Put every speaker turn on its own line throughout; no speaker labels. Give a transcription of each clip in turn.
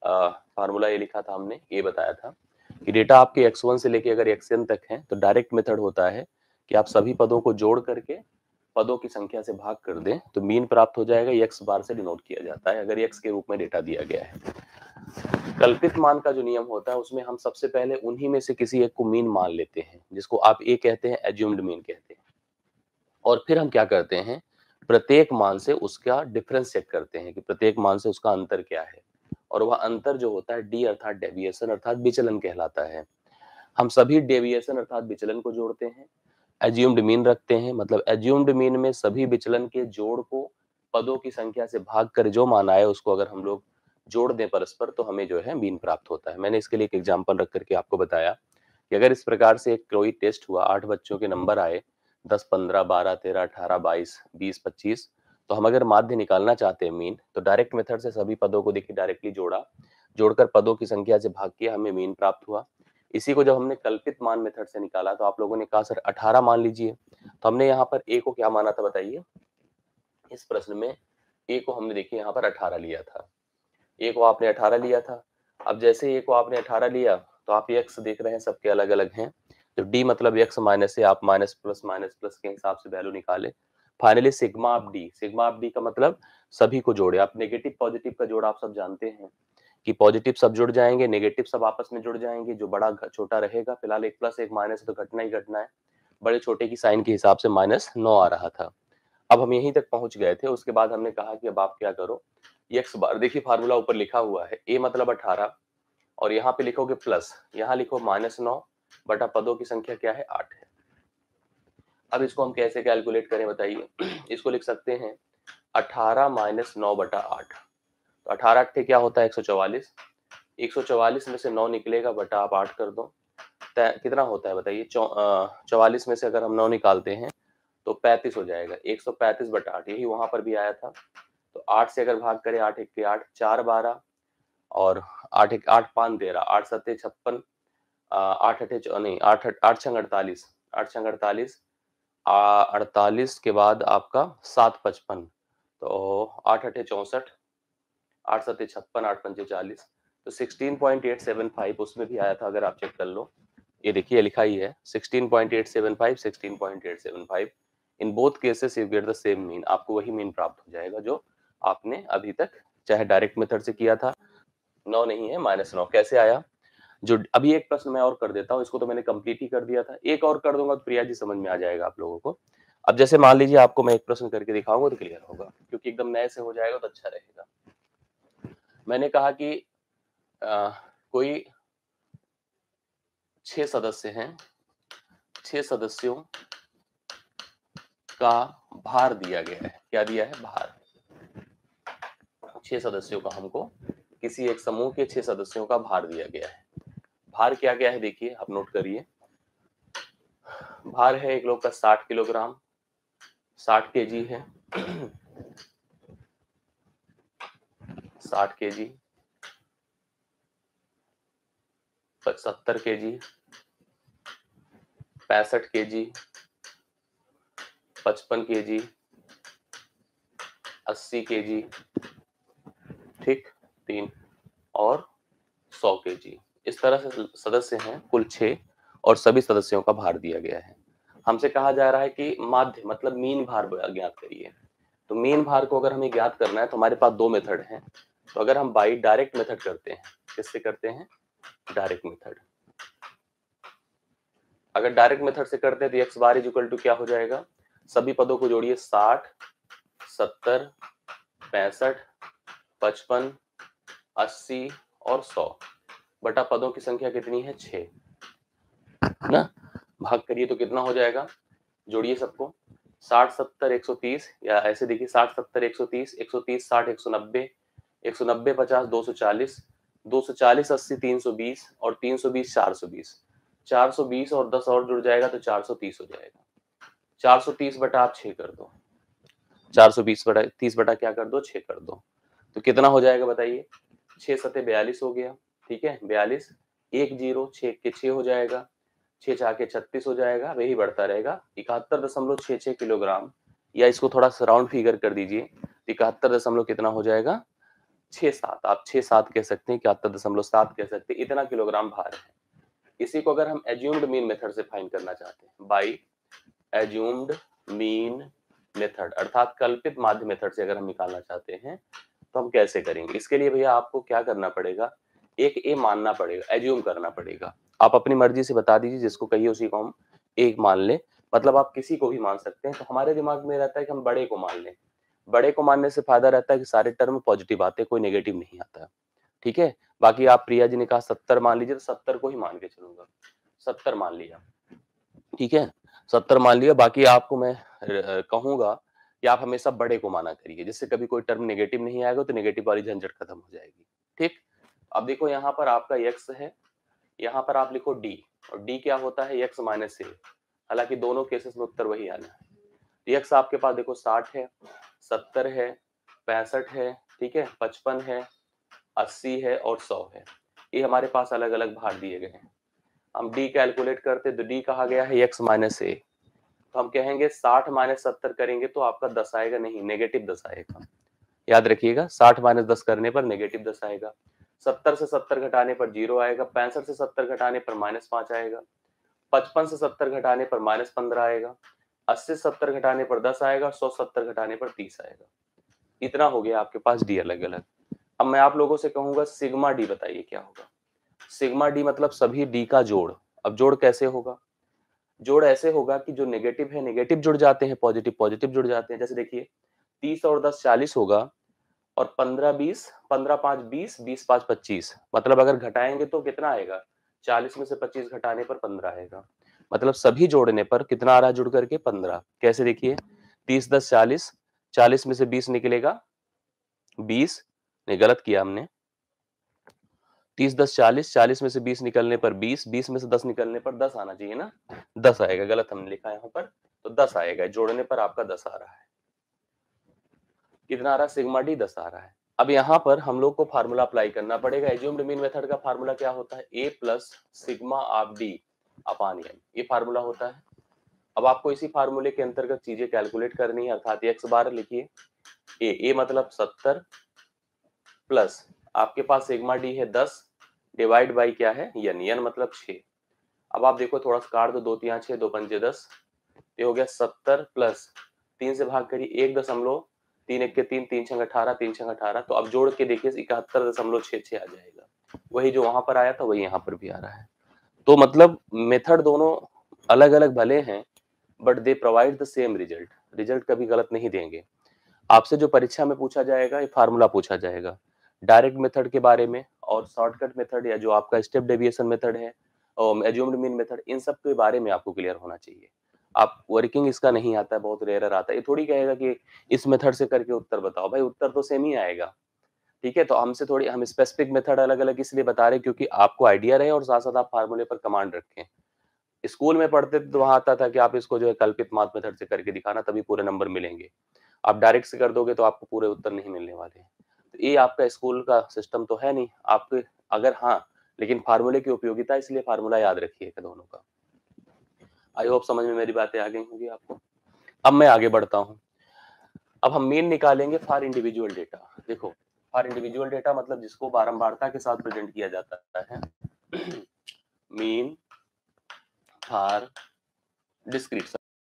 Formula ये लिखा था हमने, ये बताया था कि डेटा आपके x1 से लेके अगर xn तक है तो डायरेक्ट मेथड होता है कि आप सभी पदों को जोड़ करके पदों की संख्या से भाग कर दें तो मीन प्राप्त हो जाएगा। x बार से डिनोट किया जाता है अगर x के रूप में डेटा दिया गया है। कल्पित मान का जो नियम होता है उसमें हम सबसे पहले उन्हीं में से किसी एक को मीन मान लेते हैं, जिसको आप ए कहते हैं, एज्यूम्ड मीन कहते हैं। और फिर हम क्या करते हैं, प्रत्येक मान से उसका डिफरेंस चेक करते हैं कि प्रत्येक मान से उसका अंतर क्या है, और वह अंतर जो होता है डी अर्थात डेविएशन अर्थात विचलन कहलाता है। हम सभी डेविएशन अर्थात विचलन को जोड़ते हैं, एज्यूम्ड मीन रखते हैं, मतलब एज्यूम्ड मीन में सभी विचलन के जोड़ को पदों की संख्या से भाग कर जो मान आए उसको अगर हम लोग जोड़ दें परस्पर तो हमें जो है मीन प्राप्त होता है। मैंने इसके लिए एक एग्जांपल रख करके आपको बताया कि अगर इस प्रकार से एक कोई टेस्ट हुआ, 8 बच्चों के नंबर आए 10, 15, 12, 13, 18, 22, 20, 25, तो हम अगर माध्य निकालना चाहते हैं मीन, तो डायरेक्ट मेथड से सभी पदों को देखिए डायरेक्टली जोड़ा, जोड़कर पदों की संख्या से भाग किया, हमें मीन प्राप्त हुआ। इसी को जब हमने कल्पित मान मेथड से निकाला तो आप लोगों ने कहा सर 18 मान लीजिए, तो हमने यहाँ पर ए को क्या माना था बताइए। इस प्रश्न में ए को हमने देखिए यहाँ पर 18 लिया था, ए को आपने 18 लिया था। अब जैसे ए को आपने 18 लिया तो आप एक्स देख रहे हैं सबके अलग अलग हैं, तो डी मतलब एक्स माइनस से आप माइनस प्लस के हिसाब से वैल्यू निकाले। फाइनली सिग्मा ऑफ डी का मतलब सभी को जोड़े। आप नेगेटिव पॉजिटिव का जोड़ आप सब जानते हैं कि पॉजिटिव सब जुड़ जाएंगे, नेगेटिव सब आपस में जुड़ जाएंगे, जो बड़ा छोटा रहेगा। फिलहाल एक प्लस एक माइनस तो घटना ही घटना है, बड़े छोटे की साइन के हिसाब से -9 आ रहा था। अब हम यहीं तक पहुंच गए थे, उसके बाद हमने कहा कि अब आप क्या करो, एक्स बार, देखिए फार्मूला ऊपर लिखा हुआ है, ए मतलब 18 और यहाँ पे लिखोगे प्लस, यहाँ लिखो -9 बटा पदों की संख्या क्या है 8 है। अब इसको हम कैसे कैलकुलेट करें बताइए। इसको लिख सकते हैं 18 - 9 बटा 8, तो 18 अट्ठे क्या होता है 144, 144 में से 9 निकलेगा बटा आप 8 कर दो, कितना होता है बताइए। 44 में से अगर हम 9 निकालते हैं तो 35 हो जाएगा, 135 बटा 8, यही वहां पर भी आया था। तो 8 से अगर भाग करें, 8 1 8, 4 12 और 8 1 8 5 13, 8 7 56, 8 8 नहीं 8 8 6 48, 8 6 48, 48 के बाद आपका 7 55, तो 8 8 64, 8 7 56, 8 5 40, तो 16.875 उसमें भी आया था, अगर आप चेक कर लो। ये देखिए लिखा ही है 16.875, 16.875, in both cases you get the same mean, आपको वही मीन प्राप्त हो जाएगा जो आपने अभी तक चाहे डायरेक्ट मेथड से किया था। 9 नहीं है, -9 कैसे आया। जो अभी एक प्रश्न मैं और कर देता हूँ, इसको तो मैंने कंप्लीट ही कर दिया था, एक और कर दूंगा तो प्रिया जी समझ में आ जाएगा आप लोगों को। अब जैसे मान लीजिए आपको मैं एक प्रश्न करके दिखाऊंगा तो क्लियर होगा, क्योंकि एकदम नए से हो जाएगा तो अच्छा रहेगा। मैंने कहा कि कोई 6 सदस्य हैं, 6 सदस्यों का भार दिया गया है। क्या दिया है? भार। 6 सदस्यों का हमको किसी एक समूह के 6 सदस्यों का भार दिया गया है। भार क्या क्या है देखिए, आप नोट करिए। भार है एक लोग का 60 किलोग्राम, 60 केजी है, 60 KG, 70 KG, 65 KG, 55 KG, 80 KG, ठीक, 3 और 100 केजी। इस तरह से सदस्य हैं कुल 6 और सभी सदस्यों का भार दिया गया है। हमसे कहा जा रहा है कि माध्य मतलब मीन भार ज्ञात करिए। तो मीन भार को अगर हमें ज्ञात करना है तो हमारे पास दो मेथड हैं। तो अगर हम बाई डायरेक्ट मेथड करते हैं, किससे करते हैं? Direct method. अगर डायरेक्ट मेथड से करते हैं तो एक्स बार इक्वल टू क्या हो जाएगा, सभी पदों को जोड़िए, 60, 70, 65, 55, 80 और 100 बटा पदों की संख्या कितनी है? 6 ना। भाग करिए तो कितना हो जाएगा, जोड़िए सबको, 60 70 130, या ऐसे देखिए 60 70 130, 130 60 190, 190 50 240, 240 80 320 और 320 420, 420 और 10 और जुड़ जाएगा तो 430 हो जाएगा। 430 बटा आप 6 कर दो, 420 बटा 30 बटा क्या कर दो, 6 कर दो, तो कितना हो जाएगा बताइए। 6 सते 42 हो गया, ठीक है, 42, 1 0 6 के 6 हो जाएगा, 6 4 के 36 हो जाएगा, वही बढ़ता रहेगा। 71.66 किलोग्राम, या इसको थोड़ा सा राउंड फिगर कर दीजिए, 71 दशमलव कितना हो जाएगा, 6-7, आप 6-7 कह सकते हैं, 71.7 कह सकते हैं, इतना किलोग्राम भार है। इसी को अगर हम एज्यूम्ड मीन मेथड से फाइंड करना चाहते हैं, बाई एज्यूम्ड मीन मेथड अर्थात कल्पित माध्य मेथड से अगर हम निकालना चाहते हैं तो हम कैसे करेंगे? इसके लिए भैया आपको क्या करना पड़ेगा, एक ए मानना पड़ेगा, एज्यूम करना पड़ेगा। आप अपनी मर्जी से बता दीजिए, जिसको कहिए उसी को हम एक मान लें, मतलब आप किसी को भी मान सकते हैं। तो हमारे दिमाग में रहता है कि हम बड़े को मान लें। बड़े को मानने से फायदा रहता है कि सारे टर्म पॉजिटिव आते हैं, कोई नेगेटिव नहीं आता। ठीक है, बाकी आप प्रिया जी ने कहा 70 मान लीजिए, तो 70 को ही मान के चलूंगा, 70 मान लिया। ठीक है, 70 मान लिया। बाकी आपको मैं कहूंगा कि आप हमेशा बड़े को माना करिए, जिससे कभी कोई टर्म नेगेटिव नहीं आएगा, तो नेगेटिव वाली झंझट खत्म हो जाएगी। ठीक, अब देखो यहाँ पर आपका x है, यहाँ पर आप लिखो d, और d क्या होता है, x माइनस ए। हालांकि दोनों केसेस में उत्तर वही आना है। x आपके पास देखो 60 है, 70 है, 65 है, ठीक है, 55 है, 80 है और 100 है। ये हमारे पास अलग अलग भार दिए गए हैं। हम d कैलकुलेट करते तो d कहा गया है x माइनस ए, तो हम कहेंगे 60 माइनस 70 करेंगे तो आपका 10 आएगा, नहीं नेगेटिव 10 आएगा। याद रखिएगा, 60 माइनस 10 करने पर नेगेटिव 10 आएगा, 70 से 70 घटाने पर 0 आएगा, 65 से 70 घटाने पर -5 आएगा, 55 से 70 घटाने पर -15 आएगा, 80 से 70 घटाने पर 10 आएगा, 100 से 70 घटाने पर 30 आएगा। इतना हो गया आपके पास डी अलग अलग। अब मैं आप लोगों से कहूंगा सिग्मा डी बताइए क्या होगा। सिग्मा डी मतलब सभी डी का जोड़। अब जोड़ कैसे होगा, जोड़ ऐसे होगा कि जो नेगेटिव है नेगेटिव जुड़ जाते हैं, पॉजिटिव पॉजिटिव जुड़ जाते हैं। जैसे देखिए 30 और 10 40 होगा, और 15 20, 15 5 20, 20 5 25, मतलब अगर घटाएंगे तो कितना आएगा, 40 में से 25 घटाने पर 15 आएगा। मतलब सभी जोड़ने पर कितना आ रहा है जुड़ करके, 15। कैसे देखिए 30 10 40, 40 में से 20 निकलेगा 20, नहीं गलत किया हमने, 30 10 40, 40 में से 20 निकलने पर 20, 20 में से 10 निकलने पर 10 आना चाहिए ना, 10 आएगा, गलत हमने लिखा है यहाँ पर, तो 10 आएगा, जोड़ने पर आपका 10 आ रहा है। कितना आ रहा है, सिग्मा डी 10 आ रहा है। अब यहाँ पर हम लोग को फार्मूला अप्लाई करना पड़ेगा। एज्यूम्ड मीन मेथड का फार्मूला क्या होता है, a plus sigma of d upon n, ये फार्मूला होता है। अब आपको इसी फार्मूले के अंतर्गत चीजें कैलकुलेट करनी है, अर्थात एक्स बार लिखिए, ए मतलब 70 प्लस आपके पास सिग्मा डी है 10 डिवाइड बाई क्या है, एन मतलब 6। अब आप देखो थोड़ा सा काट दो, 2 3 6, 2 पंजे 10, ये हो गया 70 प्लस 3 से भाग करिए 1.3 1 के 3, 3 6 18, 3 6 18, तो अब जोड़ के देखिए 71.66 आ जाएगा। वही जो वहां पर आया था वही यहाँ पर भी आ रहा है। तो मतलब मेथड दोनों अलग अलग भले हैं, but they provide the same result, result कभी गलत नहीं देंगे। आपसे जो परीक्षा में पूछा जाएगा ये फार्मूला पूछा जाएगा डायरेक्ट मेथड के बारे में, और शॉर्टकट मेथड या जो आपका स्टेप डेविएशन मेथड है और एज्यूम्ड मीन मेथड, इन सब के बारे में आपको क्लियर होना चाहिए। आप वर्किंग इसका नहीं आता है, बहुत रेयर आता है। ये थोड़ी कहेगा कि इस मेथड से करके उत्तर बताओ, भाई उत्तर तो सेम ही आएगा। ठीक है, तो हमसे थोड़ी हम स्पेसिफिक मेथड अलग अलग इसलिए बता रहे हैं क्योंकि आपको आइडिया रहे और साथ साथ आप फार्मूले पर कमांड रखें। स्कूल में पढ़ते थे तो वहां आता था कि आप इसको जो है कल्पित माध्य मेथड से करके दिखाना, तभी पूरे नंबर मिलेंगे। आप डायरेक्ट से कर दोगे तो आपको पूरे उत्तर नहीं मिलने वाले हैं। तो ये आपका स्कूल का सिस्टम तो है नहीं आपके, अगर हाँ, लेकिन फार्मूले की उपयोगिता, इसलिए फार्मूला याद रखिएगा दोनों का। आई होप समझ में मेरी बातें आ गई होंगी आपको। अब मैं आगे बढ़ता हूँ। अब हम मीन निकालेंगे फॉर इंडिविजुअल डेटा। देखो फॉर इंडिविजुअल डेटा मतलब जिसको बारंबारता के साथ प्रेजेंट किया जाता है, मीन फॉर डिस्क्रीट।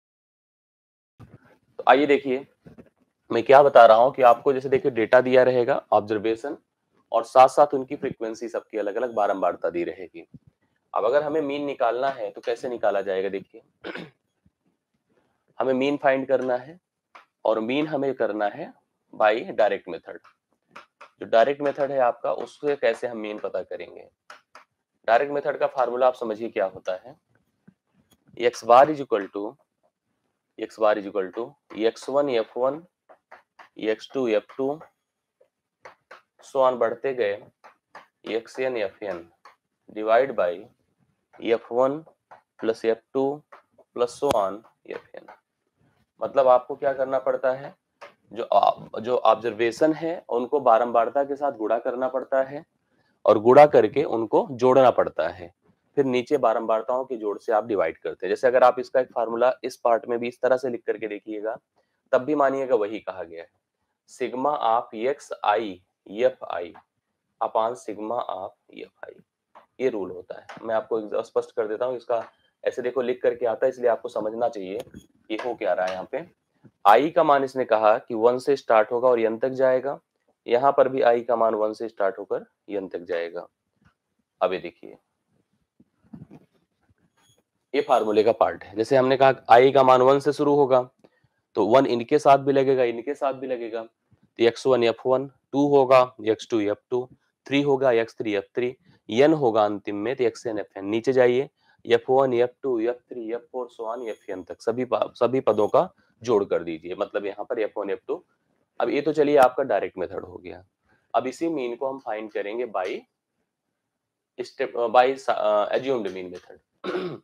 तो आइए देखिए मैं क्या बता रहा हूं कि आपको, जैसे देखिए डेटा दिया रहेगा ऑब्जर्वेशन, और साथ साथ उनकी फ्रीक्वेंसी सबकी अलग अलग बारंबारता दी रहेगी। अब अगर हमें मीन निकालना है तो कैसे निकाला जाएगा, देखिए हमें मीन फाइंड करना है, और मीन हमें करना है बाय डायरेक्ट मेथड। जो डायरेक्ट मेथड है आपका, उससे कैसे हम मीन पता करेंगे। डायरेक्ट मेथड का फार्मूला आप समझिए क्या होता है, x bar is equal to x1 f1 x2 f2 so on बढ़ते गए xn fn divide by f1 plus f2 plus so on fn। मतलब आपको क्या करना पड़ता है, जो ऑब्जर्वेशन है उनको बारंबारता के साथ गुणा करना पड़ता है, और गुणा करके उनको जोड़ना पड़ता है, फिर नीचे बारंबारताओं के जोड़ से आप डिवाइड करते हैं। जैसे अगर आप इसका एक फार्मूला इस पार्ट में भी इस तरह से लिख करके देखिएगा, तब भी मानिएगा वही कहा गया है, sigma of x i f i upon sigma of F i, ये रूल होता है। मैं आपको स्पष्ट कर देता हूँ इसका। ऐसे देखो लिख करके आता है, इसलिए आपको समझना चाहिए ये हो क्या रहा है यहाँ पे। आई का मान इसने कहा कि 1 से स्टार्ट होगा और n तक जाएगा। यहाँ पर भी आई का मान 1 से स्टार्ट होकर n तक जाएगा। अब ये देखिए, ये फार्मूले का पार्ट है। जैसे हमने कहा आई का मान 1 से शुरू होगा, तो 1 इनके साथ भी लगेगा, इनके साथ भी लगेगा। तो x1 f1, 2 होगा x2 f2, 3 होगा x3 f3, n होगा अंतिम में तो xn fn। नीचे जाइए, f1 f2 f3 f4 so on fn तक सभी पदों का जोड़ कर दीजिए। मतलब यहाँ पर f1 f2। अब ये तो चलिए आपका डायरेक्ट मेथड हो गया। अब इसी मीन को हम फाइंड करेंगे by assumed mean method.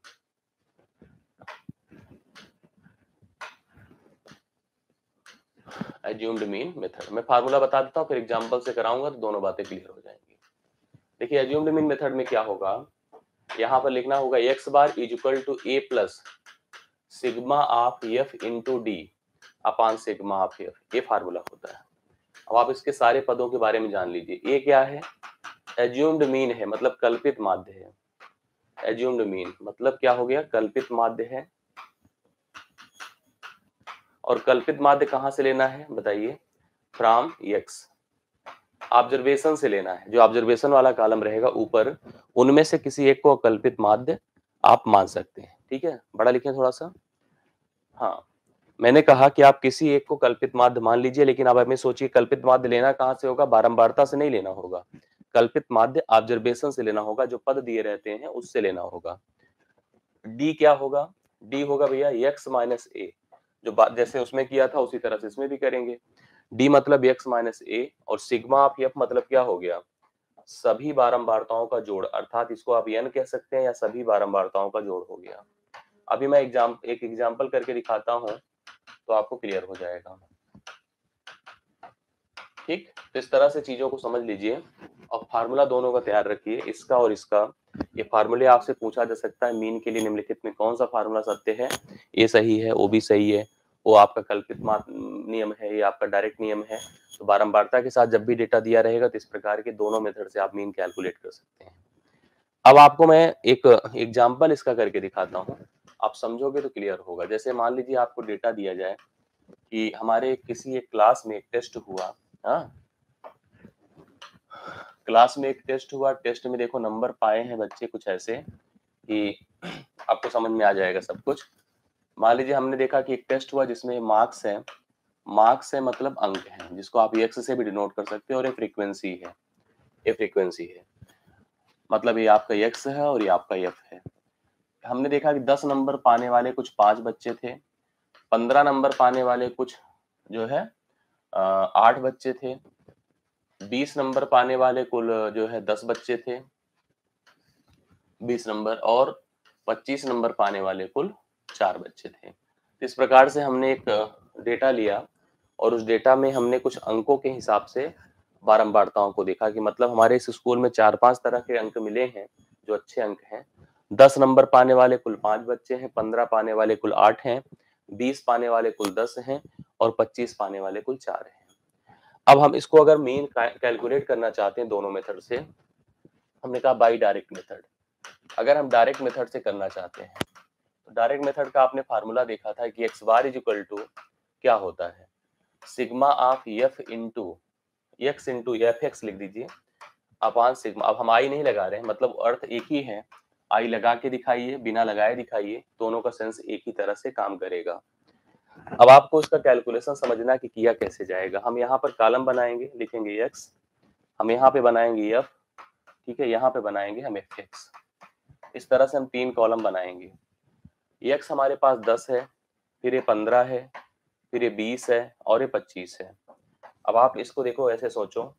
Assumed mean method मैं फार्मूला बता देता हूँ, फिर एग्जांपल से कराऊंगा तो दोनों बातें क्लियर हो जाएंगी। देखिए एज्यूम्ड मीन मेथड में क्या होगा, यहाँ पर लिखना होगा x bar is equal to a plus sigma of f into d upon sigma of f, ये फार्मूला होता है। अब आप इसके सारे पदों के बारे में जान लीजिए। ये क्या है, एज्यूम्ड मीन है, मतलब कल्पित माध्य है। एज्यूम्ड मीन मतलब क्या हो गया, कल्पित माध्य है। और कल्पित माध्य कहाँ से लेना है बताइए, फ्रॉम x, ऑब्जर्वेशन से लेना है। जो ऑब्जर्वेशन वाला कॉलम रहेगा ऊपर, उनमें से किसी एक को कल्पित माध्य आप मान सकते हैं। ठीक है, बड़ा लिखें थोड़ा सा। हाँ, मैंने कहा कि आप किसी एक को कल्पित माध्य मान लीजिए, लेकिन अब हमें सोचिए कल्पित माध्य लेना कहाँ से होगा, बारंबारता से नहीं लेना होगा। कल्पित माध्य ऑब्जर्वेशन से लेना होगा, जो पद दिए रहते हैं उससे लेना होगा। डी क्या होगा, डी होगा भैया x माइनस ए, जो बात जैसे उसमें किया था उसी तरह से इसमें भी करेंगे। डी मतलब x माइनस ए, और सिग्मा ऑफ एफ मतलब क्या हो गया, सभी बारंबारताओं का जोड़, अर्थात इसको आप n कह सकते हैं या सभी बारंबारताओं का जोड़ हो गया। अभी मैं एक एग्जांपल करके दिखाता हूं तो आपको क्लियर हो जाएगा। ठीक, तो इस तरह से चीजों को समझ लीजिए और फार्मूला दोनों का तैयार रखिए, इसका और इसका। ये फार्मूले आपसे पूछा जा सकता है मीन के लिए निम्नलिखित में कौन सा फार्मूला सत्य है, ये सही है, वो भी सही है, वो आपका कल्पित नियम है, ये आपका डायरेक्ट नियम है। तो बारंबारता के साथ जब भी डेटा दिया रहेगा तो इस प्रकार के दोनों मेथड से आप मीन कैलकुलेट कर सकते हैं। अब आपको मैं एक एग्जाम्पल इसका करके दिखाता हूँ, आप समझोगे तो क्लियर होगा। जैसे मान लीजिए आपको डेटा दिया जाए कि हमारे किसी एक क्लास में एक टेस्ट हुआ। हाँ, क्लास में एक टेस्ट हुआ, टेस्ट में देखो नंबर पाए हैं बच्चे कुछ ऐसे कि आपको समझ में आ जाएगा सब कुछ। मान लीजिए हमने देखा कि एक टेस्ट हुआ जिसमें मार्क्स है, मार्क्स है मतलब अंक है, जिसको आप एक्स से भी डिनोट कर सकते हो, और ये फ्रीक्वेंसी है, ये फ्रीक्वेंसी है, मतलब ये आपका एक्स है और ये आपका एफ है। हमने देखा कि 10 नंबर पाने वाले कुछ 5 बच्चे थे, 15 नंबर पाने वाले कुछ जो है 8 बच्चे थे, 20 नंबर पाने वाले कुल जो है 10 बच्चे थे, 20 नंबर, और 25 नंबर पाने वाले कुल 4 बच्चे थे। इस प्रकार से हमने एक डेटा लिया और उस डेटा में हमने कुछ अंकों के हिसाब से बारंबारताओं को देखा कि मतलब हमारे इस स्कूल में 4-5 तरह के अंक मिले हैं जो अच्छे अंक हैं। 10 नंबर पाने वाले कुल 5 बच्चे हैं, 15 पाने वाले कुल 8 हैं, 20 पाने वाले कुल 10 हैं और 25 पाने वाले कुल 4 हैं। अब हम इसको अगर मीन कैलकुलेट करना चाहते हैं दोनों मेथड से, हमने कहा बाई डायरेक्ट मेथड। अगर हम डायरेक्ट मेथड से करना चाहते हैं तो डायरेक्ट मेथड का आपने फार्मूला देखा था कि x bar is equal to क्या होता है, sigma of f into x into f x लिख दीजिए अपान सिग्मा। अब हम आई नहीं लगा रहे हैं, मतलब अर्थ एक ही है। आई लगा के दिखाइए, बिना लगाए दिखाइए, दोनों का सेंस एक ही तरह से काम करेगा। अब आपको इसका कैलकुलेशन समझना कि किया कैसे जाएगा। हम यहाँ पर कॉलम बनाएंगे, लिखेंगे एक्स, हम यहाँ पे बनाएंगे एफ, ठीक है, यहाँ पे बनाएंगे हम एफ एक्स। इस तरह से हम 3 कॉलम बनाएंगे। एक्स हमारे पास 10 है, फिर ये 15 है, फिर ये 20 है और ये 25 है। अब आप इसको देखो, ऐसे सोचो,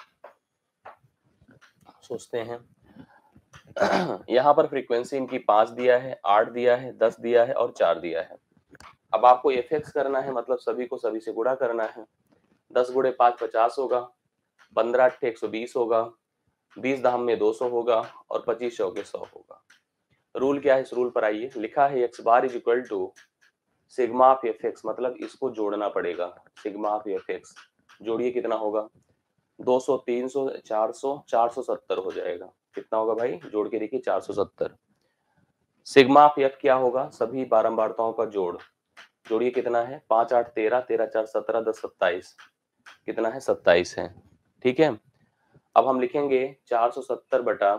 सोचते हैं यहाँ पर फ्रीक्वेंसी इनकी 5 दिया है, 8 दिया है, 10 दिया है और 4 दिया है। अब आपको एफ एक्स करना है, मतलब सभी को सभी से गुणा करना है। 10 गुणे 5 50 होगा, 15 8 120 होगा, 20 धाम में 200 होगा और 25 चौके 100 होगा। रूल क्या है, इस रूल पर आइए। लिखा है x bar is equal to sigma of f x, मतलब इसको जोड़ना पड़ेगा। सिग्मा ऑफ एफ एक्स जोड़िए, कितना होगा, 200, 300, 400, 470 हो जाएगा। कितना होगा भाई, जोड़ के देखिए 470। सिग्मा ऑफ एफ क्या होगा, सभी बारंबारताओं का जोड़। जोड़िए कितना है, 5 8 13, 13 4 17, 10 27, कितना है 27 है। ठीक है, अब हम लिखेंगे 470 बटा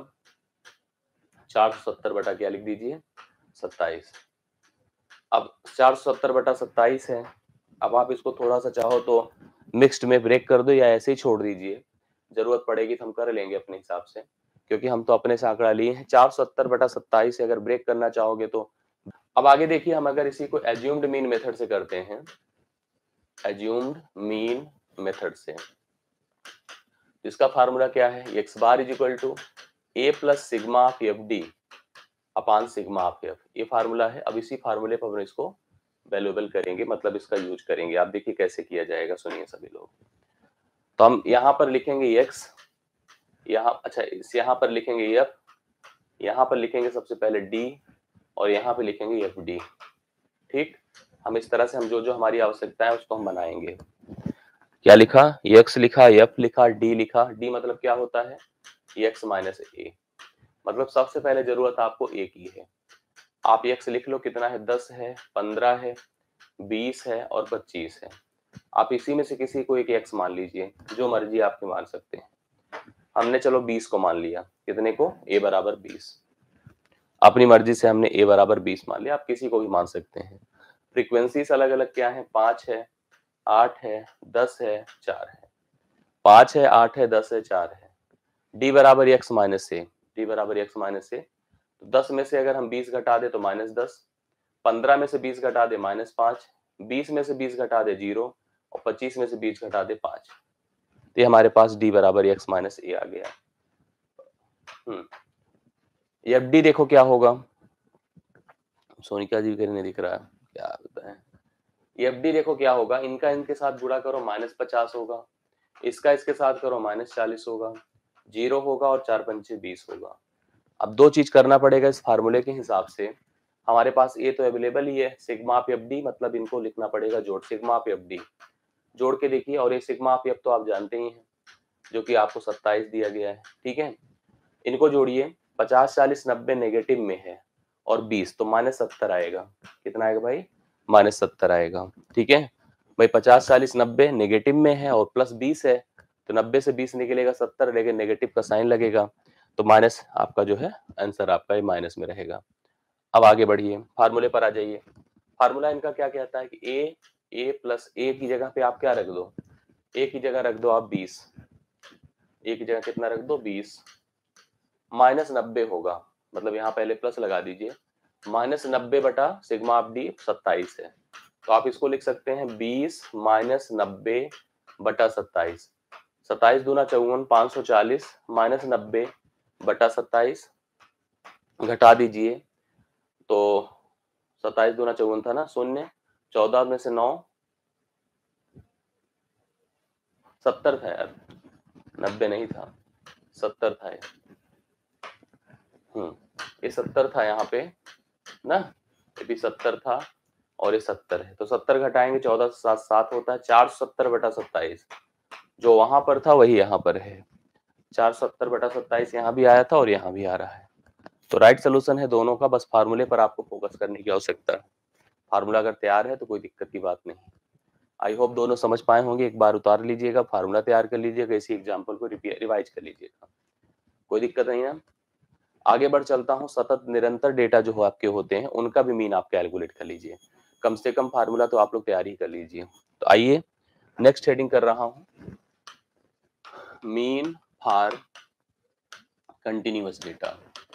470 बटा क्या लिख दीजिए 27। अब 470 बटा 27 है। अब आप इसको थोड़ा सा चाहो तो मिक्स्ड में ब्रेक कर दो या ऐसे ही छोड़ दीजिए, जरूरत पड़ेगी तो हम कर लेंगे अपने हिसाब से, क्योंकि हम तो अपने से आंकड़ा लिए हैं। 470 बटा 27 से अगर ब्रेक करना चाहोगे तो अब आगे देखिए, हम अगर इसी को एज्यूम्ड मीन मेथड से करते हैं, एज्यूम्ड मीन मेथड से, इसका फार्मूला क्या है, x bar is equal to A plus sigma of F d upon sigma of f, ये फार्मूला है। अब इसी फार्मूले पर हम इसको वैल्यूएबल करेंगे, मतलब इसका यूज करेंगे। आप देखिए कैसे किया जाएगा, सुनिए सभी लोग। तो हम यहाँ पर लिखेंगे x, यहाँ अच्छा इस यहाँ पर लिखेंगे f, यहाँ पर लिखेंगे सबसे पहले d और यहाँ पे लिखेंगे एफ डी। ठीक, हम इस तरह से हम जो जो हमारी आवश्यकता है उसको हम बनाएंगे। क्या लिखा, x लिखा, f लिखा, d लिखा। d मतलब क्या होता है, x माइनस ए, मतलब सबसे पहले जरूरत आपको a की है। आप x लिख लो, कितना है 10 है, 15 है, 20 है और 25 है। आप इसी में से किसी को एक x मान लीजिए, जो मर्जी आपके मान सकते हैं। हमने चलो 20 को मान लिया, कितने को, a बराबर 20। अपनी मर्जी से हमने a बराबर 20 मान लिया, आप किसी को भी मान सकते हैं। फ्रीक्वेंसीज अलग अलग क्या है, 5 है, 8 है, 10 है, 4 है। 5 है, 8 है, 10 है, 4 है। d बराबर x माइनस ए, d बराबर x माइनस ए। तो 10 में से अगर हम 20 घटा दे तो -10, 15 में से 20 घटा दे -5, 20 में से 20 घटा दे 0 और 25 में से 20 घटा दे 5। तो हमारे पास d बराबर x माइनस ए आ गया। एफ डी देखो क्या होगा, सोनिका जी करने दिख रहा है, क्या होता है एफ डी, देखो क्या होगा, इनका इनके साथ गुणा करो -50 होगा, इसका इसके साथ करो -40 होगा, 0 होगा और 4 पंचे 20 होगा। अब दो चीज करना पड़ेगा इस फार्मूले के हिसाब से। हमारे पास ए तो अवेलेबल ही है, सिग्मा ऑफ एफ डी, मतलब इनको लिखना पड़ेगा जोड़, सिग्मा ऑफ एफ डी जोड़ के देखिए। और ये सिग्मा ऑफ एफ तो आप जानते ही हैं, जो कि आपको 27 दिया गया है। ठीक है, इनको जोड़िए, 50 40 90 नेगेटिव में है और 20 तो -70 आएगा। कितना आएगा भाई, -70 आएगा। ठीक है भाई, 50 40 90 नेगेटिव में है और प्लस 20 है, तो 90 से 20 निकलेगा 70, लेकिन नेगेटिव का साइन लगेगा, तो माइनस आपका जो है आंसर आपका ये माइनस में रहेगा। अब आगे बढ़िए, फार्मूले पर आ जाइए। फार्मूला इनका क्या कहता है कि ए प्लस ए की जगह पे आप क्या रख दो, ए की जगह रख दो आप 20, ए की जगह कितना रख दो 20, -90 होगा, मतलब यहाँ पहले प्लस लगा दीजिए, -90 बटा सिग्मा ऑफ डी 27 है, तो आप इसको लिख सकते हैं 20 -90 बटा 27। 27 दूना 54, 540 -90 बटा 27 घटा दीजिए, तो 27 दूना 54 था ना, शून्य, 14 में से 9, 70 था यार, 90 नहीं था, 70 था ये 70 था यहाँ पे ना, ये भी 70 था और ये 70 है, तो 70 घटाएंगे 14 से 7 7 होता है, 470 बटा 27, जो वहां पर था वही यहाँ पर है। 470 बटा 27 यहाँ भी आया था और यहाँ भी आ रहा है, तो राइट सोल्यूशन है दोनों का। बस फार्मूले पर आपको फोकस करने की आवश्यकता है। फार्मूला अगर तैयार है तो कोई दिक्कत की बात नहीं। आई होप दोनों समझ पाए होंगे। एक बार उतार लीजिएगा, फार्मूला तैयार कर लीजिएगा, इसी एग्जाम्पल को रिवाइज कर लीजिएगा, कोई दिक्कत नहीं है। आगे बढ़ चलता हूँ, सतत निरंतर डेटा जो हो आपके होते हैं उनका भी मीन आप कैलकुलेट कर लीजिए, कम से कम फार्मूला तो आप लोग तैयार ही कर लीजिए। तो आइए नेक्स्ट हेडिंग कर रहा हूँ, mean for continuous data.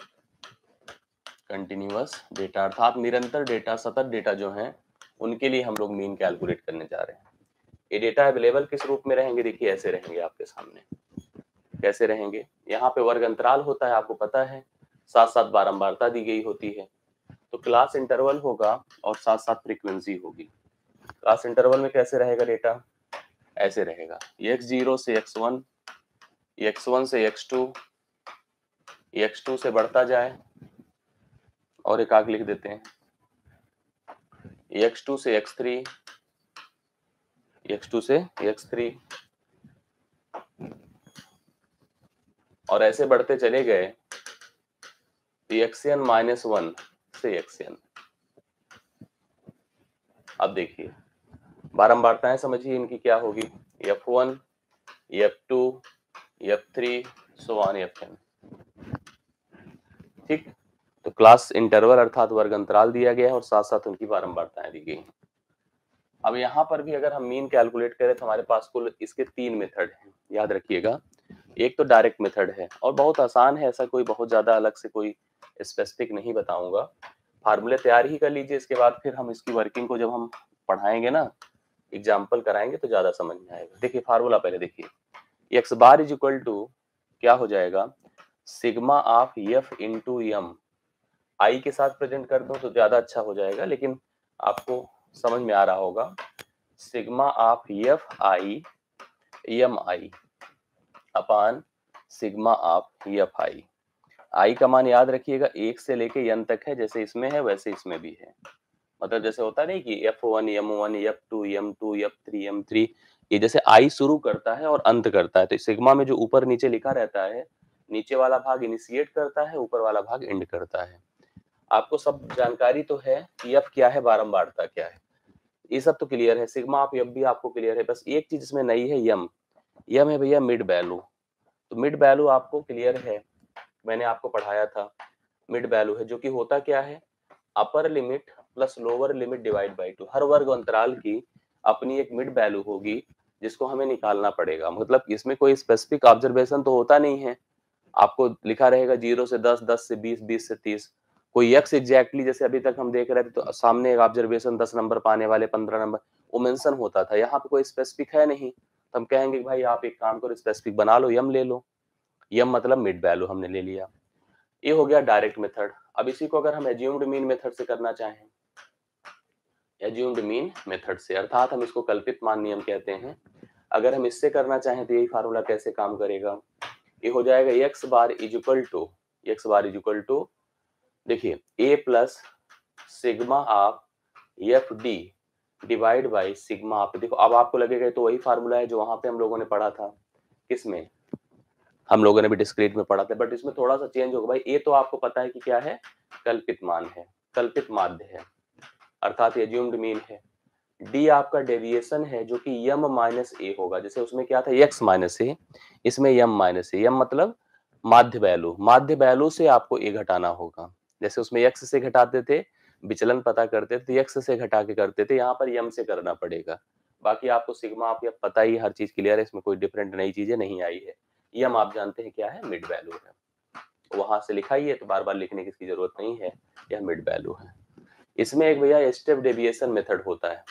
Continuous data अर्थात निरंतर डेटा, सतत डेटा जो है उनके लिए हम लोग मीन कैलकुलेट करने जा रहे हैं। ये डेटा अवेलेबल किस रूप में रहेंगे, देखिए ऐसे रहेंगे आपके सामने। कैसे रहेंगे, यहाँ पे वर्ग अंतराल होता है, आपको पता है, साथ साथ बारंबारता दी गई होती है, तो क्लास इंटरवल होगा और साथ साथ फ्रीक्वेंसी होगी। क्लास इंटरवल में कैसे रहेगा डेटा, ऐसे रहेगा, x0 से x1, x1 से x2, x2 से बढ़ता जाए, और एक आग लिख देते हैं, x2 से x3, x2 से x3, और ऐसे बढ़ते चले गए xn -1 से xn। अब देखिए बारंबारताएं समझिए इनकी क्या होगी, f1 f2 f3 so on fn। ठीक, तो क्लास इंटरवल अर्थात वर्ग अंतराल दिया गया है और साथ साथ उनकी बारंबारताएं दी गई हैं। अब यहाँ पर भी अगर हम मीन कैलकुलेट करें तो हमारे पास कुल इसके 3 मेथड हैं, याद रखिएगा। एक तो डायरेक्ट मेथड है और बहुत आसान है, ऐसा कोई बहुत ज्यादा अलग से कोई स्पेसिफिक नहीं बताऊंगा। फार्मूले तैयार ही कर लीजिए, इसके बाद फिर हम इसकी वर्किंग को जब हम पढ़ाएंगे ना, एग्जाम्पल कराएंगे तो ज्यादा समझ में आएगा। देखिए फार्मूला पहले देखिए, x bar is equal to क्या हो जाएगा, sigma of f into m. I के साथ प्रेजेंट कर दो तो ज्यादा अच्छा हो जाएगा, लेकिन आपको समझ में आ रहा होगा। Sigma of F i m i upon sigma of F i. I का मान याद रखिएगा 1 से लेके n तक है, जैसे इसमें है वैसे इसमें भी है। मतलब जैसे होता नहीं कि F1 M1 F2 M2 F3 M3, ये जैसे आई शुरू करता है और अंत करता है, तो सिग्मा में जो ऊपर नीचे लिखा रहता है, नीचे वाला भाग इनिशिएट करता है, ऊपर वाला भाग एंड करता है। आपको सब जानकारी तो है कि F क्या है, बारंबारता क्या है, ये सब तो क्लियर है। सिग्मा ऑफ F भी आपको क्लियर है, बस एक चीज इसमें नई है, यम। यम है भैया मिड वैल्यू। तो मिड वैल्यू आपको क्लियर है, मैंने आपको पढ़ाया था। मिड वैल्यू है जो कि होता क्या है, upper limit plus lower limit divide by 2। हर वर्ग अंतराल की अपनी एक मिड वैल्यू होगी जिसको हमें निकालना पड़ेगा। मतलब इसमें कोई स्पेसिफिक ऑब्जर्वेशन तो होता नहीं है, आपको लिखा रहेगा 0 से 10, 10 से 20, 20 से 30, कोई एक्स एग्जैक्टली जैसे अभी तक हम देख रहे थे, तो सामने एक ऑब्जर्वेशन 10 नंबर पाने वाले 15 नंबर वो मेंशन होता था। यहाँ पे कोई स्पेसिफिक है नहीं, तो हम कहेंगे भाई आप एक काम करो, स्पेसिफिक बना लो, यम ले लो। यम मतलब मिड वैल्यू हमने ले लिया। ये हो गया डायरेक्ट मेथड। अब इसी को अगर हम एज्यूम्ड मीन मेथड से करना चाहें, एज्यूम्ड मीन मेथड से अर्थात हम इसको कल्पित मान नियम कहते हैं, अगर हम इससे करना चाहें तो यही फार्मूला कैसे काम करेगा, ये हो जाएगा x bar is equal to देखिए a plus sigma of F d divide by sigma of. देखो अब आपको लगेगा तो वही फार्मूला है जो वहां पे हम लोगों ने पढ़ा था, किसमें, हम लोगों ने भी डिस्क्रीट में पढ़ा था, बट इसमें थोड़ा सा चेंज होगा। भाई ए तो आपको पता है कि क्या है, कल्पित मान है, कल्पित माध्य है, अर्थात एज्यूम्ड मीन है। डी आपका डेविएशन है जो कि यम माइनस ए होगा, जैसे उसमें क्या था एक्स माइनस ए, इसमें यम माइनस ए। यम मतलब माध्य वैल्यू, माध्य वैल्यू से आपको ए घटाना होगा। जैसे उसमें एक्स से घटाते थे, विचलन पता करते थे, एक्स से घटा के करते थे, यहाँ पर यम से करना पड़ेगा। बाकी आपको सिग्मा आप पता ही, हर चीज क्लियर है, इसमें कोई डिफरेंट नई चीजें नहीं आई है। यम आप जानते हैं क्या है, मिड वैल्यू है, वहां से लिखा ही है तो बार बार लिखने की इसकी जरूरत नहीं है, यह मिड वैल्यू है। इसमें एक भैया स्टेप डेविएशन मेथड होता है,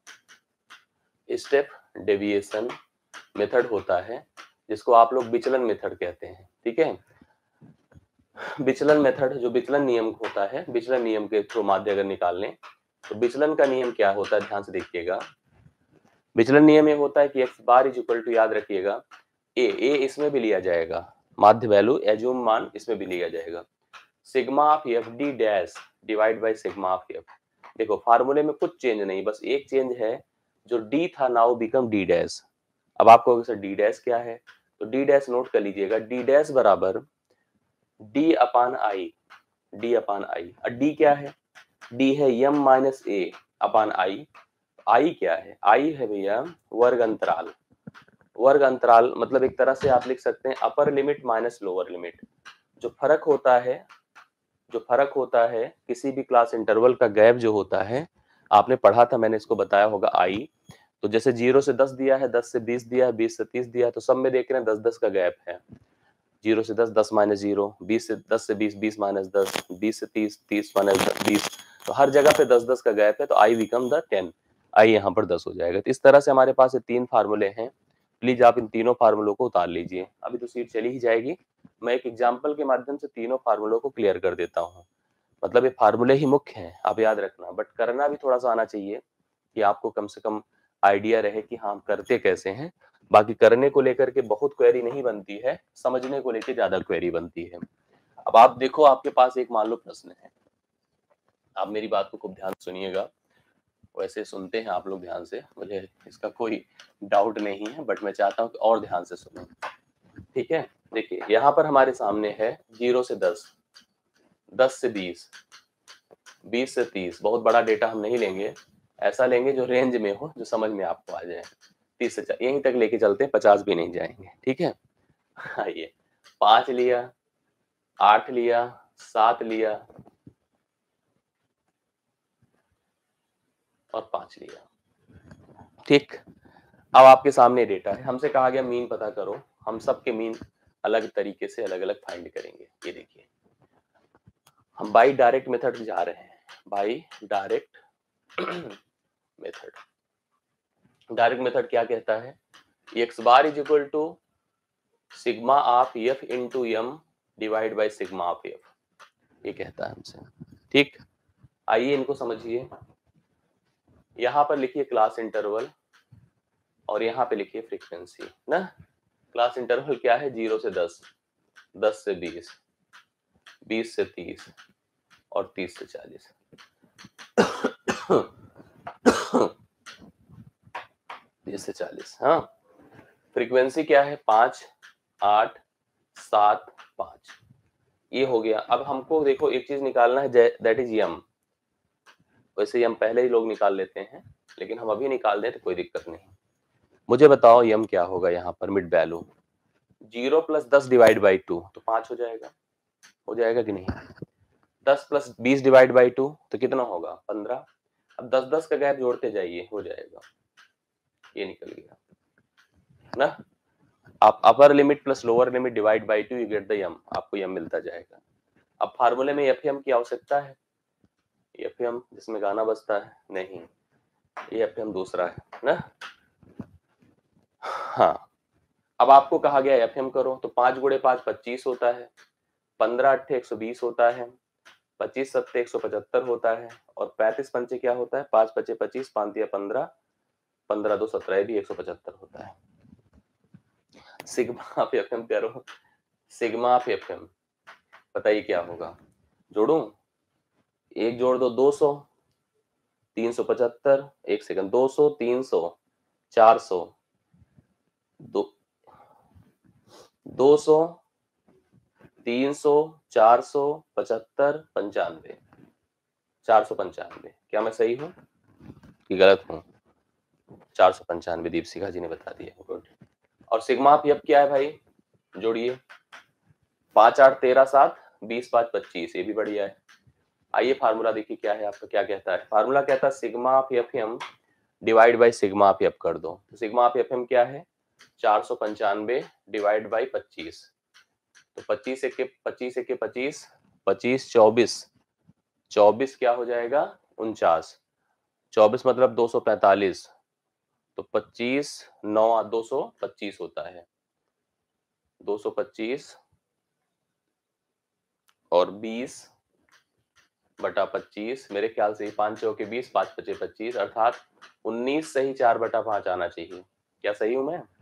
स्टेप डेविएशन मेथड होता है जिसको आप लोग विचलन मेथड कहते हैं। ठीक है, विचलन मेथड जो विचलन नियम होता है, विचलन नियम के थ्रू माध्य अगर निकालने तो विचलन का नियम क्या होता है, ध्यान से देखिएगा। विचलन नियम ये होता है कि x bar is equal to, याद रखिएगा, ए इसमें भी लिया जाएगा, माध्य वैल्यू एज्यूम मान इसमें भी लिया जाएगा, sigma of F D dash divide by sigma of f. देखो फार्मूले में कुछ चेंज नहीं, बस एक चेंज है, जो डी था नाउ बिकम डी डैश। अब आपको सर डी डैश क्या है, तो डी डैश नोट कर लीजिएगा, डी डैश बराबर d upon i, d upon i. और डी क्या है, डी है यम माइनस ए अपान आई। आई क्या है, आई है भैया वर्ग अंतराल। वर्ग अंतराल मतलब एक तरह से आप लिख सकते हैं upper limit minus lower limit. जो फर्क होता है, जो फर्क होता है किसी भी क्लास इंटरवल का गैप जो होता है, आपने पढ़ा था, मैंने इसको बताया होगा। आई तो जैसे 0 से 10 दिया है, 10 से 20 दिया है, 20 से 30 दिया है, तो सब में देख रहे हैं 10-10 का गैप है। 0 से 10, 10 माइनस 0, 20 से 10 से 20, 20 माइनस 10, 20 से 30, 30 माइनस 20, तो हर जगह पे 10-10 का गैप है, तो आई बिकम द 10, आई यहाँ पर 10 हो जाएगा। तो इस तरह से हमारे पास ये 3 फार्मूले हैं, प्लीज आप इन तीनों फार्मूलों को उतार लीजिए। अभी तो सीट चली ही जाएगी, मैं एक एग्जाम्पल के माध्यम से तीनों फार्मूलों को क्लियर कर देता हूँ। मतलब ये फार्मूले ही मुख्य हैं, आप याद रखना, बट करना भी थोड़ा सा आना चाहिए कि आपको कम से कम आइडिया रहे कि हाँ करते कैसे हैं। बाकी करने को लेकर के बहुत क्वेरी नहीं बनती है, समझने को लेकर ज्यादा क्वेरी बनती है। अब आप देखो, आपके पास एक मान लो प्रश्न है, आप मेरी बात को खूब ध्यान सुनिएगा, वैसे सुनते हैं आप लोग ध्यान से, मुझे इसका कोई डाउट नहीं है, बट मैं चाहता हूँ कि और ध्यान से सुनो, ठीक है। देखिए यहाँ पर हमारे सामने है 0 से 10, 10 से 20, 20 से 30। बहुत बड़ा डेटा हम नहीं लेंगे, ऐसा लेंगे जो रेंज में हो, जो समझ में आपको आ जाए। 30 से यहीं तक लेके चलते हैं, 50 भी नहीं जाएंगे, ठीक है। आइए 5 लिया, 8 लिया, 7 लिया और 5 लिया, ठीक। अब आपके सामने डेटा है, हमसे कहा गया मीन पता करो। हम सबके मीन अलग तरीके से अलग अलग फाइंड करेंगे। ये देखिए हम बाई डायरेक्ट मेथड जा रहे हैं, by direct method. Direct method क्या कहता है, x bar is equal to sigma of f into m divide by sigma of f, ये कहता है हमसे, ठीक। आइए इनको समझिए। यहां पर लिखिए क्लास इंटरवल और यहाँ पे लिखिए फ्रीक्वेंसी ना। क्लास इंटरवल क्या है, 0 से 10, 10 से 20, 20 से 30 और 30 से 40। 30 से 40, हाँ। फ्रीक्वेंसी क्या है, 5, 8, 7, 5, ये हो गया। अब हमको देखो एक चीज निकालना है, दैट इज यम। वैसे यम पहले ही लोग निकाल लेते हैं, लेकिन हम अभी निकाल दें तो कोई दिक्कत नहीं। मुझे बताओ यम क्या होगा यहाँ पर, mid value 0 plus 10 divide by 2 तो 5 हो जाएगा कि नहीं। 10 प्लस 20 डिवाइड बाई 2 तो कितना होगा, 15। अब 10-10 का गैप जोड़ते जाइए, हो जाएगा, ये निकल गया ना। आप upper limit plus lower limit divide by 2 you get the m, आपको यम मिलता जाएगा। अब फार्मूले में एफएम की आवश्यकता है, एफएम जिसमें गाना बजता है नहीं, ये एफएम दूसरा है ना। हाँ, अब आपको कहा गया एफएम करो, तो 5 गुणे 5 25 होता है, 15 अट्ठे 120 होता है, 25 सत्ते 175 होता है, और 35 पंचे क्या होता है, 5 पचे 25, 5 दिया 15, 15 2 17, ये भी 175 होता है। सिग्मा ऑफ एफएम करो, सिग्मा ऑफ एफएम बताइए क्या होगा। जोड़ू, एक जोड़ दो 200, 375, एक सेकंड, 200, 300, 400, 200, 300, 475, 95, 495। क्या मैं सही हूँ कि गलत हूँ? 495 दीपशिखा जी ने बता दिया, गुड। और सिग्मा ऑफ एफ क्या है भाई, जोड़िए, 5 8 13 7, 20 5 25, ये भी बढ़िया है। आइए फार्मूला देखिए क्या है आपका, क्या कहता है फार्मूला, कहता है sigma of f m divide by sigma of f कर दो। तो सिग्मा ऑफ एफ एम क्या है, 495 डिवाइड बाई 25, तो 25 एक 25 एक 25, 25 24, 24 क्या हो जाएगा 49, 24 मतलब 245, तो 25 9 225 होता है, 225 और 20 बटा 25, मेरे ख्याल से 5 चौके 20, 5 पचे 25, अर्थात 19 सही 4/5 आना चाहिए। क्या सही हूं मैं,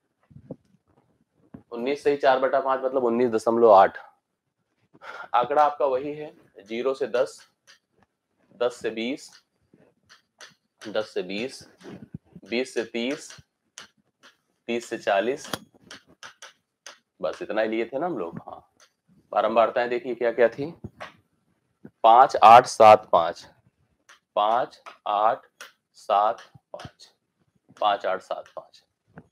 19 सही 4/5 मतलब 19.8। आंकड़ा आपका वही है, 0 से 10, 10 से 20, 10 से 20, 20 से 30, 30 से 40, बस इतना ही लिए थे ना हम लोग। हाँ, बारंबारताएं देखिए क्या क्या थी, 5 8 7 5, 5 8 7 5, 5 8 7 5,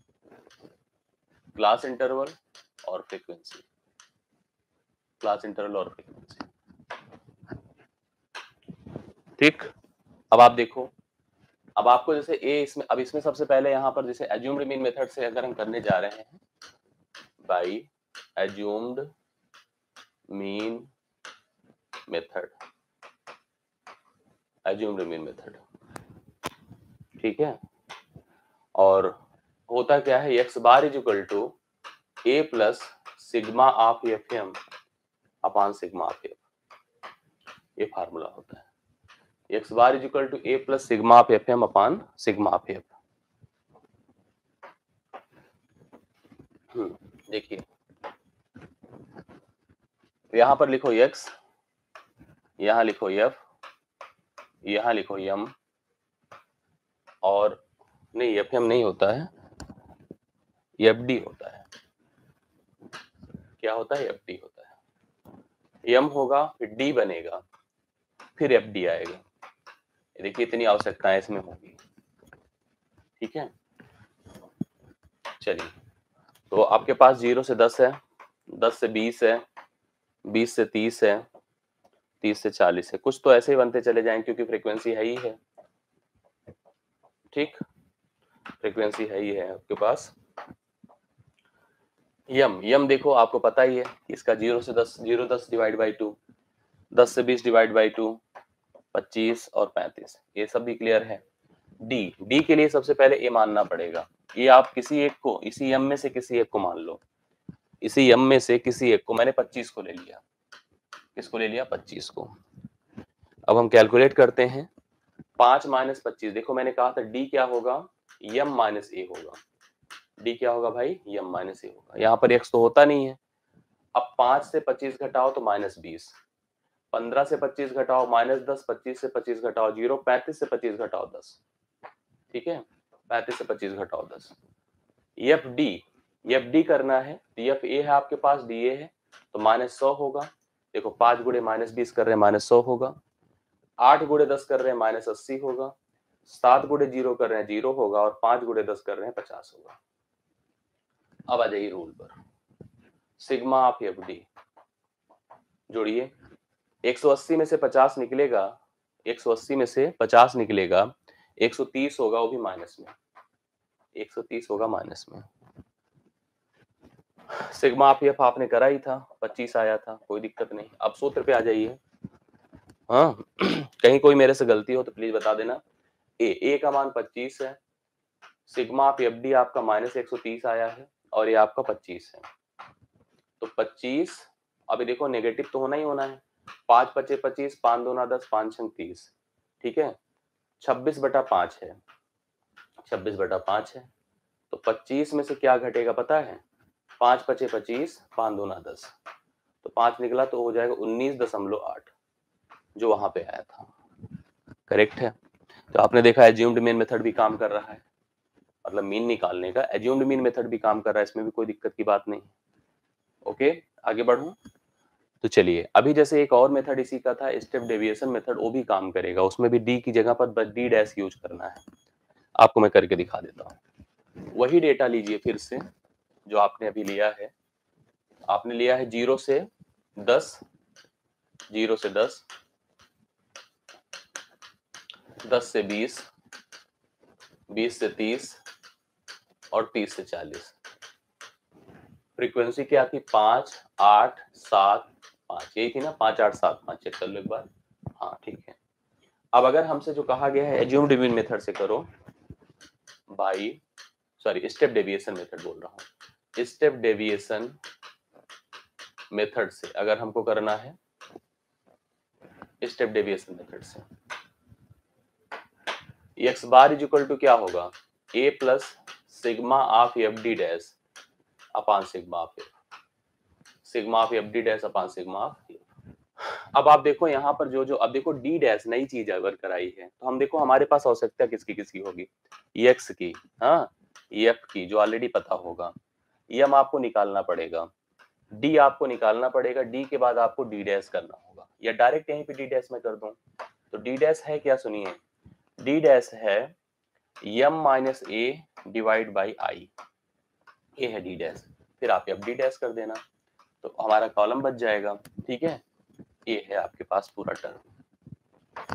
क्लास इंटरवल और फ्रीक्वेंसी, क्लास इंटरवल और फ्रीक्वेंसी, ठीक। अब आप देखो, अब आपको जैसे ए इसमें, अब इसमें सबसे पहले यहाँ पर जैसे एज्यूम्ड मीन मेथड से अगर हम करने जा रहे हैं, by assumed mean method, assumed mean method, ठीक है। और होता क्या है, x bar is equal to A plus sigma of f m upon sigma of f, ये फार्मूला होता है। X bar is equal to A plus sigma of f m upon sigma of f. देखिए यहां पर लिखो x, यहां लिखो f, यहां लिखो m, और नहीं एफ एम नहीं होता है, एफ डी होता है। क्या होता है, एफ डी होता है। यम होगा फिर डी बनेगा फिर एफ डी आएगा। देखिए इतनी आवश्यकताएं इसमें होगी, ठीक है। चलिए, तो आपके पास 0 से 10 है, 10 से 20 है, 20 से 30 है, 30 से 40 है। कुछ तो ऐसे ही बनते चले जाएंगे क्योंकि फ्रीक्वेंसी है ही है, ठीक, फ्रीक्वेंसी है ही है आपके पास। यम देखो आपको पता ही है कि इसका 0 से 10, 0 10 डिवाइड बाई 2, 10 से 20 डिवाइड बाई 2, 25 और 35, ये सब भी क्लियर है। डी के लिए सबसे पहले ए मानना पड़ेगा। ये आप किसी एक को, इसी यम में से किसी एक को मान लो, इसी यम में से किसी एक को। मैंने 25 को ले लिया, किसको ले लिया, 25 को। अब हम कैलकुलेट करते हैं, 5 माइनस 25, देखो मैंने कहा था डी क्या होगा, यम माइनस ए होगा। डी क्या होगा भाई, यम माइनस ए होगा। यहाँ पर एक्स तो होता नहीं है। अब 5 से 25 घटाओ तो -20, 15 से 25 घटाओ -10, 25 से 25 घटाओ 0, 35 से 25 घटाओ 10, ठीक है, 35 से 25 घटाओ 10। एफ डी करना है, एफ ए है आपके पास, डी ए है, तो -100 होगा। देखो 5 गुणे -20 कर रहे हैं -100 होगा, 8 गुणे 10 कर रहे हैं -80 होगा, 7 गुणे 0 कर रहे हैं 0 होगा, और 5 गुणे 10 कर रहे हैं 50 होगा। अब आ जाइए रूल पर, सिग्मा ऑफ एफ डी जोड़िए, 180 में से 50 निकलेगा, 180 में से 50 निकलेगा, 130 होगा, वो भी माइनस में, 130 होगा माइनस में। सिग्मा ऑफ एफ आपने करा ही था, 25 आया था, कोई दिक्कत नहीं। अब सूत्र पे आ जाइए। हाँ कहीं कोई मेरे से गलती हो तो प्लीज बता देना। ए का मान 25 है, सिग्मा ऑफ एफ डी आपका -130 आया है, और ये आपका 25 है। तो 25, अभी देखो नेगेटिव तो होना ही होना है, 5 पचे 25, 5 दूना 10, 5 छंग 30, ठीक है, 26/5 है, 26/5 है। तो 25 में से क्या घटेगा पता है, 5 पचे 25, 5 दूना 10, तो 5 निकला तो हो जाएगा 19.8, जो वहां पे आया था, करेक्ट है। तो आपने देखा एज्यूम्ड मीन मेथड भी काम कर रहा है, मतलब मीन निकालने का एज्यूम्ड मीन मेथड भी काम कर रहा है, इसमें भी कोई दिक्कत की बात नहीं। ओके, आगे बढ़ूं तो चलिए, अभी जैसे एक और मेथड इसी का था, स्टेप डेविएशन मेथड, वो भी काम करेगा। उसमें भी डी की जगह पर बस डी डैश यूज करना है, आपको मैं करके दिखा देता हूँ। वही डेटा लीजिए फिर से जो आपने अभी लिया है, आपने लिया है 0 से 10, 0 से 10, 10 से 20, 20 से 30 और 30 से 40। फ्रीक्वेंसी क्या थी, 5 8 7 5, यही थी ना, 5 8 7 5, चेक कर लो एक बार। हाँ ठीक है। अब अगर हमसे जो कहा गया है एज्यूम्ड मीन मेथड से करो भाई, सॉरी स्टेप डेविएशन मेथड बोल रहा हूँ, स्टेप डेविएशन मेथड से अगर हमको करना है, स्टेप डेविएशन मेथड से x bar is equal to क्या होगा, a plus sigma of F D dash upon sigma of f, sigma of F D dash upon sigma of f. अब आप देखो यहाँ पर जो अब देखो डी डैश नई चीज अगर कराई है, तो हम देखो हमारे पास आवश्यकता किसकी किसकी होगी, एक्स की, हाँ एफ की, जो ऑलरेडी पता होगा, एम आपको निकालना पड़ेगा, डी आपको निकालना पड़ेगा, डी के बाद आपको डी डैश करना होगा, या डायरेक्ट यहीं पे डी डैश में कर दूं। तो डी डैश है क्या, सुनिए, डी डैश है m minus a divide by i, ये है डी डैश, फिर आप एफ डी डैश कर देना, तो हमारा कॉलम बच जाएगा, ठीक है। ये है आपके पास पूरा टर्म।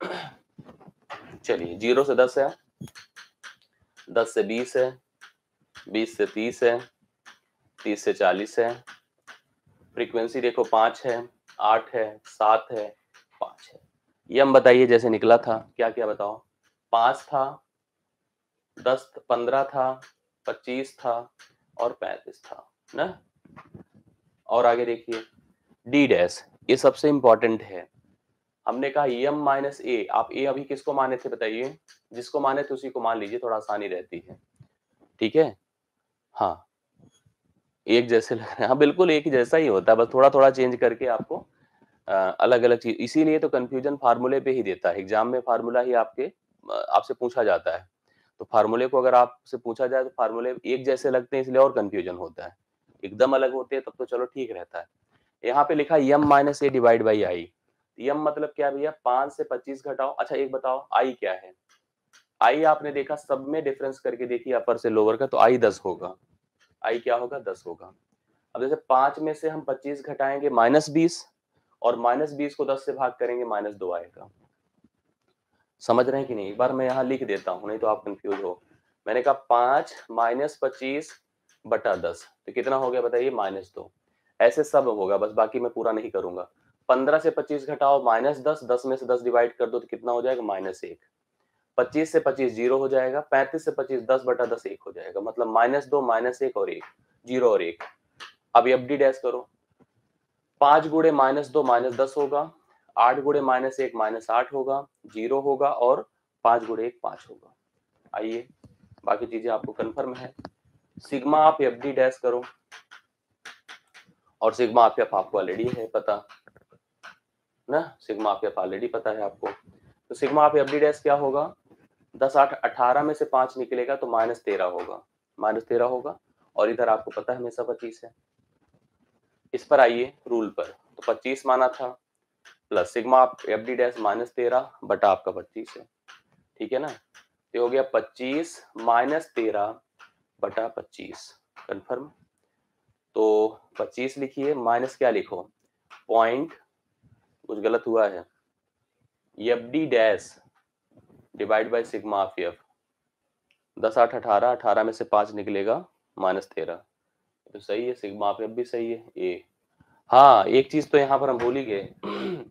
चलिए 0 से 10 है, 10 से 20 है, 20 से 30 है, 30 से 40 है, फ्रीक्वेंसी देखो 5 है, 8 है, 7 है, 5 है। यम बताइए जैसे निकला था, क्या क्या बताओ, 5 था, 10 15 था, 25 था और 35 था ना। और आगे देखिए डी डैश, ये सबसे इंपॉर्टेंट है। हमने कहा एम माइनस ए, आप ए अभी किसको माने थे बताइए, जिसको माने थे उसी को मान लीजिए, थोड़ा आसानी रहती है, ठीक है। हाँ एक जैसे लग रहे हैं, हाँ बिल्कुल एक ही जैसा ही होता है, बस थोड़ा थोड़ा चेंज करके आपको अलग अलग चीज, इसीलिए तो कंफ्यूजन फार्मूले पे ही देता है एग्जाम में, फार्मूला ही आपसे पूछा जाता है। तो फार्मूले को अगर आपसे पूछा जाए तो फार्मूले एक जैसे लगते हैं, इसलिए और कंफ्यूजन होता है, एकदम अलग होते हैं तब तो चलो ठीक रहता है। यहाँ पे लिखा m minus a divide by i, m मतलब क्या भैया 5 से 25 घटाओ। अच्छा एक बताओ i क्या है, i आपने देखा सब में डिफरेंस करके देखिए अपर से लोअर का, तो i 10 होगा, i क्या होगा 10 होगा। अब जैसे 5 में से हम 25 घटाएंगे -20 और -20 को 10 से भाग करेंगे -2 आएगा। समझ रहे हैं कि नहीं? एक बार मैं यहाँ लिख देता हूँ नहीं तो आप कंफ्यूज हो। मैंने कहा 5 माइनस 25 बटा 10 तो कितना हो गया बताइए -2। ऐसे सब होगा, बस बाकी मैं पूरा नहीं करूंगा। 15 से 25 घटाओ -10, 10 में से 10 डिवाइड कर दो तो कितना हो जाएगा -1। 25 से 25 जीरो हो जाएगा, 35 से 25 10 बटा 10 1 हो जाएगा, मतलब -2 -1 और 1, 0 और 1। अब एफडी डैश करो, 5 गुणे -2 -10 होगा, 8 गुणे -1 -8 होगा, 0 होगा और 5 गुणे 1 5 होगा। आइए बाकी चीजें आपको कंफर्म है। सिग्मा आप एफडी डैश करो और सिग्मा आप एफ आपको ऑलरेडी है पता ना, सिग्मा आप एफ ऑलरेडी पता है आपको। तो सिग्मा आप एफडी डैश क्या होगा, 10 8 18 में से 5 निकलेगा तो -13 होगा, -13 होगा और इधर आपको पता है हमेशा 25 है। इस पर आइए रूल पर, तो 25 माना था plus sigma of fd dash -13 बटा आपका 25 है, ठीक है ना। तो हो गया 25 -13 बटा 25 कंफर्म। तो 25 लिखिए माइनस क्या लिखो, पॉइंट कुछ गलत हुआ है, fd dash divide by sigma of f. 10 8 18, 18 में से 5 निकलेगा -13, तो सही है, सिग्मा ऑफ एफ भी सही है ए। हाँ एक चीज तो यहाँ पर हम भूल ही गए,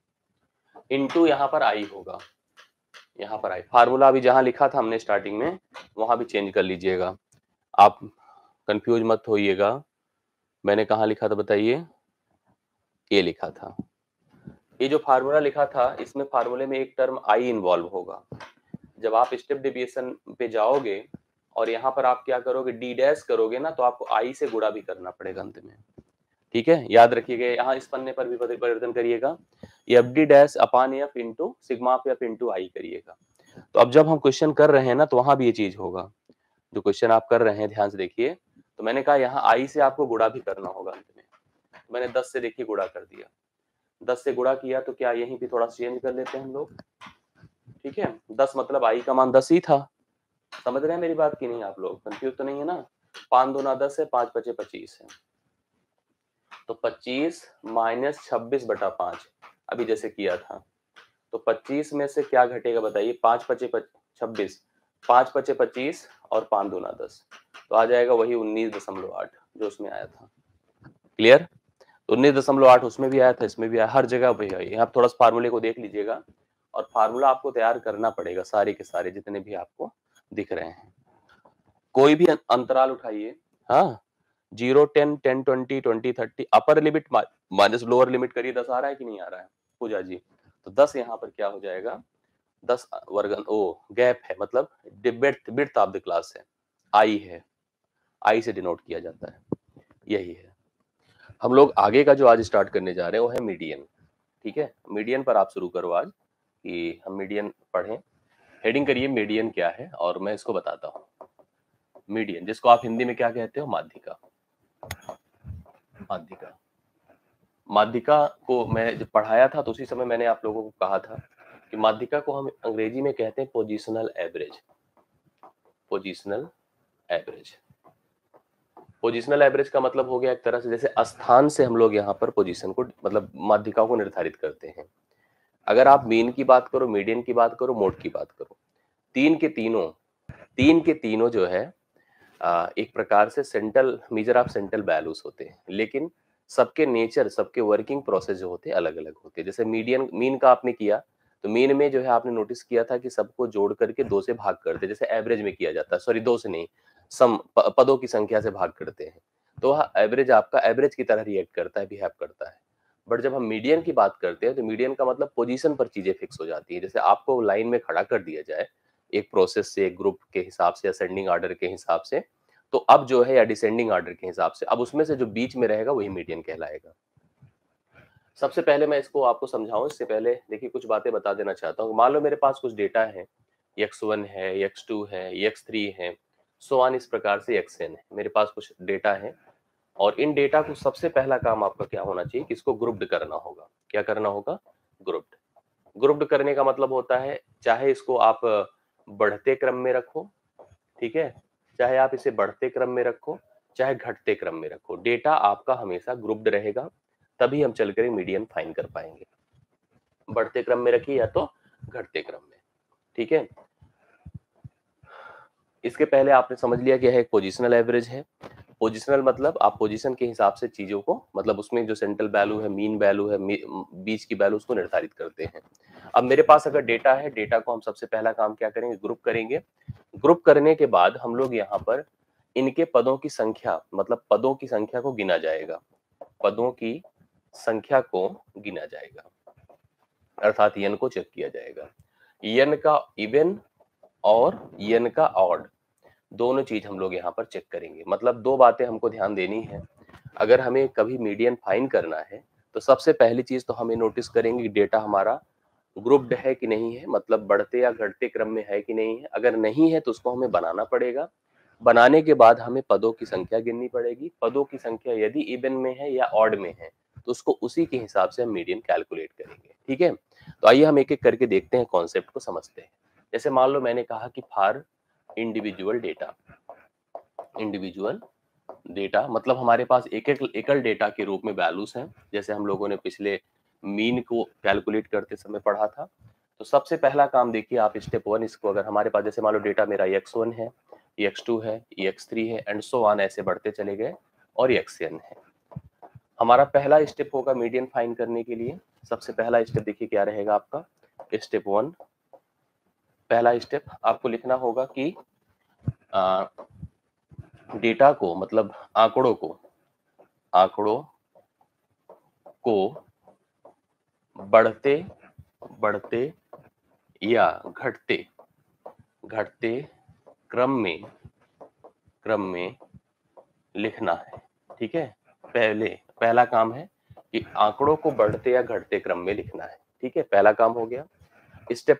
इनटू यहाँ पर आई होगा, यहाँ पर आई फार्मूला अभी जहां लिखा था हमने स्टार्टिंग में वहां भी चेंज कर लीजिएगा, आप कंफ्यूज मत होइएगा। मैंने कहा लिखा था बताइए, ये लिखा था, ये जो फार्मूला लिखा था इसमें फार्मूले में एक टर्म आई इन्वॉल्व होगा। जब आप स्टेप डेविएशन पे जाओगे और यहाँ पर आप क्या करोगे डी डैश करोगे ना, तो आपको आई से गुणा भी करना पड़ेगा अंत में, ठीक है, याद रखिएगा। यहाँ इस पन्ने पर भी परिवर्तन करिएगा, f D dash upon f into sigma of f into i करिएगा। तो अब जब हम क्वेश्चन कर रहे हैं ना तो वहां भी ये चीज होगा, जो क्वेश्चन आप कर रहे हैं ध्यान से देखिए। तो मैंने कहा यहाँ आई से आपको गुणा भी करना होगा अंत में, मैंने 10 से देखिए गुणा कर दिया, 10 से गुणा किया तो क्या यहीं पे थोड़ा चेंज कर लेते हैं हम लोग, ठीक है। 10 मतलब आई का मान 10 ही था, समझ रहे हैं मेरी बात की नहीं, आप लोग कंफ्यूज तो नहीं है ना। 5 दूना 10 है, 5 पचे 25 है, तो 25 माइनस 26 बटा 5 अभी जैसे किया था, तो 25 में से क्या घटेगा बताइए, 5 पचे 26, 5 पचे 25 और 5 दूना 10, तो आ जाएगा वही 19.8 जो उसमें आया था। क्लियर, 19.8 उसमें भी आया था, इसमें भी आया, हर जगह वही आई। आप थोड़ा सा फार्मूले को देख लीजिएगा और फार्मूला आपको तैयार करना पड़ेगा, सारे के सारे जितने भी आपको दिख रहे हैं। कोई भी अंतराल उठाइए, हाँ 0 10 10 20 20 30 upper limit minus lower limit करिए, 10 आ रहा है कि नहीं आ रहा है पूजा जी, तो 10 यहाँ पर क्या हो जाएगा, 10 वर्ग ओ गैप है, मतलब विड्थ ऑफ द क्लास है, आई है, आई से डिनोट किया जाता है, यही है। हम लोग आगे का जो आज स्टार्ट करने जा रहे हैं वो है मीडियन, ठीक है। मीडियन पर आप शुरू करो आज कि हम मीडियन पढ़ें। हेडिंग करिए मीडियन क्या है और मैं इसको बताता हूँ। मीडियन जिसको आप हिंदी में क्या कहते हो, माध्यिका। माध्यिका, माध्यिका को मैं जब पढ़ाया था तो उसी समय मैंने आप लोगों को कहा था कि माध्यिका को हम अंग्रेजी में कहते हैं positional average. Positional average, positional average का मतलब हो गया एक तरह से जैसे स्थान से हम लोग यहाँ पर पोजीशन को मतलब माध्यिका को निर्धारित करते हैं। अगर आप मीन की बात करो, मीडियन की बात करो, मोड की बात करो, तीन के तीनों जो है एक प्रकार से central measure of central values होते हैं, लेकिन सबके नेचर, सबके वर्किंग प्रोसेस जो होते हैं अलग अलग होते हैं। जैसे मीन का आपने किया तो मीन में जो है आपने नोटिस किया था कि सबको जोड़ करके 2 से भाग करते, जैसे एवरेज में किया जाता है, सॉरी 2 से नहीं, सम पदों की संख्या से भाग करते हैं, तो वह एवरेज आपका एवरेज की तरह रिएक्ट करता है, बिहेव करता है। बट जब हम मीडियन की बात करते हैं तो मीडियन का मतलब पोजीशन पर चीजें फिक्स हो जाती है। जैसे आपको लाइन में खड़ा कर दिया जाए एक प्रोसेस से, एक ग्रुप के हिसाब से, असेंडिंग ऑर्डर के हिसाब से, तो अब जो है या डिसेंडिंग ऑर्डर के हिसाब से, अब उसमें से जो बीच में रहेगा वही मीडियन कहलाएगा। सबसे पहले मैं इसको आपको समझाऊं इससे पहले देखिए कुछ बातें बता देना चाहता हूँ। मान लो मेरे पास कुछ डेटा है, x1 है, x2 है, x3 है, सो ऑन इस प्रकार से xn है, मेरे पास कुछ डेटा है और इन डेटा को सबसे पहला काम आपका क्या होना चाहिए कि इसको ग्रुप्ड करना होगा। क्या करना होगा? ग्रुप्ड। ग्रुप्ड करने का मतलब होता है चाहे इसको आप बढ़ते क्रम में रखो, ठीक है, चाहे आप इसे बढ़ते क्रम में रखो, चाहे घटते क्रम में रखो, डेटा आपका हमेशा ग्रुप्ड रहेगा, तभी हम चलकर मीडियन फाइंड कर पाएंगे। बढ़ते क्रम में रखिए या तो घटते क्रम में, ठीक है। इसके पहले आपने समझ लिया कि यह एक पोजिशनल एवरेज है। पोजिशनल मतलब आप पोजीशन के हिसाब से चीजों को, मतलब उसमें जो सेंट्रल वैल्यू है, मीन वैल्यू है, बीच की वैल्यू, उसको निर्धारित करते हैं। अब मेरे पास अगर डेटा है, डेटा को हम सबसे पहला काम क्या करेंगे? ग्रुप करेंगे। ग्रुप करने के बाद हम लोग यहाँ पर इनके पदों की संख्या, मतलब पदों की संख्या को गिना जाएगा, पदों की संख्या को गिना जाएगा, अर्थात यन को चेक किया जाएगा। यन का इवन और यन का ऑड, दोनों चीज हम लोग यहाँ पर चेक करेंगे। मतलब दो बातें हमको ध्यान देनी है। अगर हमें कभी मीडियन फाइंड करना है तो सबसे पहली चीज तो हमें नोटिस करेंगे कि डेटा हमारा ग्रुप्ड है कि नहीं है, मतलब बढ़ते या घटते क्रम में है कि नहीं है। अगर नहीं है तो उसको हमें बनाना पड़ेगा। बनाने के बाद हमें पदों की संख्या गिननी पड़ेगी। पदों की संख्या यदि इवन में है या ऑड में है तो उसको उसी के हिसाब से हम मीडियन कैलकुलेट करेंगे, ठीक है। तो आइए हम एक एक करके देखते हैं, कॉन्सेप्ट को समझते हैं। जैसे मान लो मैंने कहा कि for individual data, individual data मतलब हमारे पास एक एक एकल डेटा के रूप में वैल्यूज हैं, जैसे हम लोगों ने पिछले मीन को कैलकुलेट करते समय पढ़ा था। तो सबसे पहला काम देखिए आप, स्टेप वन, इसको अगर हमारे पास जैसे मान लो डेटा मेरा x1 है, x2 है, x3 है एंड सो ऑन, ऐसे बढ़ते चले गए, और xn है। हमारा पहला स्टेप होगा मीडियन फाइंड करने के लिए। सबसे पहला स्टेप देखिए क्या रहेगा आपका। स्टेप वन, पहला स्टेप आपको लिखना होगा कि डेटा को, मतलब आंकड़ों को बढ़ते बढ़ते या घटते क्रम में लिखना है, ठीक है। पहला काम है कि आंकड़ों को बढ़ते या घटते क्रम में लिखना है, ठीक है, पहला काम हो गया। स्टेप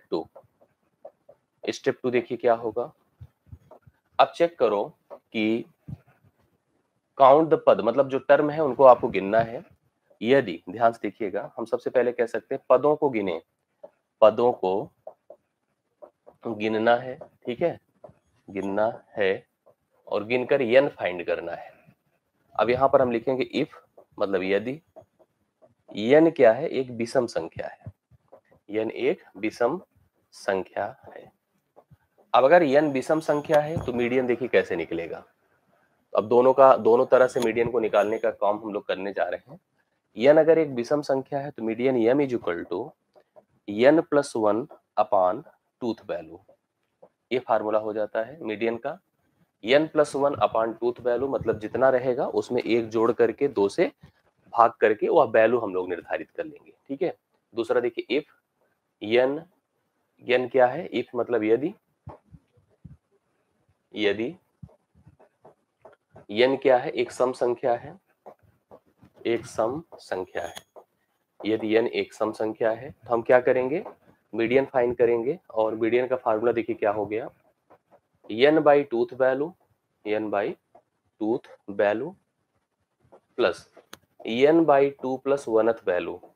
टू देखिए क्या होगा। अब चेक करो कि काउंट द पद, मतलब जो टर्म है उनको आपको गिनना है। यदि, ध्यान से देखिएगा, हम सबसे पहले कह सकते हैं पदों को गिने, पदों को गिनना है, ठीक है, गिनना है, और गिनकर यन फाइंड करना है। अब यहां पर हम लिखेंगे इफ, मतलब यदि यन क्या है? एक विषम संख्या है, यन एक विषम संख्या है। अब अगर यन विषम संख्या है तो मीडियन देखिए कैसे निकलेगा। अब दोनों तरह से मीडियन को निकालने का काम हम लोग करने जा रहे हैं। यन अगर एक विषम संख्या है तो median m is equal to n plus one upon twoth value, ये फार्मूला हो जाता है मीडियन का। n plus one upon twoth value, मतलब जितना रहेगा उसमें एक जोड़ करके, दो से भाग करके वह वैल्यू हम लोग निर्धारित कर लेंगे, ठीक है। दूसरा देखिए इफ यन क्या है? इफ मतलब यदि यन क्या है? एक सम संख्या है, एक सम संख्या है। यदि n एक सम संख्या है तो हम क्या करेंगे? मीडियन फाइंड करेंगे। और मीडियन का फार्मूला देखिए क्या हो गया, n by twoth value, n by twoth value plus n by two plus oneth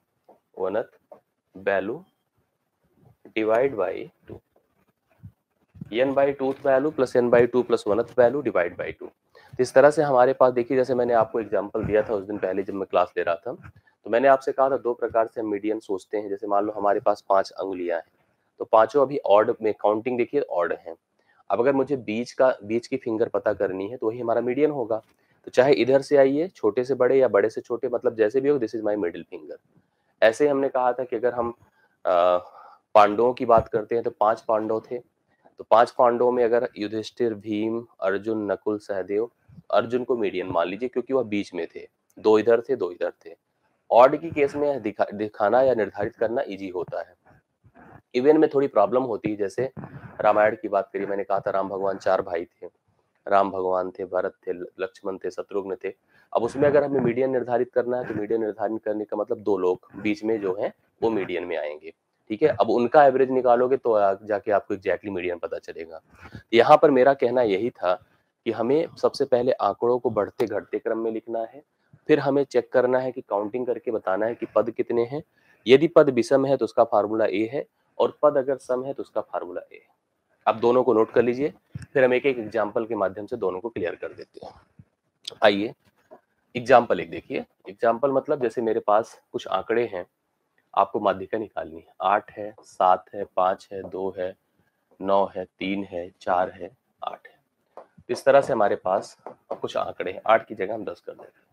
value divide by two, n by twoth value plus n by two plus oneth value divide by two. इस तरह से हमारे पास देखिए, जैसे मैंने आपको example दिया था उस दिन पहले जब मैं क्लास ले रहा था, तो मैंने आपसे कहा था दो प्रकार से हम मीडियन सोचते हैं। जैसे मान लो हमारे पास 5 अंगुलियां हैं, तो पांचों अभी ऑड में, काउंटिंग देखिए ऑड है। अब अगर मुझे बीच की फिंगर पता करनी है तो वही हमारा मीडियन होगा। तो चाहे इधर से आइए, छोटे से बड़े या बड़े से छोटे, मतलब जैसे भी हो, this is my middle finger. ऐसे ही हमने कहा था कि अगर हम पांडवों की बात करते हैं तो 5 पांडव थे। तो 5 पांडवों में अगर युधिष्ठिर, भीम, अर्जुन, नकुल, सहदेव, अर्जुन को मीडियन मान लीजिए क्योंकि वह बीच में थे, दो इधर थे, दो इधर थे। ऑड की केस में दिखाना या निर्धारित करना इजी होता है। इवन में थोड़ी प्रॉब्लम होती है। जैसे रामायण की बात करिए, मैंने कहा था राम भगवान 4 भाई थे, राम भगवान थे, भरत थे, लक्ष्मण थे, शत्रुघ्न थे। अब उसमें अगर हमें मीडियन निर्धारित करना है तो मीडियन निर्धारित करने का मतलब 2 लोग बीच में जो है वो मीडियन में आएंगे, ठीक है। अब उनका एवरेज निकालोगे तो जाके आपको एग्जैक्टली मीडियन पता चलेगा। यहाँ पर मेरा कहना यही था कि हमें सबसे पहले आंकड़ों को बढ़ते घटते क्रम में लिखना है, फिर हमें चेक करना है कि काउंटिंग करके बताना है कि पद कितने हैं। यदि पद विषम है तो उसका फार्मूला ए है, और पद अगर सम है तो उसका फार्मूला ए है। आप दोनों को नोट कर लीजिए, फिर हम एक एक एग्जाम्पल के माध्यम से दोनों को क्लियर कर देते हैं। आइए एग्जाम्पल एक देखिए। एग्जाम्पल मतलब जैसे मेरे पास कुछ आंकड़े हैं, आपको माध्यिका निकालनी है। 8 है, 7 है, 5 है, 2 है, 9 है, 3 है, 4 है, 8 है। इस तरह से हमारे पास कुछ आंकड़े हैं। 8 की जगह हम 10 कर देते हैं।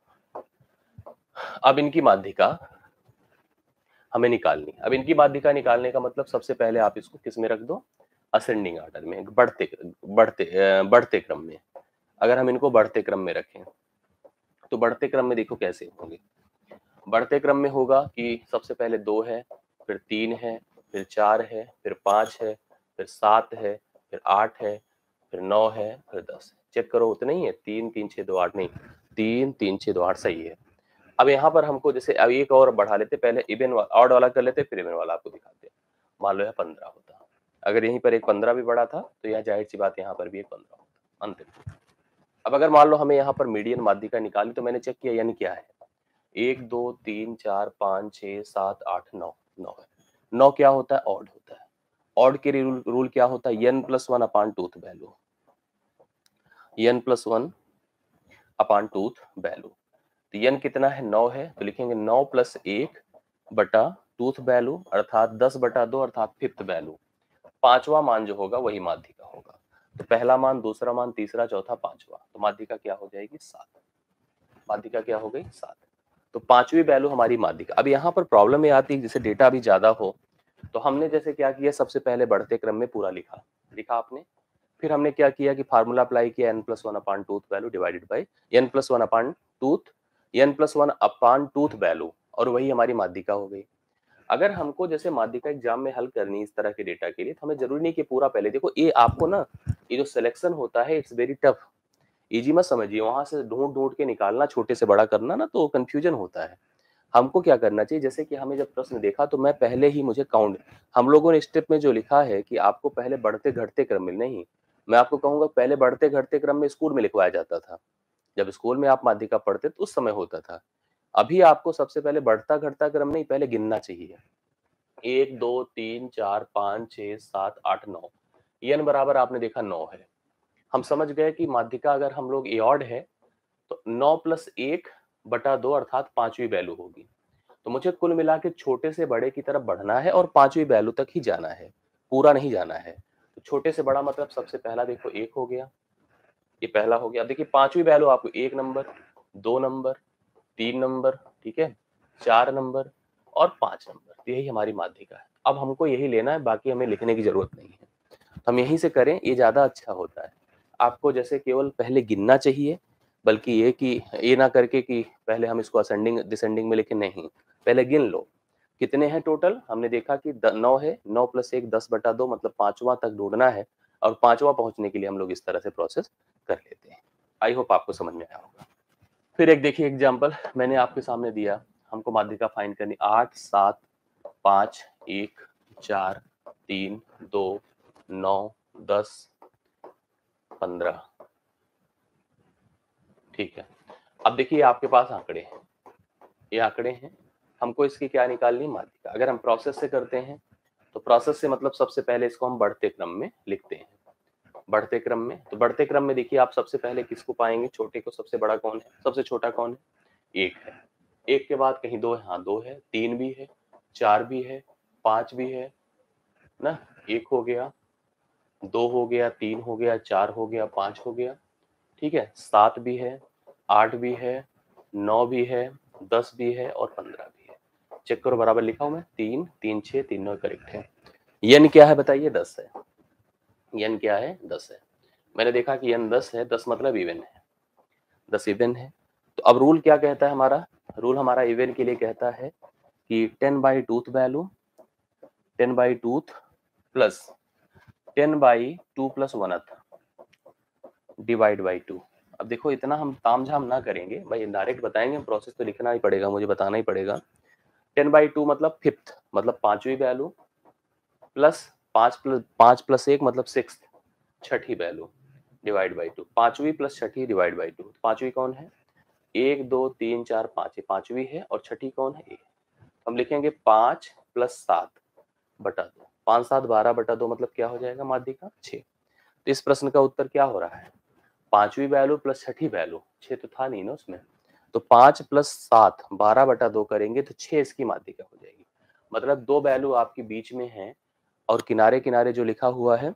अब इनकी माध्यिका हमें निकालनी है। अब इनकी माध्यिका निकालने का मतलब सबसे पहले आप इसको किस में रख दो, असेंडिंग ऑर्डर में, बढ़ते बढ़ते क्रम में। अगर हम इनको बढ़ते क्रम में रखें तो बढ़ते क्रम में देखो कैसे होंगे। बढ़ते क्रम में होगा कि सबसे पहले 2 है, फिर 3 है, फिर 4 है, फिर 5 है, फिर 7 है, फिर 8 है, फिर 9 है, फिर 10 है। चेक करो उतना ही है, 3 3 6 2 8 नहीं, 3 3 6 2 8 सही है। अब यहाँ पर हमको जैसे अब एक और बढ़ा लेते, पहले इवन ऑड वाला कर लेते, फिर इवन वाला आपको दिखाते। मान लो यह 15 होता, अगर यहीं पर एक 15 भी बड़ा था तो यह जाहिर सी बात यहाँ पर भी एक 15 होता अंतिम। अब अगर मान लो हमें यहाँ पर मीडियन माध्यिका निकाली, तो मैंने चेक किया यानी क्या है, 1 2 3 4 5 6 7 8 9, 9 है। 9 क्या होता है, ऑड होता है। ऑड के रूल क्या होता है, n plus one upon twoth value, n plus one upon twoth value. तो n कितना है, 9 है, तो लिखेंगे 9 प्लस 1 बटा टूथ वैल्यू अर्थात 10 बटा 2 अर्थात फिफ्थ वैल्यू। पांचवा मान जो होगा वही माध्यिका होगा। तो पहला मान, दूसरा मान, तीसरा, चौथा, पांचवा, तो माध्यिका क्या हो जाएगी, 7। माध्यिका क्या हो गई, 7। तो पांचवी वैल्यू हमारी माध्यिका। अब यहाँ पर प्रॉब्लम ये आती है, जैसे डेटा अभी ज्यादा हो तो हमने जैसे क्या किया, सबसे पहले बढ़ते क्रम में पूरा लिखा आपने। फिर हमने क्या किया कि फार्मूला अप्लाई किया, n plus one upon twoth value divided by n plus one upon twoth value, और वही हमारी माध्यिका हो गई। अगर हमको जैसे माध्यिका एग्जाम में हल करनी इस तरह के डेटा के लिए, तो हमें जरूरी नहीं कि पूरा पहले देखो। ये आपको ना, ये जो सिलेक्शन होता है इट्स वेरी टफ, इजी मत समझिए। वहां से ढूंढ ढूंढ के निकालना, छोटे से बड़ा करना ना, तो कंफ्यूजन होता है। हमको क्या करना चाहिए, जैसे कि हमें जब प्रश्न देखा तो मैं पहले ही मुझे काउंट, हम लोगों ने स्टेप में जो लिखा है कि आपको पहले बढ़ते घटते क्रम में, नहीं, मैं आपको कहूंगा पहले बढ़ते घटते क्रम में स्कूल में लिखवाया जाता था। जब स्कूल में आप माध्यिका पढ़ते तो उस समय होता था। अभी आपको सबसे पहले बढ़ता घटता क्रम नहीं, पहले गिनना चाहिए। 1 2 3 4 5 6 7 8 9, n बराबर आपने देखा 9 है। हम समझ गए कि माध्यिका अगर हम लोग एऑर्ड है तो 9 प्लस 1 बटा 2 अर्थात पांचवी वैल्यू होगी। तो मुझे कुल मिला के छोटे से बड़े की तरफ बढ़ना है और पांचवी वैल्यू तक ही जाना है, पूरा नहीं जाना है। तो छोटे से बड़ा मतलब सबसे पहला देखो 1 हो गया, ये पहला हो गया। देखिए पांचवी वैल्यू आपको 1 नंबर, 2 नंबर, 3 नंबर, ठीक है, 4 नंबर और 5 नंबर, यही हमारी माध्यिका है। अब हमको यही लेना है, बाकी हमें लिखने की जरूरत नहीं है। हम यहीं से करें, ये ज्यादा अच्छा होता है। आपको जैसे केवल पहले गिनना चाहिए, बल्कि ये कि ये ना करके कि पहले हम इसको असेंडिंग डिसेंडिंग में लिखे, नहीं, पहले गिन लो कितने हैं टोटल। हमने देखा कि 9 है, 9 प्लस 1 10 बटा 2, मतलब पांचवा तक ढूंढना है, और पांचवा पहुंचने के लिए हम लोग इस तरह से प्रोसेस कर लेते हैं। आई होप आपको समझ में आया होगा। फिर एक देखिए एग्जाम्पल मैंने आपके सामने दिया, हमको माध्यिका फाइंड करनी, 8 7 5 1 4 3 2 9 10 15, ठीक है। अब देखिए आपके पास आंकड़े हैं, ये आंकड़े हैं, हमको इसकी क्या निकालनी, माध्यिका। अगर हम प्रोसेस से करते हैं तो प्रोसेस से मतलब सबसे पहले इसको हम बढ़ते क्रम में लिखते हैं। बढ़ते क्रम में, तो बढ़ते क्रम में देखिए आप सबसे पहले किसको पाएंगे, छोटे को। सबसे बड़ा कौन है, सबसे छोटा कौन है, 1 है। 1 के बाद कहीं 2 है, हाँ 2 है, 3 भी है, 4 भी है, 5 भी है ना, 1 हो गया, 2 हो गया, 3 हो गया, 4 हो गया, 5 हो गया, ठीक है, 7 भी है, 8 भी है, 9 भी है, 10 भी है और 15 भी है। चेक करो बराबर लिखा हूं मैं, 3 3 6 3 9 करेक्ट है। यन क्या है बताइए, 10 है। यन क्या है, 10 है। मैंने देखा कि यन 10 है, 10 मतलब इवन है, 10 इवन है। तो अब रूल क्या कहता है हमारा, रूल हमारा इवन के लिए कहता है कि 10 by twoth value, 10 by twoth plus 10 by 2 plus 1th divide by 2। अब देखो इतना हम तामझाम ना करेंगे भाई, डायरेक्ट बताएंगे, प्रोसेस तो लिखना ही पड़ेगा, मुझे बताना ही पड़ेगा। 10 बाई 2 मतलब फिफ्थ, मतलब पांचवी वैल्यू, प्लस 5 प्लस 1 मतलब six, Chhathi value. Divide by 2, पांचवी प्लस छठी डिवाइड बाई 2। पांचवी कौन है? 1 2 3 4 5, ये पांचवी है और छठी कौन है? हम लिखेंगे 5 प्लस 7 बटा 2, 5 7 12 बटा 2 मतलब क्या हो जाएगा माध्यिका? 6। तो इस प्रश्न का उत्तर क्या हो रहा है? पांचवी वैल्यू प्लस छठी वैल्यू, 6 तो था नहीं ना उसमें, तो 5 प्लस 7 12 बटा 2 करेंगे तो 6 इसकी माध्यिका हो जाएगी। मतलब दो वैल्यू आपके बीच में है और किनारे किनारे जो लिखा हुआ है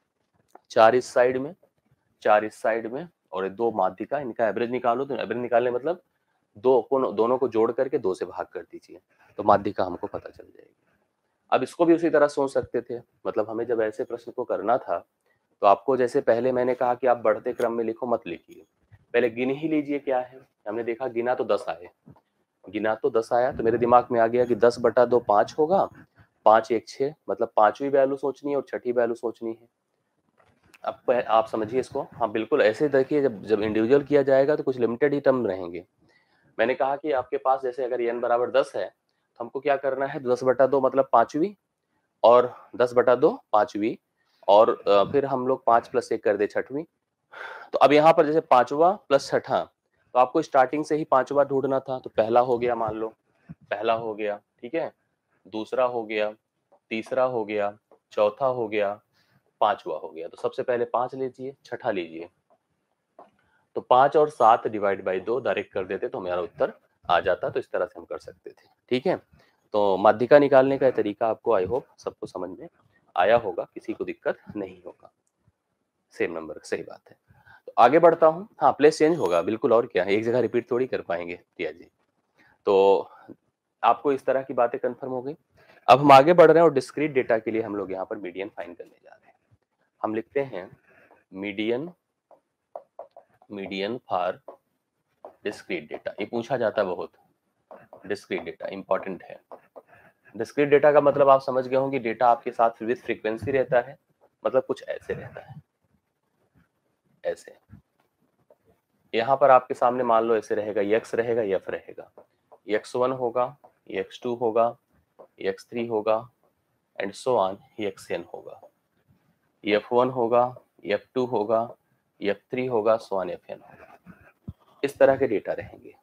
4 इस साइड में, 4 इस साइड में और 2 माध्यिका, इनका एवरेज निकालो। तो एवरेज निकालने मतलब दोनों को जोड़ करके 2 से भाग कर दीजिए तो माध्यिका हमको पता चल जाएगी। अब इसको भी उसी तरह सोच सकते थे, मतलब हमें जब ऐसे प्रश्न को करना था तो आपको जैसे पहले मैंने कहा कि आप बढ़ते क्रम में लिखो, मत लिखिए, पहले गिन ही लीजिए क्या है। हमने देखा गिना तो 10 आए, गिना तो 10 आया तो मेरे दिमाग में आ गया कि 10 बटा 2 5 होगा, 5 1 6, मतलब पांचवी वैल्यू सोचनी है और छठी वैल्यू सोचनी है। अब आप समझिए इसको। हाँ बिल्कुल ऐसे देखिए, जब जब इंडिविजुअल किया जाएगा तो कुछ लिमिटेड ही टर्म रहेंगे। मैंने कहा कि आपके पास जैसे अगर n बराबर 10 है तो हमको क्या करना है, 10 बटा 2 मतलब पांचवी, और 10 बटा 2 पांचवी, और फिर हम लोग 5 प्लस 1 कर दे छठवीं। तो अब यहाँ पर जैसे पांचवा प्लस छठा, तो आपको स्टार्टिंग से ही पांचवा ढूंढना था, तो पहला हो गया, मान लो पहला हो गया, ठीक है, दूसरा हो गया, तीसरा हो गया, चौथा हो गया, पांचवा हो गया। तो सबसे पहले 5 लीजिए, छठा लीजिए, तो 5 और 7 डिवाइड बाई 2 डायरेक्ट कर देते तो मेरा उत्तर आ जाता। तो इस तरह से हम कर सकते थे, ठीक है। तो माध्यिका निकालने का तरीका आपको आई होप सबको समझ में आया होगा, किसी को दिक्कत नहीं होगा। सेम नंबर, सही बात है। तो आगे बढ़ता हूँ। हाँ प्लेस चेंज होगा बिल्कुल, और क्या, एक जगह रिपीट थोड़ी कर पाएंगे प्रिया जी। तो आपको इस तरह की बातें कंफर्म हो गई। अब हम आगे बढ़ रहे हैं और डिस्क्रीट डेटा के लिए हम लोग यहाँ पर मीडियन फाइंड करने जा रहे हैं। हम लिखते हैं median, median for discrete data. ये पूछा जाता है बहुत, डिस्क्रीट डेटा इंपॉर्टेंट है। डिस्क्रीट डेटा का मतलब आप समझ गए होंगे, डेटा आपके साथ विद फ्रीक्वेंसी रहता है, मतलब कुछ ऐसे रहता है, ऐसे। यहाँ पर आपके सामने मान लो ऐसे रहेगा, x रहेगा, f रहेगा, x1 होगा, x2 होगा, x3 होगा एंड सो ऑन, xn होगा, f1 होगा, f2 होगा, f3 होगा, सो ऑन fn होगा। इस तरह के डेटा रहेंगे।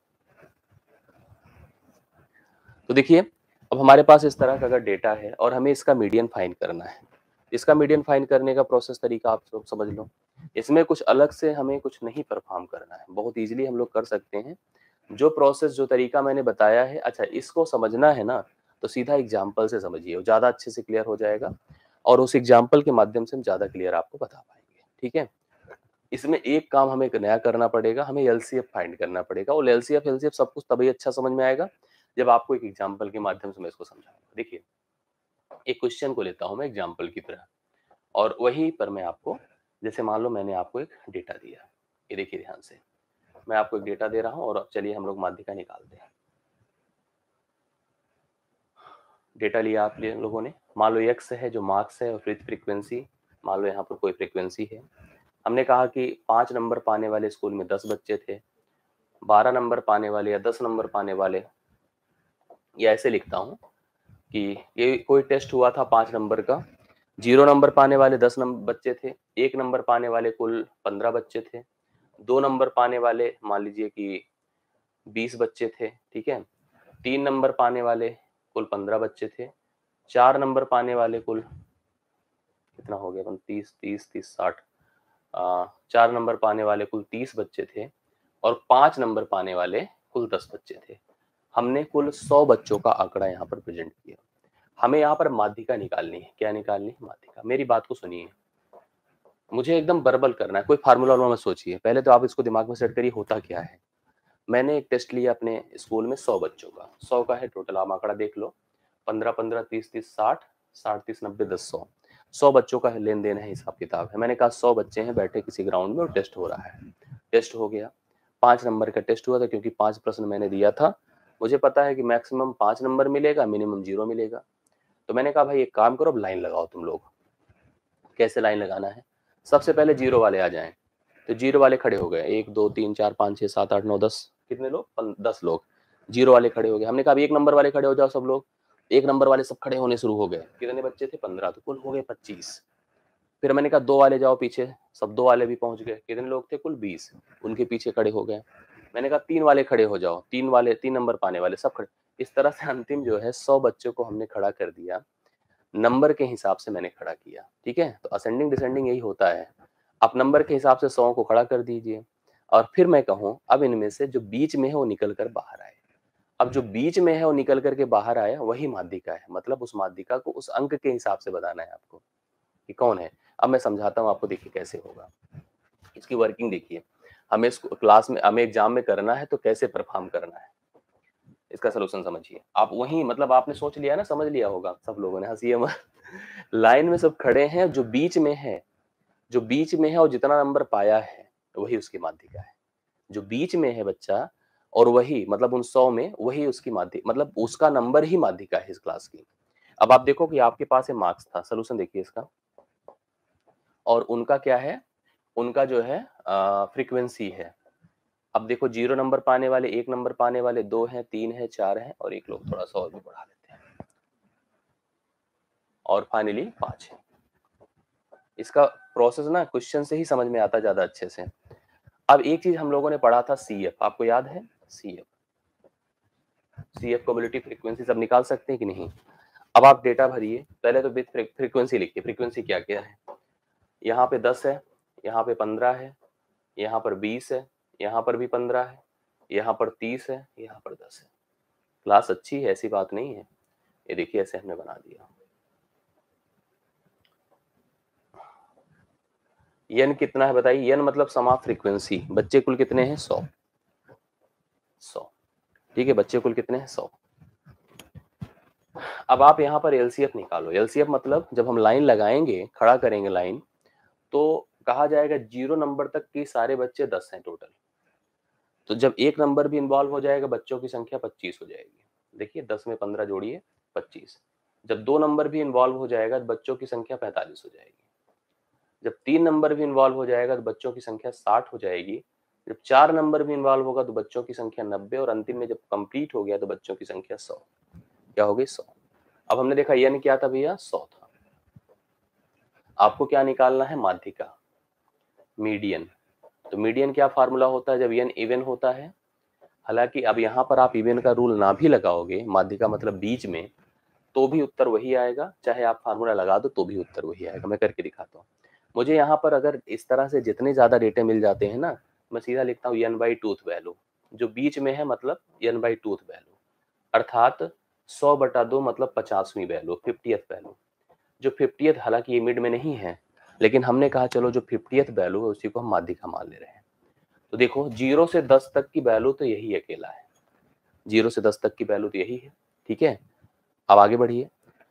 तो देखिए अब हमारे पास इस तरह का अगर डेटा है और हमें इसका मीडियन फाइंड करना है, इसका मीडियन फाइंड करने का प्रोसेस तरीका आप सब समझ लो। इसमें कुछ अलग से हमें कुछ नहीं परफॉर्म करना है, बहुत इजीली हम लोग कर सकते हैं। जो प्रोसेस, जो तरीका मैंने बताया है, अच्छा इसको समझना है ना, तो सीधा एग्जाम्पल से समझिए, वो ज़्यादा अच्छे से क्लियर हो जाएगा और उस एग्जाम्पल के माध्यम से हम ज़्यादा क्लियर आपको बता पाएंगे, ठीक है। इसमें एक काम हमें नया करना पड़ेगा, हमें एलसीएफ फाइंड करना पड़ेगा, और एलसीएफ एलसीएफ सब कुछ तभी अच्छा समझ में आएगा जब आपको एक एग्जाम्पल के माध्यम से मैं इसको समझाऊंगा। देखिए एक क्वेश्चन को लेता हूं मैं एग्जाम्पल की तरह, और वहीं पर मैं आपको, जैसे मान लो मैंने आपको एक डेटा दिया, ये देखिए ध्यान से, मैं आपको एक डेटा दे रहा हूं और अब चलिए हम लोग माध्यिका निकालते हैं। डेटा लिया आप लोगों ने, मान लो एक्स है जो मार्क्स है और फिर फ्रीक्वेंसी, मान लो यहाँ पर कोई फ्रीक्वेंसी है। हमने कहा कि 5 नंबर पाने वाले स्कूल में 10 बच्चे थे, 12 नंबर पाने वाले या 10 नंबर पाने वाले, या ऐसे लिखता हूँ कि ये कोई टेस्ट हुआ था 5 नंबर का, 0 नंबर पाने वाले 10 नंबर बच्चे थे, 1 नंबर पाने वाले कुल 15 बच्चे थे, 2 नंबर पाने वाले मान लीजिए कि 20 बच्चे थे, ठीक है, 3 नंबर पाने वाले कुल 15 बच्चे थे, 4 नंबर पाने वाले कुल कितना हो गया, 30 30 30 60, 4 नंबर पाने वाले कुल 30 बच्चे थे और 5 नंबर पाने वाले कुल 10 बच्चे थे। हमने कुल 100 बच्चों का आंकड़ा यहाँ पर प्रेजेंट किया। हमें यहाँ पर माध्यिका निकालनी है। क्या निकालनी है? माध्यिका। मेरी बात को सुनिए, मुझे एकदम बर्बल करना है, कोई फार्मूला वार्मूला मत सोचिए, पहले तो आप इसको दिमाग में सेट करिए होता क्या है। मैंने एक टेस्ट लिया अपने स्कूल में 100 बच्चों का, 100 का है टोटल, आप आंकड़ा देख लो, 15 15 30 30 60 60 30 90 10 100, 100 बच्चों का लेन देन है, हिसाब किताब है। मैंने कहा 100 बच्चे हैं बैठे किसी ग्राउंड में और टेस्ट हो रहा है। टेस्ट हो गया, 5 नंबर का टेस्ट हुआ था, क्योंकि 5 प्रश्न मैंने दिया था, मुझे पता है कि मैक्सिमम 5 नंबर मिलेगा, मिनिमम 0 मिलेगा। तो मैंने कहा भाई एक काम करो, अब लाइन लगाओ तुम लोग। कैसे लाइन लगाना है? सबसे पहले 0 वाले आ जाएं, तो 0 वाले खड़े हो गए, 1 2 3 4 5 6 7 8 9 10, कितने लोग? 10 लोग 0 वाले खड़े हो गए। हमने कहा अब 1 नंबर वाले खड़े हो जाओ सब लोग। 1 नंबर वाले सब खड़े होने शुरू हो गए। कितने बच्चे थे? 15, तो कुल हो गए 25। फिर मैंने कहा 2 वाले जाओ पीछे, सब 2 वाले भी पहुंच गए। कितने लोग थे? कुल 20। उनके पीछे खड़े हो गए। मैंने कहा 3 वाले खड़े हो जाओ, 3 वाले, 3 नंबर पाने वाले सब खड़े। इस तरह से अंतिम जो है 100 बच्चों को हमने खड़ा कर दिया, नंबर के हिसाब से मैंने खड़ा किया। ठीक है, तो असेंडिंग डिसेंडिंग यही होता है। आप नंबर के हिसाब से 100 को खड़ा कर दीजिए, और फिर मैं कहूँ अब इनमें से जो बीच में है वो निकल कर बाहर आए। अब जो बीच में है वो निकल करके बाहर आया, वही माध्यिका है। मतलब उस माध्यिका को उस अंक के हिसाब से बताना है आपको कि कौन है। अब मैं समझाता हूँ आपको, देखिए कैसे होगा इसकी वर्किंग। देखिए, हमें इसको क्लास में, हमें एग्जाम में करना है तो कैसे परफॉर्म करना है, इसका सोल्यूशन समझिए आप। वही मतलब आपने सोच लिया ना, समझ लिया होगा सब लोगों ने, हंसिए मत। लाइन में सब खड़े हैं, जो बीच में है, जो बीच में है और जितना नंबर पाया है वही उसकी माध्यिका है। जो बीच में है बच्चा और वही, मतलब उन 100 में वही उसकी माध्यिका, मतलब उसका नंबर ही माध्यिका है इस क्लास की। अब आप देखो कि आपके पास ये मार्क्स था, सोल्यूशन देखिए इसका, और उनका क्या है, उनका जो है फ्रीक्वेंसी है। अब देखो 0 नंबर पाने वाले, 1 नंबर पाने वाले 2 हैं, 3 है, 4 है, और एक लोग थोड़ा सा और भी बढ़ा लेते हैं, और फाइनली 5 है। इसका प्रोसेस ना क्वेश्चन से ही समझ में आता ज्यादा अच्छे से। अब एक चीज हम लोगों ने पढ़ा था CF, आपको याद है? CF कम्युनिटी फ्रीक्वेंसी सब निकाल सकते हैं कि नहीं? अब आप डेटा भरिए, पहले तो विथ फ्रीक्वेंसी लिखिए, फ्रीक्वेंसी क्या क्या है। यहाँ पे 10 है, यहाँ पे 15 है, यहाँ पर 20 है, यहाँ पर भी 15 है, यहाँ पर 30 है, यहाँ पर 10 है। क्लास अच्छी है, ऐसी बात नहीं है। ये देखिए ऐसे हमने बना दिया। n कितना है बताइए? n मतलब सम ऑफ फ्रीक्वेंसी। बच्चे कुल कितने हैं? 100। 100, ठीक है, बच्चे कुल कितने हैं? 100। अब आप यहाँ पर LCF निकालो। LCF मतलब जब हम लाइन लगाएंगे, खड़ा करेंगे लाइन, तो कहा जाएगा 0 नंबर तक की सारे बच्चे 10 हैं टोटल। तो जब 1 नंबर भी इन्वॉल्व हो जाएगा, बच्चों की संख्या 25 हो जाएगी। देखिए 10 में 15 जोड़िए, 25। जब 2 नंबर भी इन्वॉल्व हो जाएगा तो बच्चों की संख्या 45 हो जाएगी। जब 3 नंबर भी इन्वॉल्व हो जाएगा तो बच्चों की संख्या 60 हो जाएगी। जब 4 नंबर भी इन्वॉल्व होगा तो बच्चों की संख्या 90, और अंतिम में जब कंप्लीट हो गया तो बच्चों की संख्या 100। क्या हो गई? 100। अब हमने देखा n क्या था भैया? 100 था। आपको क्या निकालना है? माध्यिका, मीडियन। तो मीडियन क्या फार्मूला होता है जब n इवन होता है? हालांकि अब यहाँ पर आप इवन का रूल ना भी लगाओगे, माध्यिका मतलब बीच में, तो भी उत्तर वही आएगा। चाहे आप फार्मूला लगा दो तो भी उत्तर वही आएगा। मैं करके दिखाता हूँ। मुझे यहाँ पर अगर इस तरह से जितने ज्यादा डेटे मिल जाते हैं ना, मैं सीधा लिखता हूँ n बाई टूथ वैल्यू। जो बीच में है मतलब n बाई टूथ वैल्यू, अर्थात 100/2 मतलब 50वीं वैल्यू, 50th वैल्यू। जो 50th, हालांकि ये मिड में नहीं है, लेकिन हमने कहा चलो जो 50th वैल्यू है उसी को हम माध्यिका मान ले रहे हैं। तो देखो 0 से 10 तक की वैल्यू तो यही अकेला है। 0 से 10 तक की वैल्यू तो यही है। ठीक है, अब आगे बढ़िए।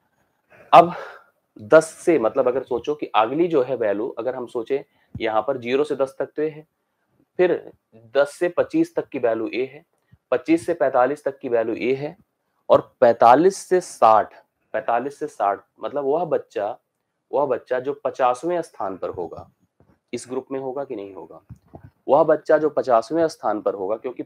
अब 10 से मतलब अगर सोचो कि अगली जो है वैल्यू, अगर हम सोचे यहाँ पर 0 से 10 तक तो ये है, फिर 10 से 25 तक की वैल्यू ए है, 25 से 45 तक की वैल्यू ए है, और 45 से 60, 45 से 60 मतलब वह बच्चा जो 50वें स्थान पर होगा, इस ग्रुप में होगा कि नहीं होगा? वह बच्चा जो 50वें स्थान पर होगा, क्योंकि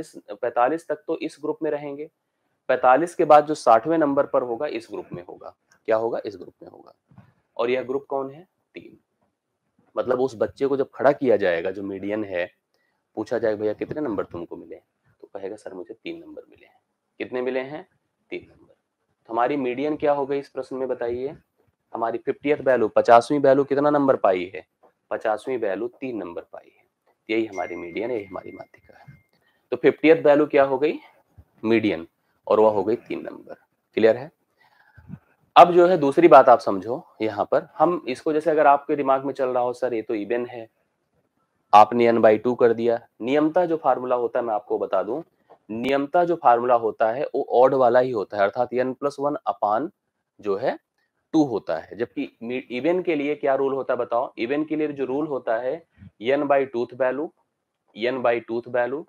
45 तक तो इस ग्रुप में रहेंगे, 45 के बाद जो 60वें नंबर पर होगा इस ग्रुप में होगा। क्या होगा? इस ग्रुप में होगा। और यह ग्रुप कौन है? 3। मतलब उस बच्चे को जब खड़ा किया जाएगा, जो मीडियन है, पूछा जाएगा भैया कितने नंबर तुमको मिले, तो कहेगा सर मुझे 3 नंबर मिले हैं। कितने मिले हैं? 3 नंबर। तो हमारी मीडियन क्या हो गई इस प्रश्न में बताइए? हमारी 50th वैल्यू, 50वीं वैल्यू कितना नंबर पाई है? 50वीं वैल्यू 3 नंबर पाई है। यही हमारी मीडियन है, यही हमारी माध्यिका है। तो 50th वैल्यू क्या हो गई? मीडियन, और वह हो गई 3 नंबर। क्लियर है? अब जो है दूसरी बात आप समझो, यहाँ पर हम इसको, जैसे अगर आपके दिमाग में चल रहा हो सर ये तो इवन है, आपने n/2 कर दिया। नियमता जो फार्मूला होता है मैं आपको बता दूं, नियमता जो फार्मूला होता है वो ऑड वाला ही होता है, अर्थात n+1 अपान जो है 2 होता है। जबकि इवन के लिए क्या रूल होता है बताओ? इवन के लिए जो रूल होता है n/2 value, n/2 value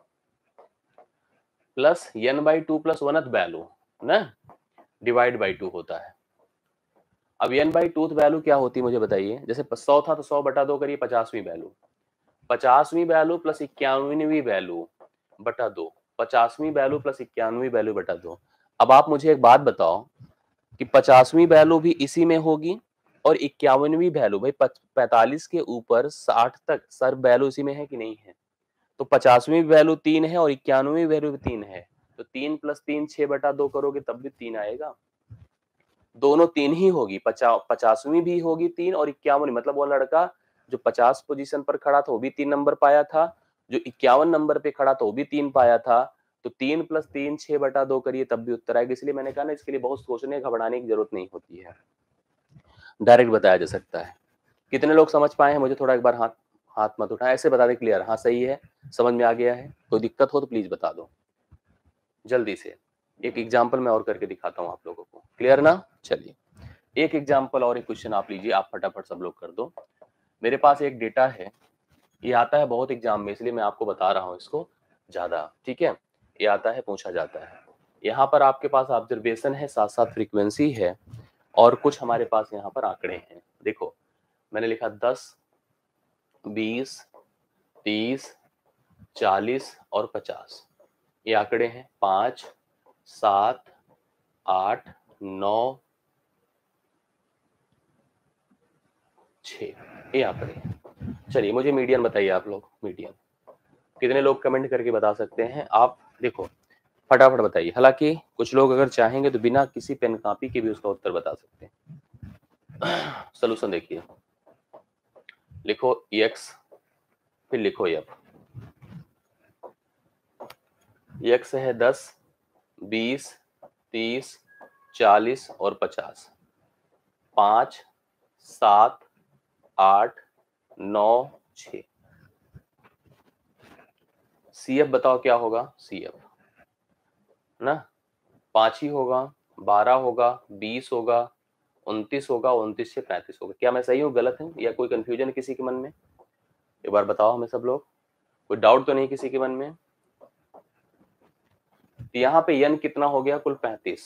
plus n/2 plus 1th value ना, डिवाइड बाई 2 होता है। अब n/2 वैल्यू क्या होती है मुझे बताइए? जैसे 100 था तो 100/2 करिए, 50वीं वैल्यू, 50वीं वैल्यू प्लस 91वीं वैल्यू बटा 2, 50वीं वैल्यू प्लस 91वीं वैल्यू बटा 2। अब आप मुझे एक बात बताओ कि 50वीं वैल्यू भी इसी में होगी और 51वीं वैल्यू, भाई 45 के ऊपर 60 तक सब वैल्यू इसी में है कि नहीं है? तो 50वीं वैल्यू 3 है और 91वीं वैल्यू भी 3 है, तो 3 + 3 6/2 करोगे तब भी 3 आएगा। दोनों 3 ही होगी, 50वीं भी होगी 3 और 51वीं, मतलब वो लड़का जो 50 पोजीशन पर खड़ा था वो भी 3 नंबर पाया था, जो 51 नंबर पे खड़ा था वो भी 3 पाया था। तो 3 + 3 6/2 करिए तब भी उत्तर आएगा। इसलिए मैंने कहा ना, इसके लिए बहुत सोचने घबराने की जरूरत नहीं होती है, डायरेक्ट बताया जा सकता है। कितने लोग समझ पाए हैं? मुझे थोड़ा एक बार हाथ हाथ मत उठाएं, ऐसे बता दें क्लियर, हाँ सही है, समझ में आ गया है। कोई दिक्कत हो तो प्लीज बता दो जल्दी से। एक एग्जाम्पल मैं और करके दिखाता हूँ आप लोगों को, क्लियर ना? चलिए एक एग्जाम्पल और एक क्वेश्चन आप लीजिए, आप फटाफट सब लोग कर दो। मेरे पास एक डेटा है, ये आता है बहुत एग्जाम में, इसलिए मैं आपको बता रहा हूँ इसको ज्यादा, ठीक है? ये आता है, पूछा जाता है। यहाँ पर आपके पास ऑब्जर्वेशन है, साथ साथ फ्रीक्वेंसी है, और कुछ हमारे पास यहाँ पर आंकड़े हैं। देखो मैंने लिखा 10, 20, 30, 40 और 50, ये आंकड़े हैं। 5, 7, 8, 9, 6, ये आंकड़े हैं। चलिए मुझे मीडियन बताइए आप लोग, मीडियन कितने लोग कमेंट करके बता सकते हैं? आप देखो फटाफट बताइए, हालांकि कुछ लोग अगर चाहेंगे तो बिना किसी पेन कॉपी के भी उसका उत्तर बता सकते हैं। सोल्यूशन देखिए, लिखो x, फिर लिखो f। x है 10, 20, 30, 40 और 50। 5, 7, 8, 9, 6। CF बताओ क्या होगा? CF ना 5 ही होगा, 12 होगा, 20 होगा, 29 होगा, 29 से 35 होगा। क्या मैं सही हूँ, गलत है, या कोई कंफ्यूजन है किसी के मन में? एक बार बताओ हमें सब लोग, कोई डाउट तो नहीं किसी के मन में? यहाँ पे n कितना हो गया? कुल 35।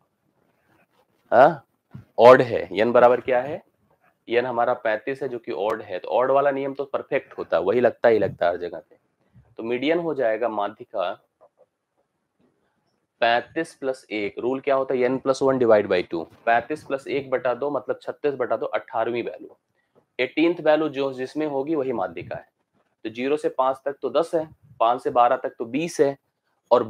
हाँ ऑड है, n बराबर क्या है? n हमारा 35 है जो कि ऑड है। तो ऑड वाला नियम तो परफेक्ट होता है, वही लगता ही लगता है हर जगह पे। तो मीडियन हो जाएगा माध्यिका 35 + 1, रूल क्या होता है? n + 1 / 2। 35 + 1/2 मतलब 36/2, 18वीं वैल्यू। 18th वैल्यू जो जिसमें होगी वही माध्यिका है। तो 0 से 5 तक तो 10 है, 5 से 12 तक तो 20 है, और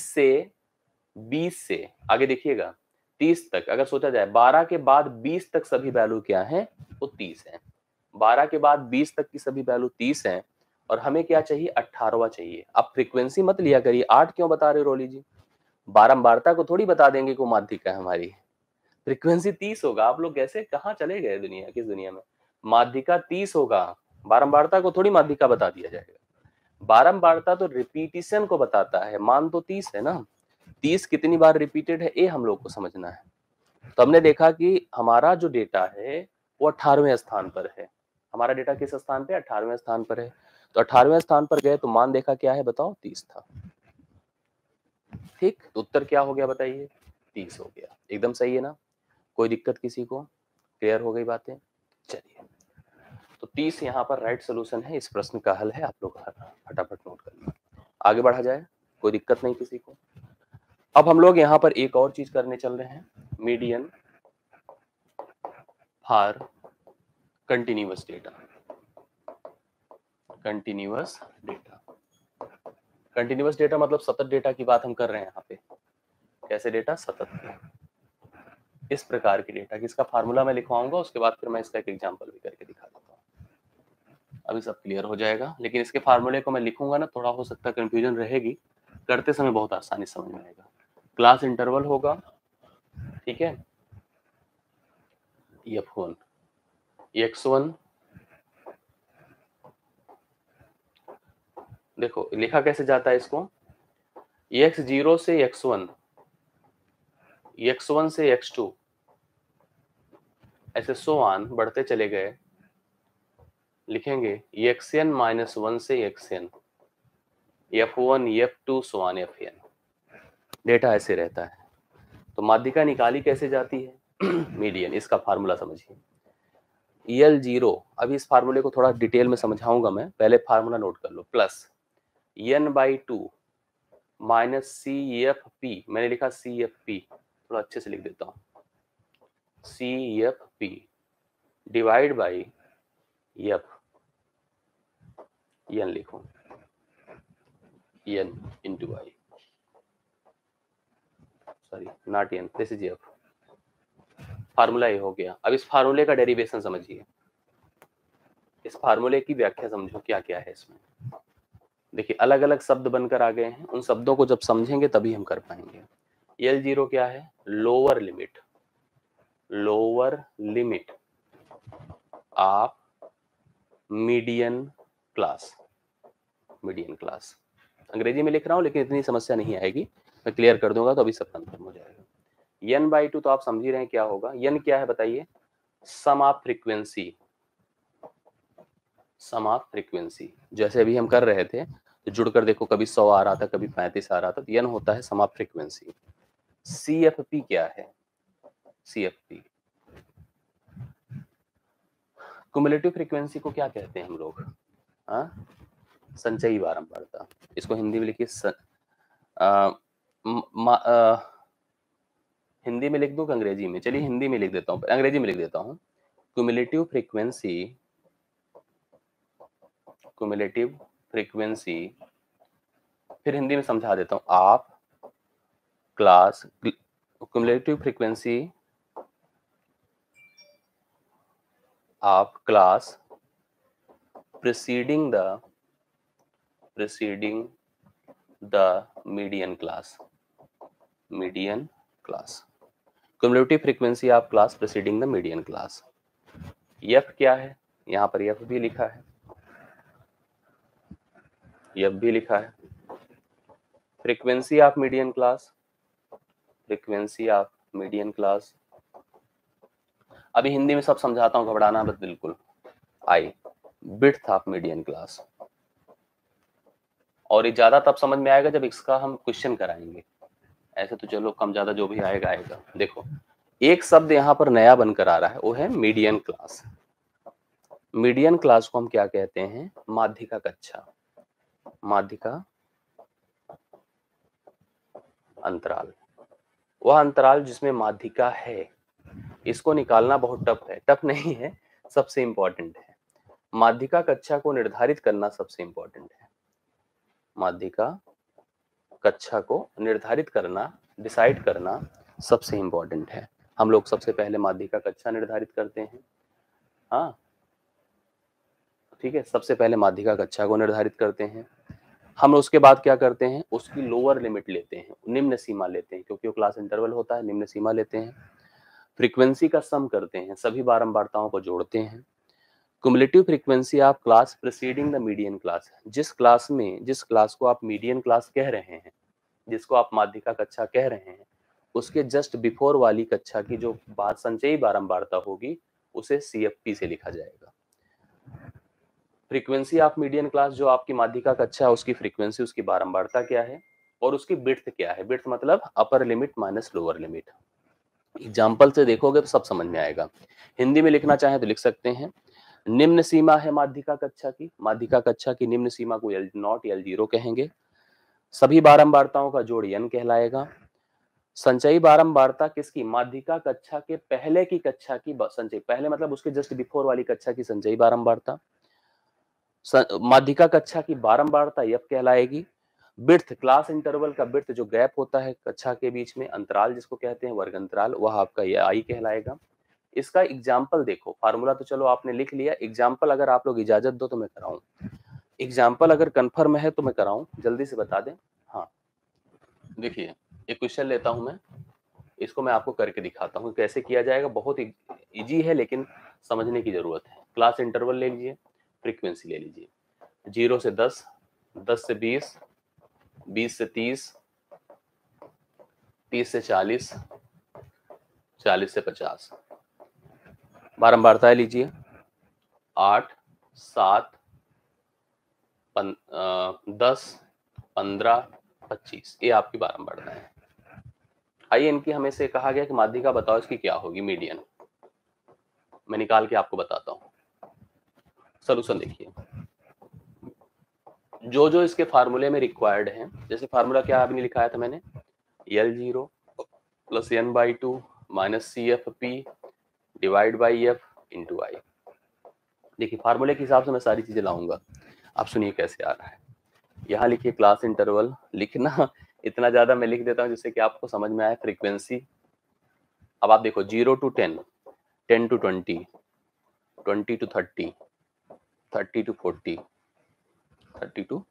20 से आगे देखिएगा 30 तक अगर सोचा जाए, 12 के बाद 20 तक सभी वैल्यू क्या है? वो 30 है। 12 के बाद 20 तक की सभी वैल्यू 30 है, और हमें क्या चाहिए? 18वां चाहिए। अब फ्रीक्वेंसी मत लिया करिए, 8 क्यों बता रहे रोली जी? बारंबारता को थोड़ी बता देंगे को माध्यिका है हमारी। फ्रीक्वेंसी 30 होगा। आप लोग कैसे कहाँ चले गए दुनिया, किस दुनिया में? माध्यिका 30 होगा, बारंबारता को थोड़ी माध्यिका बता दिया जाएगा। बारंबारता तो रिपीटिशन को बताता है, मान तो 30 है ना, 30 कितनी बार रिपीटेड है ये हम लोग को समझना है। तो हमने देखा कि हमारा जो डेटा है वो 18वें स्थान पर है। हमारा डेटा किस स्थान पे? 18वें स्थान पर है। तो 18वें स्थान पर गए तो मान देखा क्या है बताओ? 30 था। ठीक, तो उत्तर क्या हो गया बताइए? 30 हो गया। एकदम सही है ना? कोई दिक्कत किसी को? क्लियर हो गई बातें? चलिए, तो 30 यहाँ पर राइट सोल्यूशन है, इस प्रश्न का हल है। आप लोग फटाफट नोट कर लो, आगे बढ़ा जाए, कोई दिक्कत नहीं किसी को। अब हम लोग यहाँ पर एक और चीज करने चल रहे हैं, median for continuous data. Continuous data, continuous data मतलब सतत डेटा की बात हम कर रहे हैं यहाँ पे। कैसे डेटा? सतत। इस प्रकार की डेटा, जिसका फार्मूला मैं लिखवाऊंगा, उसके बाद फिर मैं इसका एक एग्जांपल भी करके दिखा देता हूँ। अभी सब क्लियर हो जाएगा, लेकिन इसके फार्मूले को मैं लिखूंगा ना, थोड़ा हो सकता है कंफ्यूजन रहेगी, करते समय बहुत आसानी समझ में आएगा। क्लास इंटरवल होगा, ठीक है, f1 x1, देखो लिखा कैसे जाता है इसको, x0 से x1, x1 से x2, ऐसे सो ऑन बढ़ते चले गए, लिखेंगे xn -1 से xn, f1 f2 so on fn। Data ऐसे रहता है। तो माध्यिका निकाली कैसे जाती है? मीडियन, इसका फार्मूला समझिए। EL0, अभी इस फार्मूले को थोड़ा डिटेल में समझाऊंगा मैं, पहले फार्मूला नोट कर लो। प्लस n/2 माइनस CFP, मैंने लिखा CFP, थोड़ा अच्छे से लिख देता हूँ, CFP divide by F, N लिखो, N into I, sorry not N, this is F. Formula ये हो गया। अब इस फार्मूले का डेरिवेशन समझिए, इस फार्मूले की व्याख्या समझो क्या क्या है इसमें। देखिए अलग अलग शब्द बनकर आ गए हैं, उन शब्दों को जब समझेंगे तभी हम कर पाएंगे। L0 क्या है? Lower limit, lower limit of median class, median class. अंग्रेजी में लिख रहा हूं लेकिन इतनी समस्या नहीं आएगी, मैं क्लियर कर दूंगा तो अभी सब कंफर्म हो जाएगा। n/2 तो आप समझ ही रहे हैं क्या होगा। n क्या है बताइए? Sum of frequency, sum of frequency. जैसे अभी हम कर रहे थे तो जुड़कर देखो, कभी 100 आ रहा था, कभी 35 आ रहा था, तो n होता है सम ऑफ फ्रीक्वेंसी। CFP क्या है? CFP क्युमुलेटिव फ्रीक्वेंसी को क्या कहते हैं हम लोग? हाँ, संचयी बारंबारता। इसको हिंदी में लिखिए हिंदी में लिख दूं कि अंग्रेजी में? चलिए हिंदी में लिख देता हूँ, अंग्रेजी में लिख देता हूँ। क्युमुलेटिव फ्रीक्वेंसी, क्युमुलेटिव फ्रीक्वेंसी, फिर हिंदी में समझा देता हूँ। आप class, cumulative frequency of class preceding the median class, median class, cumulative frequency of class preceding the median class। f क्या है? यहाँ पर f भी लिखा है, f भी लिखा है। Frequency of median class, frequency of median class. अभी हिंदी में सब समझाता हूँ, घबराना मत बिल्कुल। I width of median class, और ये ज्यादा तब समझ में आएगा जब इसका हम क्वेश्चन कराएंगे। ऐसे तो चलो कम ज्यादा जो भी आएगा आएगा। देखो एक शब्द यहाँ पर नया बनकर आ रहा है, वो है मीडियन क्लास। मीडियन क्लास को हम क्या कहते हैं? माध्यिका कक्षा, माध्यिका अंतराल। वह अंतराल जिसमें माध्यिका है, इसको निकालना बहुत टफ है। टफ नहीं है, सबसे इंपॉर्टेंट है। माध्यिका कक्षा को निर्धारित करना सबसे इंपॉर्टेंट है। माध्यिका कक्षा को निर्धारित करना, डिसाइड करना सबसे इंपॉर्टेंट है। हम लोग सबसे पहले माध्यिका कक्षा निर्धारित करते हैं। हाँ ठीक है, सबसे पहले माध्यिका कक्षा को निर्धारित करते हैं हम। उसके बाद क्या करते हैं? उसकी लोअर लिमिट लेते हैं, निम्न सीमा लेते हैं, क्योंकि वो क्लास इंटरवल होता है, निम्न सीमा लेते हैं। फ्रीक्वेंसी का सम करते हैं, सभी बारंबारताओं को जोड़ते हैं। Cumulative frequency of class preceding the median class, जिस क्लास में, जिस क्लास को आप मीडियन क्लास कह रहे हैं, जिसको आप माध्यिका कक्षा कह रहे हैं, उसके जस्ट बिफोर वाली कक्षा की जो बात संचयी बारंबारता होगी, उसे CFP से लिखा जाएगा। फ्रीक्वेंसी ऑफ मीडियन क्लास, जो आपकी माध्यिका कक्षा है, उसकी फ्रीक्वेंसी, उसकी बारंबारता क्या है, और उसकी विड्थ क्या है। विड्थ मतलब upper limit minus lower limit. Example से देखोगे तो सब समझ में आएगा। हिंदी में लिखना चाहे तो लिख सकते हैं। निम्न सीमा है माध्यिका कक्षा की, माध्यिका कक्षा की निम्न सीमा को L0 L0 कहेंगे। सभी बारंबारताओं का जोड़ n कहलाएगा। संचयी बारंबारता किसकी? माध्यिका कक्षा के पहले की कक्षा की संचयी, पहले मतलब उसके जस्ट बिफोर वाली कक्षा की संचयी बारंबारता। माध्यिका कक्षा की बारंबारता f कहलाएगी। विड्थ, क्लास इंटरवल का विड्थ, जो गैप होता है कक्षा के बीच में, अंतराल जिसको कहते हैं, वर्ग अंतराल, वह आपका ये I कहलाएगा। इसका एग्जाम्पल देखो, फार्मूला तो चलो आपने लिख लिया, एग्जाम्पल अगर आप लोग इजाजत दो तो मैं कराऊं। एग्जाम्पल अगर कंफर्म है तो मैं कराऊं, जल्दी से बता दें। हाँ देखिए एक क्वेश्चन लेता हूं मैं, इसको मैं आपको करके दिखाता हूँ कैसे किया जाएगा। बहुत इजी है लेकिन समझने की जरूरत है। क्लास इंटरवल ले लीजिए, फ्रीक्वेंसी ले लीजिए, 0 से 10, 10 से 20, 20 से 30, 30 से 40, 40 से 50। बारंबारताएं लीजिए, 8, 7, 10, 15, 25, ये आपकी बारंबारताएं हैं। आइए इनकी हमें से कहा गया कि माध्यिका बताओ इसकी क्या होगी, मीडियन। मैं निकाल के आपको बताता हूं। सॉल्यूशन देखिए, जो जो इसके फार्मूले में रिक्वायर्ड है, जैसे फार्मूला क्या आपने लिखाया था मैंने, L0 plus n/2 minus CFP divide by f into I. देखिए फार्मूले के हिसाब से मैं सारी चीजें लाऊंगा, आप सुनिए कैसे आ रहा है। यहाँ लिखिए क्लास इंटरवल, लिखना इतना ज्यादा मैं लिख देता हूँ जिससे कि आपको समझ में आए। फ्रीक्वेंसी, अब आप देखो 0 to 10, 10 to 20, 20 to 30, 30 to 40, 30 to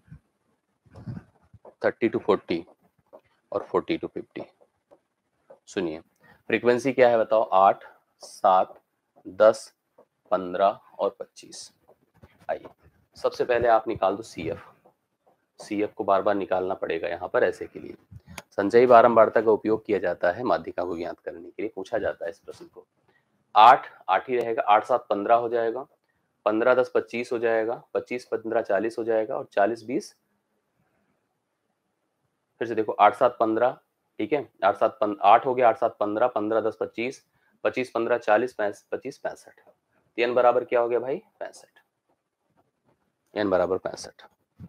40 और 40 to 50। सुनिए फ्रीक्वेंसी क्या है बताओ, 8, 7, 10, 15 और 25। आइए सबसे पहले आप निकाल दो सी एफ को बार बार निकालना पड़ेगा यहाँ पर ऐसे के लिए। संचयी बारंबारता का उपयोग किया जाता है माध्यिका को ज्ञात करने के लिए, पूछा जाता है इस प्रश्न को। 8 ही रहेगा, 8 7 15 हो जाएगा, 15 10 25 हो जाएगा, 25 15 40 हो जाएगा और 40 20, फिर से देखो 8 7 15, ठीक है, 8 हो गया, 8 7 15, 15 10 25, 25 15 40, 25 65। n बराबर क्या हो गया भाई 65, n बराबर 65।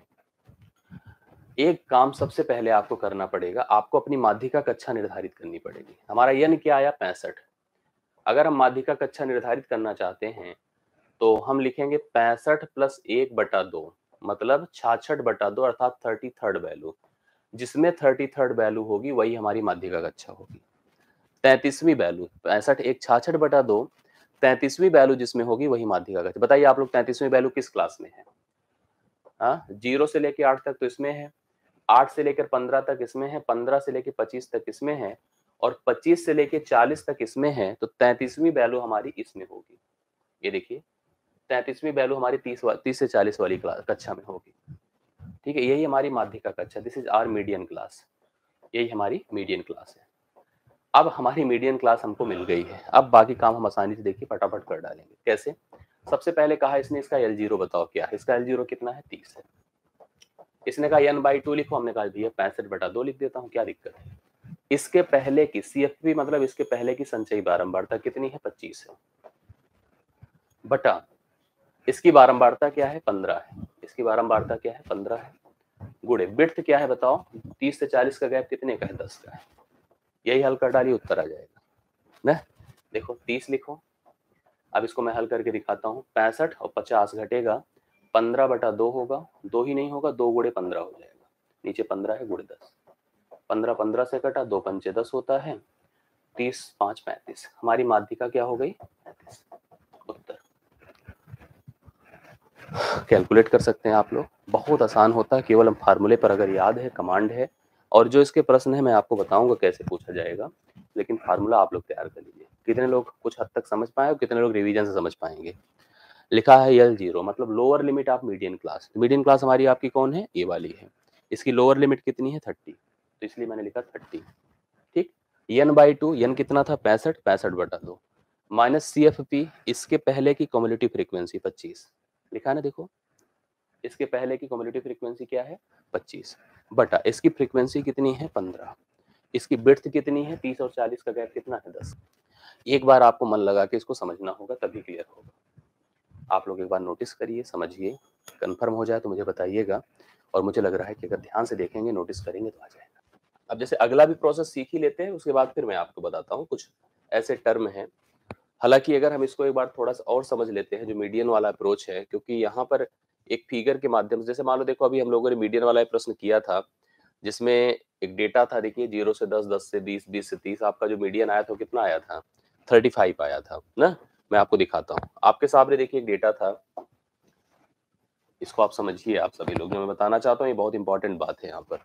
एक काम सबसे पहले आपको करना पड़ेगा, आपको अपनी माध्यिका कक्षा निर्धारित करनी पड़ेगी। हमारा n क्या आया 65। अगर हम माध्यिका कक्षा निर्धारित करना चाहते हैं तो हम लिखेंगे 65 प्लस 1/2, मतलब 66/2 अर्थात 33rd वैल्यू। जिसमें 33rd वैल्यू होगी वही हमारी माध्यिका कक्षा होगी। 33वीं वैल्यू 65 एक 66/2, 33वीं वैल्यू जिसमें होगी वही माध्यिका कक्षा। बताइए आप लोग 33वीं वैल्यू किस क्लास में है? हाँ 0 से लेके 8 तक तो इसमें है, 8 से लेकर 15 तक इसमें है, 15 से लेकर 25 तक इसमें है और 25 से लेकर 40 तक इसमें है। तो 33वीं वैल्यू हमारी इसमें होगी। ये देखिए 33वीं वैल्यू हमारी 30 से 40 वाली कक्षा में होगी। ठीक है, यही हमारी माध्यिका कक्षा, this is our median class, यही हमारी मीडियन क्लास है। अब हमारी मीडियन क्लास हमको मिल गई है, अब बाकी काम हम आसानी से देखिए फटाफट कर डालेंगे। कैसे? सबसे पहले कहा इसने इसका L0 बताओ क्या है, इसका L0 कितना है 30 है। इसने कहा n/2 लिखो, हमने कहा भैया 65/2 लिख देता हूँ, क्या दिक्कत है। इसके पहले की CFP मतलब इसके पहले की संचयी बारंबारता कितनी है 25 है, बटा इसकी बारंबारता क्या है 15 है, इसकी बारंबारता क्या है 15 है, गुणे विड्थ क्या है बताओ, 30 से 40 का गैप कितने का है 10 का है। यही हल कर डालिए उत्तर आ जाएगा ना। देखो 30 लिखो, अब इसको मैं हल करके दिखाता हूँ। 65 और 50 घटेगा, 15/2 होगा, 2 ही नहीं होगा, 2 गुणे 15 हो जाएगा, नीचे 15 है गुणे 10, 15 15 से कटा, 2 पंचे 10 होता है, 30 5 35, हमारी माध्यिका क्या हो गई 35। उत्तर कैलकुलेट कर सकते हैं आप लोग, बहुत आसान होता है, केवल हम फार्मूले पर अगर याद है, कमांड है, और जो इसके प्रश्न है मैं आपको बताऊंगा कैसे पूछा जाएगा, लेकिन फार्मूला आप लोग तैयार कर लीजिए। कितने लोग कुछ हद तक समझ पाए और कितने लोग रिवीजन से समझ पाएंगे। लिखा है L0 मतलब lower limit of median class. Median class हमारी आपकी कौन है, ये वाली है। इसकी लोअर लिमिट कितनी है 30, तो इसलिए मैंने लिखा 30। ठीक, n/2, n कितना था 65, 65/2 माइनस CFP, इसके पहले की कम्युलेटिव फ्रीक्वेंसी 25 लिखा है ना, देखो इसके पहले की कम्युलेटिव फ्रीक्वेंसी क्या है 25, बटा इसकी फ्रीक्वेंसी कितनी है 15, इसकी विड्थ कितनी है 30 और 40 का गैप कितना है 10। एक बार आपको मन लगा के इसको समझना होगा तभी क्लियर होगा। आप लोग एक बार नोटिस करिए, समझिए, कंफर्म हो जाए तो मुझे बताइएगा, और मुझे लग रहा है कि अगर ध्यान से देखेंगे नोटिस करेंगे तो आ जाएगा। अब जैसे अगला भी प्रोसेस सीख ही लेते हैं, उसके बाद फिर मैं आपको बताता हूँ कुछ ऐसे टर्म हैं। हालांकि अगर हम इसको एक बार थोड़ा सा और समझ लेते हैं, जो मीडियन वाला अप्रोच है, क्योंकि यहाँ पर एक फिगर के माध्यम से, जैसे मान लो देखो अभी हम लोगों ने मीडियन वाला प्रश्न किया था जिसमें एक डेटा था, देखिए 0 से 10, 10 से 20, 20 से 30, आपका जो मीडियन आया था कितना आया था 35 आया था ना। मैं आपको दिखाता हूँ, आपके सामने देखिए एक डेटा था, इसको आप समझिए, आप सभी लोग, जो मैं बताना चाहता हूँ ये बहुत इंपॉर्टेंट बात है यहाँ पर।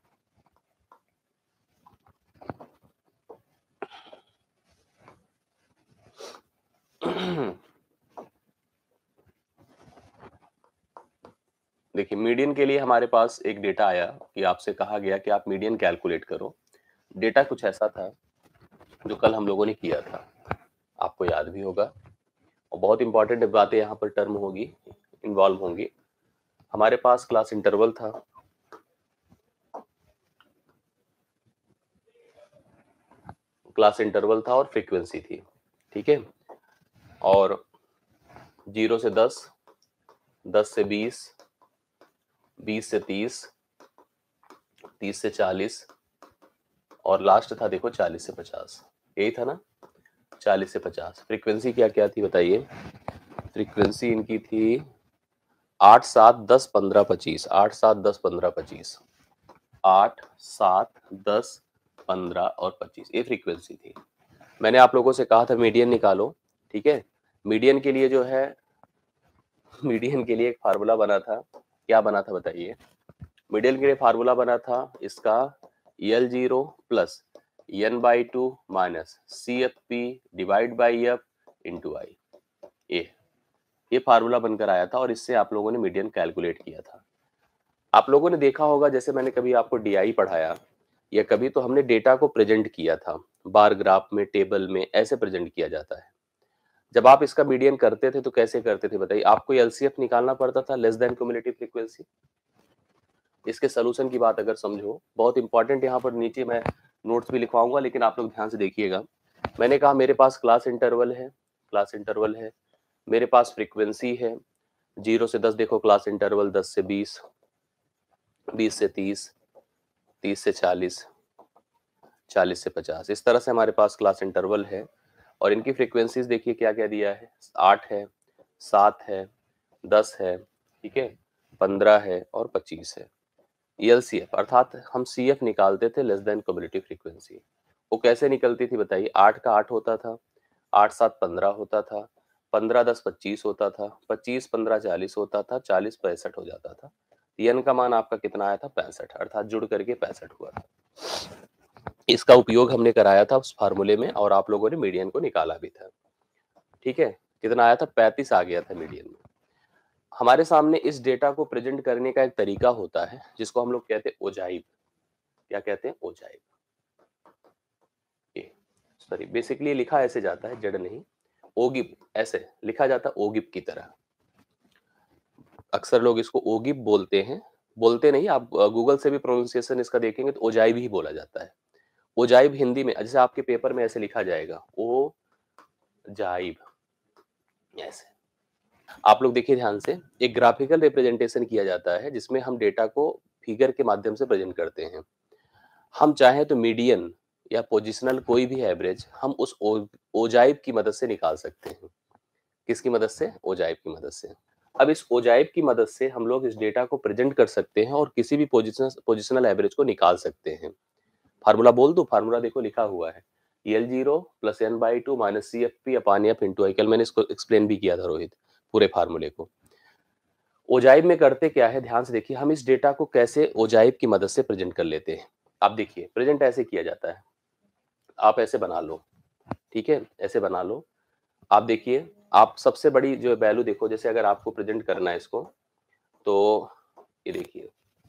देखिए मीडियन के लिए हमारे पास एक डेटा आया कि आपसे कहा गया कि आप मीडियन कैलकुलेट करो। डेटा कुछ ऐसा था जो कल हम लोगों ने किया था, आपको याद भी होगा, और बहुत इंपॉर्टेंट बातें यहाँ पर टर्म होगी, इन्वॉल्व होंगी। हमारे पास क्लास इंटरवल था, क्लास इंटरवल था और फ्रीक्वेंसी थी, ठीक है, और 0 से 10, 10 से 20, 20 से 30, 30 से 40 और लास्ट था देखो 40 से 50, यही था ना। 40 से 50। फ्रीक्वेंसी क्या क्या थी बताइए? फ्रीक्वेंसी इनकी थी 8, 7, 10, 15, 25। 8, 7, 10, 15, 25। 8, 7, 10, 15 और 25 ये फ्रीक्वेंसी थी। मैंने आप लोगों से कहा था मीडियन निकालो, ठीक है? मीडियन के लिए जो है, मीडियन के लिए एक फार्मूला बना था। क्या बना था बताइए? मीडियन के लिए फार्मूला बना था इसका L0 plus n/2 minus CFP divide by F into I. ये फार्मूला बनकर आया था और इससे आप लोगों ने मीडियन कैलकुलेट किया था। आप लोगों ने देखा होगा, जैसे मैंने कभी आपको DI पढ़ाया या कभी, तो हमने डेटा को प्रेजेंट किया था बार ग्राफ में, टेबल में, ऐसे प्रेजेंट किया जाता है। जब आप इसका मीडियन करते थे तो कैसे करते थे बताइए? आपको LCF निकालना पड़ता था, लेस देन क्यूमुलेटिव फ्रीक्वेंसी। इसके सोल्यूशन की बात अगर समझो, बहुत इंपॉर्टेंट, यहाँ पर नीचे मैं नोट्स भी लिखवाऊंगा, लेकिन आप लोग ध्यान से देखिएगा। मैंने कहा मेरे पास क्लास इंटरवल है, क्लास इंटरवल है, मेरे पास फ्रीक्वेंसी है 0 से 10, देखो क्लास इंटरवल 10 से 20, 20 से 30, 30 से 40, 40 से 50, इस तरह से हमारे पास क्लास इंटरवल है। और इनकी फ्रीक्वेंसीज देखिए क्या क्या दिया है, 8 है, 7 है, 10 है, ठीक है, 15 है और 25 है। LCF अर्थात हम CF निकालते थे, लेस देन क्यूमुलेटिव फ्रीक्वेंसी। वो कैसे निकलती थी बताइए? 8 का 8 होता था, 8 7 15 होता था, 15 10 25 होता था, 25 15 40 होता था, 40 65 हो जाता था। n का मान आपका कितना आया था? 65, अर्थात जुड़ करके 65 हुआ था। इसका उपयोग हमने कराया था उस फार्मूले में और आप लोगों ने मीडियन को निकाला भी था, ठीक है? कितना आया था? 35 आ गया था मीडियन में। हमारे सामने इस डेटा को प्रेजेंट करने का एक तरीका होता है जिसको हम लोग कहते हैं ओजाइव। क्या कहते हैं? ओजाइव। सॉरी, बेसिकली लिखा ऐसे जाता है, जड़ नहीं, ओगिब ऐसे लिखा जाता है, ओगिब की तरह। अक्सर लोग इसको ओगिब बोलते हैं, बोलते नहीं, आप गूगल से भी प्रोनाउंसिएशन इसका देखेंगे तो ओजाइब ही बोला जाता है। ओजाइब हिंदी में, जैसे आपके पेपर में ऐसे लिखा जाएगा, ओ जाइब, ऐसे। आप लोग देखिए ध्यान से, एक ग्राफिकल रिप्रेजेंटेशन किया जाता है जिसमें हम डेटा को फिगर के माध्यम से प्रेजेंट करते हैं। हम चाहें तो मीडियन या पोजिशनल कोई भी एवरेज हम उस ओजाइब की मदद से निकाल सकते हैं। किसकी मदद से? ओजाइब की मदद से। अब इस ओजाइब की मदद से हम लोग इस डेटा को प्रेजेंट कर सकते हैं और किसी भी पोजिशनल एवरेज को निकाल सकते हैं। फार्मूला बोल दो, फार्मूला देखो लिखा हुआ है, L0 plus n/2 minus CFP upon F into I. कल मैंने इसको एक्सप्लेन भी किया था रोहित, पूरे फार्मूले को। ओजाइब में करते क्या है, ध्यान से देखिए, हम इस डेटा को कैसे ओजाइब की मदद से प्रेजेंट कर लेते हैं। आप देखिए प्रेजेंट ऐसे किया जाता है, आप ऐसे बना लो, ठीक है, ऐसे बना लो। आप देखिए, आप सबसे बड़ी जो वैल्यू देखो, जैसे अगर आपको प्रेजेंट करना है इसको, तो ये देखिए,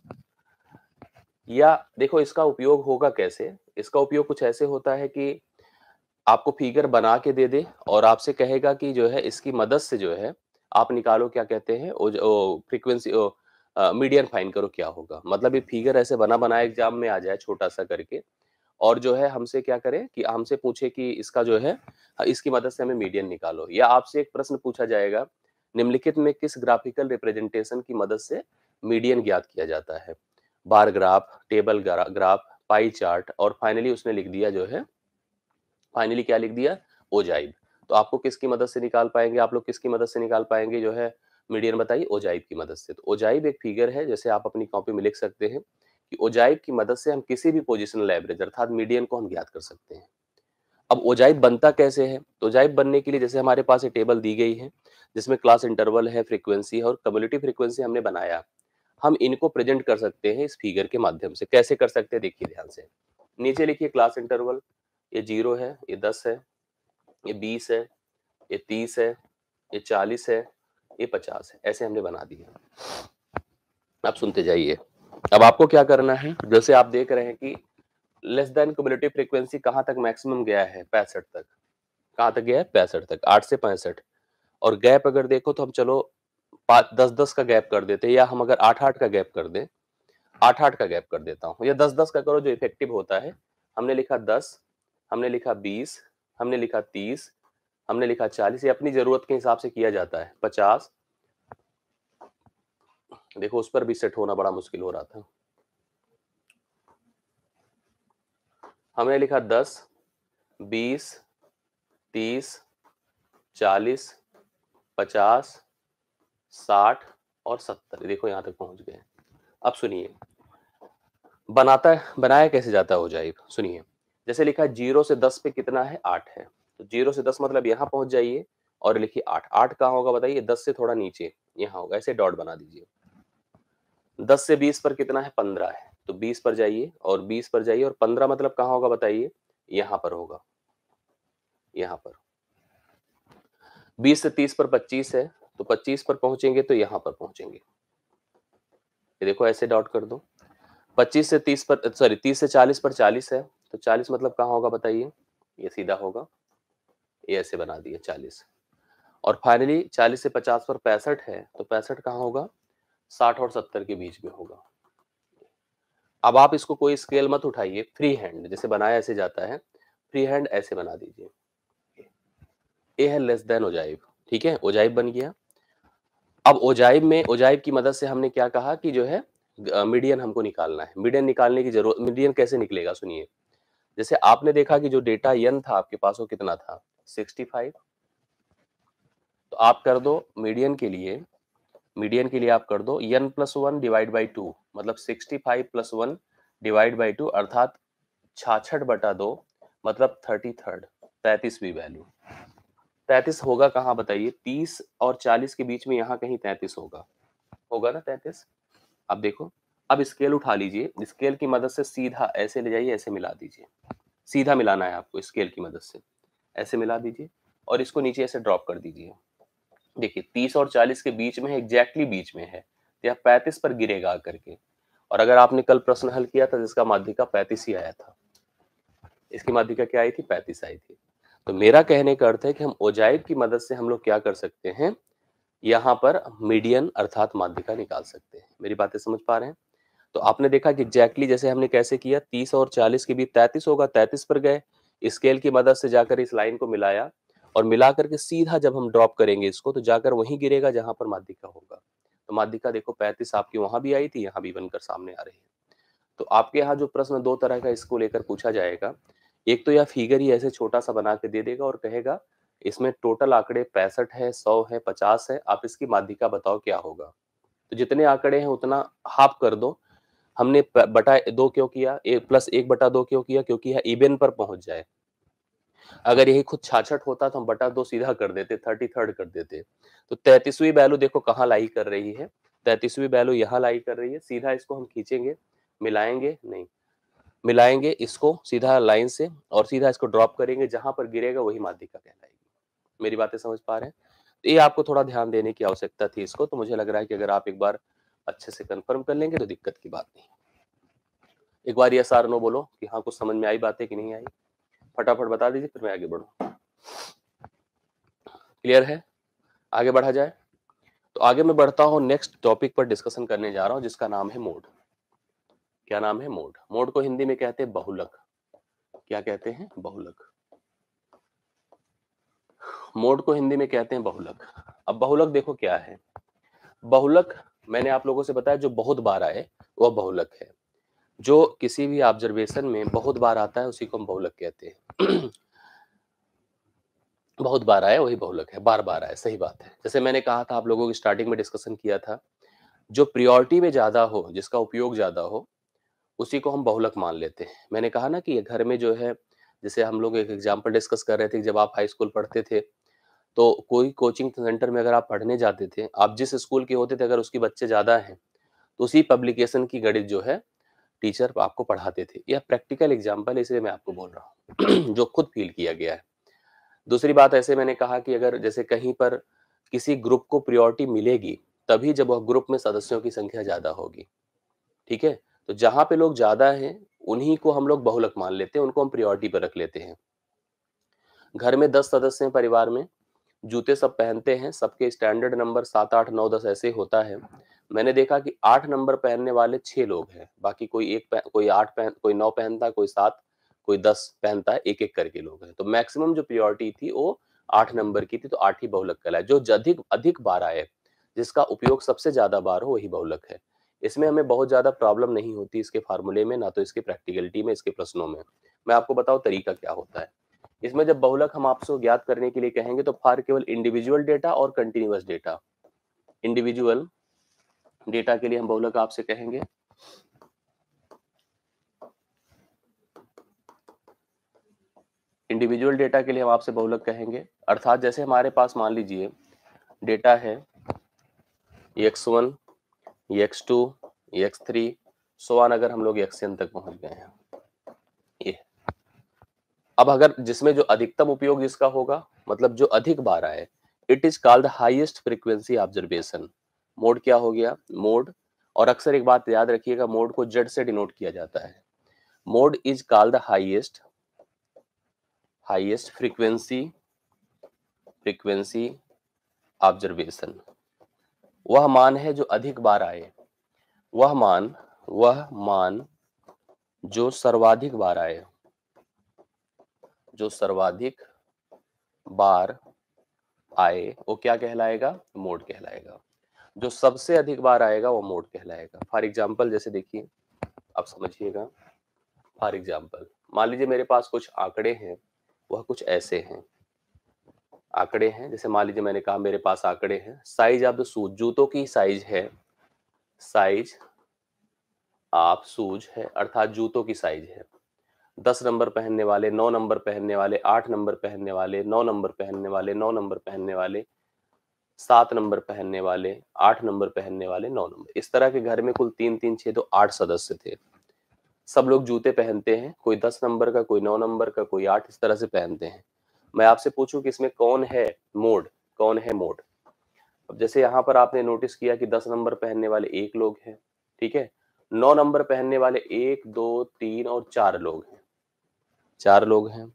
या देखो इसका उपयोग होगा कैसे। इसका उपयोग कुछ ऐसे होता है कि आपको फिगर बना के दे दे और आपसे कहेगा कि जो है इसकी मदद से जो है आप निकालो, क्या कहते हैं, फ्रीक्वेंसी, मीडियन फाइंड करो क्या होगा। मतलब ये फिगर ऐसे बना बनाया एग्जाम में आ जाए छोटा सा करके, और जो है हमसे क्या करे कि हमसे पूछे कि इसका जो है, इसकी मदद से हमें मीडियन निकालो। या आपसे एक प्रश्न पूछा जाएगा, निम्नलिखित में किस ग्राफिकल रिप्रेजेंटेशन की मदद से मीडियन ज्ञात किया जाता है? Bar graph, table graph, pie chart, और फाइनली उसने लिख दिया जो है, फाइनली क्या लिख दिया? ओजाइब। तो आपको किसकी मदद से निकाल पाएंगे, आप लोग किसकी मदद से निकाल पाएंगे जो है मीडियन बताइए? ओजाइब की मदद से। तो ओजाइब एक फिगर है, जैसे आप अपनी कॉपी में लिख सकते हैं कि ओजाइब की मदद से हम किसी भी पोजिशनल एवरेज अर्थात मीडियन को हम ज्ञात कर सकते हैं। अब ओजाइब बनता कैसे है? तो ओजाइब बनने के लिए जैसे हमारे पास ये टेबल दी गई है जिसमें क्लास इंटरवल है, फ्रीक्वेंसी है और कम्युलेटिव फ्रीक्वेंसी हमने बनाया, हम इनको प्रेजेंट कर सकते हैं इस फिगर के माध्यम से। कैसे कर सकते हैं देखिए ध्यान से, नीचे लिखिए क्लास इंटरवल, ये 0 है, ये 10 है, ये 20 है, ये 30 है, ये 40 है, ये 50 है, ऐसे हमने बना दिया। आप सुनते जाइए। अब आपको क्या करना है, जैसे आप देख रहे हैं कि लेस देन क्युमुलेटिव फ्रीक्वेंसी कहां तक मैक्सिमम गया है? 65 तक। कहां तक गया है? 65 तक, 8 से 65। और गैप अगर देखो तो हम चलो 10-10 का गैप कर देते हैं, या हम अगर 8-8 का गैप कर दें, 8-8 का गैप कर देता हूं, या 10-10 का करो जो इफेक्टिव होता है। हमने लिखा 10, हमने लिखा 20, हमने लिखा 30, हमने लिखा 40, ये अपनी जरूरत के हिसाब से किया जाता है। 50, देखो उस पर भी सेट होना बड़ा मुश्किल हो रहा था। हमने लिखा 10, 20, 30, 40, 50, 60 और 70। देखो यहाँ तक पहुंच गए। अब सुनिए, बनाया कैसे जाता है ओजाइब, सुनिए। जैसे लिखा है 0 से 10 पे कितना है, 8 है, तो 0 से 10 मतलब यहाँ पहुंच जाइए और लिखिए 8। 8 कहाँ होगा बताइए, 10 से थोड़ा नीचे यहाँ होगा, ऐसे डॉट बना दीजिए। 10 से 20 पर कितना है, 15 है, तो 20 पर जाइए और 20 पर जाइए, और 15 मतलब कहाँ होगा बताइए, यहाँ पर होगा, यहाँ पर। 20 से 30 पर 25 है, तो 25 पर पहुंचेंगे तो यहाँ पर पहुंचेंगे। ये देखो ऐसे डॉट कर दो। 25 से 30 पर, सॉरी 30 से 40 पर 40 है, तो 40 मतलब कहाँ होगा बताइए, ये सीधा होगा, ये ऐसे बना दिए 40। और फाइनली 40 से 50 पर 65 है, तो 65 कहाँ होगा, 60 और 70 के बीच में होगा। अब आप इसको कोई स्केल मत उठाइए, फ्री हैंड जैसे बनाया ऐसे जाता है, फ्री हैंड ऐसे बना दीजिए। ये है लेस देन ओजाइब, ठीक है, ओजाइब बन गया। अब ओजाइब की मदद से हमने क्या कहा कि जो है मीडियन हमको निकालना है। मीडियन निकालने की जरूरत, मीडियन कैसे निकलेगा सुनिए। जैसे आपने देखा कि जो डेटा n था आपके पास वो कितना था, 65। तो आप कर दो मीडियन के लिए आप कर दो n+1 डिवाइड बाई 2, मतलब 65+1 डिवाइड बाई 2, अर्थात 66/2 मतलब 33rd, 33वीं वैल्यू। 33 होगा कहाँ बताइए, 30 और 40 के बीच में यहाँ कहीं 33 होगा ना 33। अब देखो, अब स्केल उठा लीजिए, स्केल की मदद से सीधा ऐसे ले जाइए, ऐसे मिला दीजिए, सीधा मिलाना है आपको स्केल की मदद से, ऐसे मिला दीजिए और इसको नीचे ऐसे ड्रॉप कर दीजिए। देखिए 30 और 40 के बीच में है, एग्जैक्टली बीच में है, तो यह 35 पर गिरेगा आकर के। और अगर आपने कल प्रश्न हल किया था जिसका माध्यिका 35 ही आया था, इसकी माध्यिका क्या आई थी, 35 आई थी। तो मेरा कहने का अर्थ है कि हम ओजाइब की मदद से हम लोग क्या कर सकते हैं, यहाँ पर मीडियन अर्थात माध्यिका निकाल सकते हैं। मेरी बातें समझ पा रहे हैं। तो आपने देखा कि एग्जैक्टली जैसे हमने कैसे किया, 30 और 40 के बीच 33 होगा, 33 पर गए, स्केल की मदद से जाकर इस लाइन को मिलाया और मिला करके सीधा जब हम ड्रॉप करेंगे इसको तो जाकर वहीं गिरेगा जहां पर माध्यिका होगा। तो माध्यिका देखो 35 आपकी वहां भी आई थी, यहाँ भी बनकर सामने आ रही है। तो आपके यहाँ जो प्रश्न दो तरह का इसको लेकर पूछा जाएगा, एक तो यह फिगर ही ऐसे छोटा सा बना के दे देगा और कहेगा इसमें टोटल आंकड़े 65 है, 100 है, 50 है, आप इसकी माध्यिका बताओ क्या होगा। तो जितने आंकड़े हैं उतना हाफ कर दो। हमने बटा 2 क्यों किया, प्लस 1/2 क्यों किया, क्योंकि यह इवन पर पहुंच जाए। अगर यही खुद 66 होता तो हम बटा 2 सीधा कर देते, 33rd कर देते। तो 33वीं वैल्यू देखो कहाँ लाई कर रही है, 33वीं वैल्यू यहाँ लाई कर रही है। सीधा इसको हम खींचेंगे, मिलाएंगे नहीं, मिलाएंगे इसको सीधा लाइन से और सीधा इसको ड्रॉप करेंगे, जहां पर गिरेगा वही माध्यिका कहलाएगी। मेरी बातें समझ पा रहे हैं। तो ये आपको थोड़ा ध्यान देने की आवश्यकता थी इसको, तो मुझे लग रहा है कि अगर आप एक बार अच्छे से कंफर्म कर लेंगे तो दिक्कत की बात नहीं। एक बार यस आर नो बोलो कि हाँ कुछ समझ में आई बातें कि नहीं आई, फटाफट बता दीजिए फिर मैं आगे बढ़ूं। क्लियर है, आगे बढ़ा जाए। तो आगे मैं बढ़ता हूं, नेक्स्ट टॉपिक पर डिस्कशन करने जा रहा हूं जिसका नाम है मोड। क्या नाम है, मोड। मोड को हिंदी में कहते हैं बहुलक। क्या कहते हैं, बहुलक। मोड को हिंदी में कहते हैं बहुलक। अब बहुलक देखो क्या है, बहुलक मैंने आप लोगों से बताया जो बहुत बार आए वह बहुलक है। जो किसी भी ऑब्जर्वेशन में बहुत बार आता है उसी को हम बहुलक कहते हैं। बहुत बार आया वही बहुलक है, बार बार आया, सही बात है। जैसे मैंने कहा था, आप लोगों की स्टार्टिंग में डिस्कशन किया था, जो प्रियोरिटी में ज्यादा हो, जिसका उपयोग ज्यादा हो, उसी को हम बहुलक मान लेते हैं। मैंने कहा ना कि घर में जो है, जैसे हम लोग एक एग्जाम्पल डिस्कस कर रहे थे, जब आप हाई स्कूल पढ़ते थे तो कोई कोचिंग सेंटर में अगर आप पढ़ने जाते थे, आप जिस स्कूल के होते थे, अगर उसके बच्चे ज्यादा हैं तो उसी पब्लिकेशन की गणित जो है टीचर आपको पढ़ाते थे। यह प्रैक्टिकल एग्जाम्पल है, इसलिए मैं आपको बोल रहा हूँ जो खुद फील किया गया है। दूसरी बात, ऐसे मैंने कहा कि अगर जैसे कहीं पर किसी ग्रुप को प्रायोरिटी मिलेगी तभी जब वह ग्रुप में सदस्यों की संख्या ज्यादा होगी, ठीक है। तो जहां पे लोग ज्यादा हैं उन्हीं को हम लोग बहुलक मान लेते हैं, उनको हम प्रायोरिटी पर रख लेते हैं। घर में 10 सदस्य हैं परिवार में, जूते सब पहनते हैं, सबके स्टैंडर्ड नंबर 7, 8, 9, 10 ऐसे होता है। मैंने देखा कि 8 नंबर पहनने वाले 6 लोग हैं, बाकी कोई 8 पहन, कोई 9 पहनता है, कोई 7, कोई 10 पहनता है, एक एक करके लोग हैं। तो मैक्सिमम जो प्रायोरिटी थी वो 8 नंबर की थी, तो 8 ही बहुलक कहलाए। जो अधिक अधिक बार आए, जिसका उपयोग सबसे ज्यादा बार हो, वही बहुलक है। इसमें हमें बहुत ज्यादा प्रॉब्लम नहीं होती इसके फार्मूले में, ना तो इसके प्रैक्टिकलिटी में, इसके प्रश्नों में। मैं आपको बताऊं तरीका क्या होता है। इसमें जब बहुलक हम आपसे ज्ञात करने के लिए कहेंगे तो फॉर केवल इंडिविजुअल डेटा और कंटिन्यूअस डेटा। इंडिविजुअल डेटा के लिए हम बहुलक आपसे कहेंगे, इंडिविजुअल डेटा के लिए हम आपसे बहुलक कहेंगे, अर्थात जैसे हमारे पास मान लीजिए डेटा है x1, x2, x3 सोआन, अगर हम लोग xn तक पहुंच गए हैं ये। अब अगर जिसमें जो अधिकतम उपयोग जिसका होगा, मतलब जो अधिक बार आए, it is called highest frequency observation. Mode क्या हो गया? मोड। और अक्सर एक बात याद रखिएगा, मोड को जेड से डिनोट किया जाता है। Mode is called highest frequency observation. वह मान है जो अधिक बार आए, वह मान जो सर्वाधिक बार आए, जो सर्वाधिक बार आए वो क्या कहलाएगा? मोड कहलाएगा। जो सबसे अधिक बार आएगा वो मोड कहलाएगा। फॉर एग्जाम्पल जैसे देखिए, आप समझिएगा, फॉर एग्जाम्पल मान लीजिए मेरे पास कुछ आंकड़े हैं, वह कुछ ऐसे हैं, आंकड़े हैं, जैसे मान लीजिए मैंने कहा मेरे पास आंकड़े हैं, साइज ऑफ द शूज, जूतों की साइज है, साइज ऑफ शूज है, अर्थात जूतों की साइज है। 10 नंबर पहनने वाले, 9 नंबर पहनने वाले, 8 नंबर पहनने वाले, 9 नंबर पहनने वाले, 9 नंबर पहनने वाले, 7 नंबर पहनने वाले, 8 नंबर पहनने वाले, 9 नंबर, इस तरह के घर में कुल 3 3 6 तो 8 सदस्य थे। सब लोग जूते पहनते हैं, कोई 10 नंबर का, कोई 9 नंबर का, कोई 8, इस तरह से पहनते हैं। मैं आपसे पूछूं कि इसमें कौन है मोड? कौन है मोड? अब जैसे यहाँ पर आपने नोटिस किया कि 10 नंबर पहनने वाले 1 लोग हैं, ठीक है। 9 नंबर पहनने वाले 1 2 3 और 4 लोग हैं, 4 लोग हैं।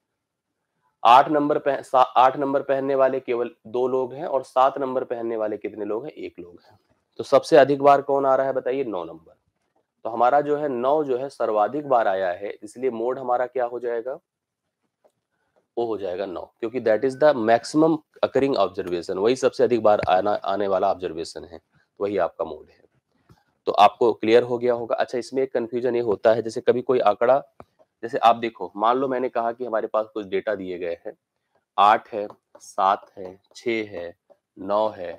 8 नंबर पहनने वाले केवल 2 लोग हैं, और 7 नंबर पहनने वाले कितने लोग हैं? 1 लोग हैं। तो सबसे अधिक बार कौन आ रहा है बताइए? 9 नंबर। तो हमारा जो है 9 जो है सर्वाधिक बार आया है, इसलिए मोड हमारा क्या हो जाएगा? वो हो जाएगा 9, क्योंकि that is the maximum occurring observation, वही सबसे अधिक बार आने वाला ऑब्जर्वेशन है, तो वही आपका मोड है। तो आपको क्लियर हो गया होगा। अच्छा, इसमें एक कंफ्यूजन ये होता है, जैसे कभी कोई आंकड़ा, जैसे आप देखो, मान लो मैंने कहा कि हमारे पास कुछ डेटा दिए गए हैं, 8 है, 7 है, 6 है, 9 है,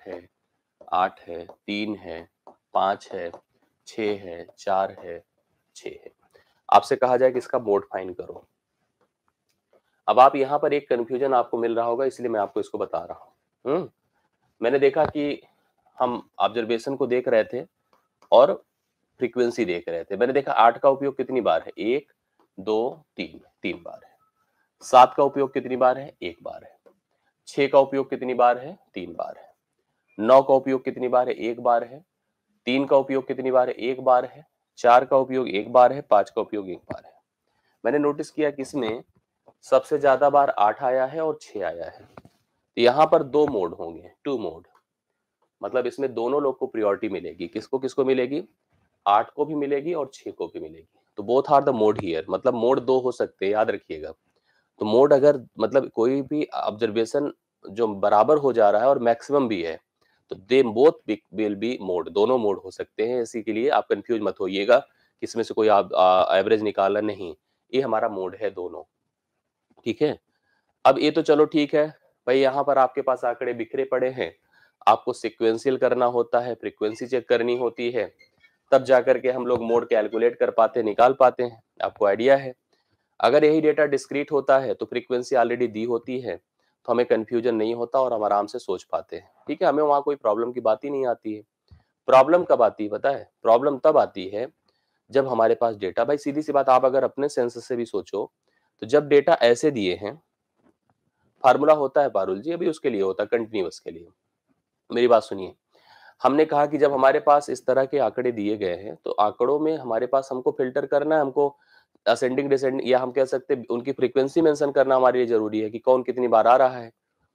8 है, 3 है, 5 है, 6 है, 4 है, 6 है। आपसे कहा जाए कि इसका मोड फाइंड करो। अब आप यहाँ पर एक कंफ्यूजन आपको मिल रहा होगा, इसलिए मैं आपको इसको बता रहा हूँ। मैंने देखा कि हम ऑब्जर्वेशन को देख रहे थे और फ्रीक्वेंसी देख रहे थे। मैंने देखा 8 का उपयोग कितनी बार है? 1 2 3, 3 बार है। 7 का उपयोग कितनी बार है? 1 बार है। 6 का उपयोग कितनी बार है? 3 बार है। 9 का उपयोग कितनी बार है? 1 बार है। 3 का उपयोग कितनी बार है? 1 बार है। 4 का उपयोग 1 बार है। 5 का उपयोग 1 बार है। मैंने नोटिस किया कि इसमें सबसे ज्यादा बार 8 आया है और 6 आया है। तो यहाँ पर 2 मोड होंगे, 2 मोड, मतलब इसमें दोनों लोग को प्रायोरिटी मिलेगी। किसको किसको मिलेगी? 8 को भी मिलेगी और 6 को भी मिलेगी। तो both are the mode here, मतलब मोड 2 हो सकते हैं, याद रखिएगा। तो मोड अगर मतलब कोई भी ऑब्जर्वेशन जो बराबर हो जा रहा है और मैक्सिमम भी है, तो they both will be mode, दोनों मोड हो सकते हैं। इसी के लिए आप कंफ्यूज मत होइएगा कि इसमें से कोई आप एवरेज निकालना नहीं, ये हमारा मोड है दोनों, ठीक है। अब ये तो चलो ठीक है भाई, यहाँ पर आपके पास आंकड़े बिखरे पड़े हैं, आपको सिक्वेंशियल करना होता है, फ्रीक्वेंसी चेक करनी होती है, तब जाकर के हम लोग मोड कैलकुलेट कर पाते हैं, निकाल पाते हैं। आपको आइडिया है। अगर यही डेटा डिस्क्रीट होता है तो फ्रीक्वेंसी ऑलरेडी दी होती है, तो हमें कंफ्यूजन नहीं होता और हम आराम से सोच पाते हैं, ठीक है। हमें वहां कोई प्रॉब्लम की बात ही नहीं आती है। प्रॉब्लम कब आती है पता है? प्रॉब्लम तब आती है जब हमारे पास डेटा, भाई सीधी सी बात, आप अगर अपने सेंस से भी सोचो, तो जब डेटा ऐसे दिए हैं, फार्मूला होता है पारुल जी, अभी उसके लिए होता है कंटिन्यूअस के लिए। मेरी बात सुनिए, हमने कहा कि जब हमारे पास इस तरह के आंकड़े दिए गए हैं, तो आंकड़ों में हमारे पास हमको फिल्टर करना है, हमको असेंडिंग डिसेंडिंग, या हम कह सकते हैं उनकी फ्रीक्वेंसी मेंशन करना हमारे लिए जरूरी है कि कौन कितनी बार आ रहा है।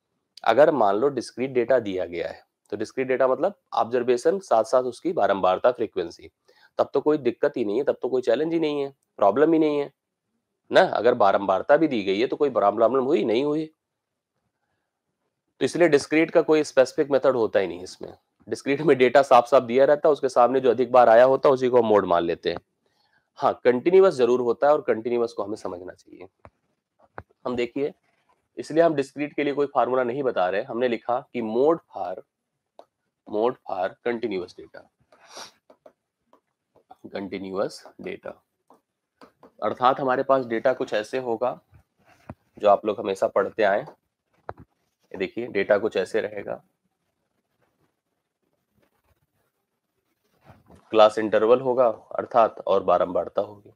अगर मान लो डिस्क्रीट डेटा दिया गया है, तो डिस्क्रीट डेटा मतलब ऑब्जर्वेशन साथ साथ उसकी बारंबारता, फ्रीक्वेंसी, तब तो कोई दिक्कत ही नहीं है, तब तो कोई चैलेंज ही नहीं है, प्रॉब्लम ही नहीं है ना। अगर बारंबारता भी दी गई है तो कोई प्रॉब्लम हुई नहीं हुई। तो इसलिए डिस्क्रीट का कोई स्पेसिफिक मेथड होता ही नहीं इसमें। डिस्क्रीट में डेटा साफ साफ दिया रहता है, उसके सामने जो अधिक बार आया होता है उसी को मोड मान लेते हैं। हाँ, कंटिन्यूअस जरूर होता है और कंटिन्यूअस को हमें समझना चाहिए। हम देखिए, इसलिए हम डिस्क्रीट के लिए कोई फार्मूला नहीं बता रहे, हमने लिखा कि मोड फॉर कंटिन्यूअस डेटा, अर्थात हमारे पास डेटा कुछ ऐसे होगा जो आप लोग हमेशा पढ़ते आए। देखिए डेटा कुछ ऐसे रहेगा, क्लास इंटरवल होगा अर्थात और बारंबारता होगी,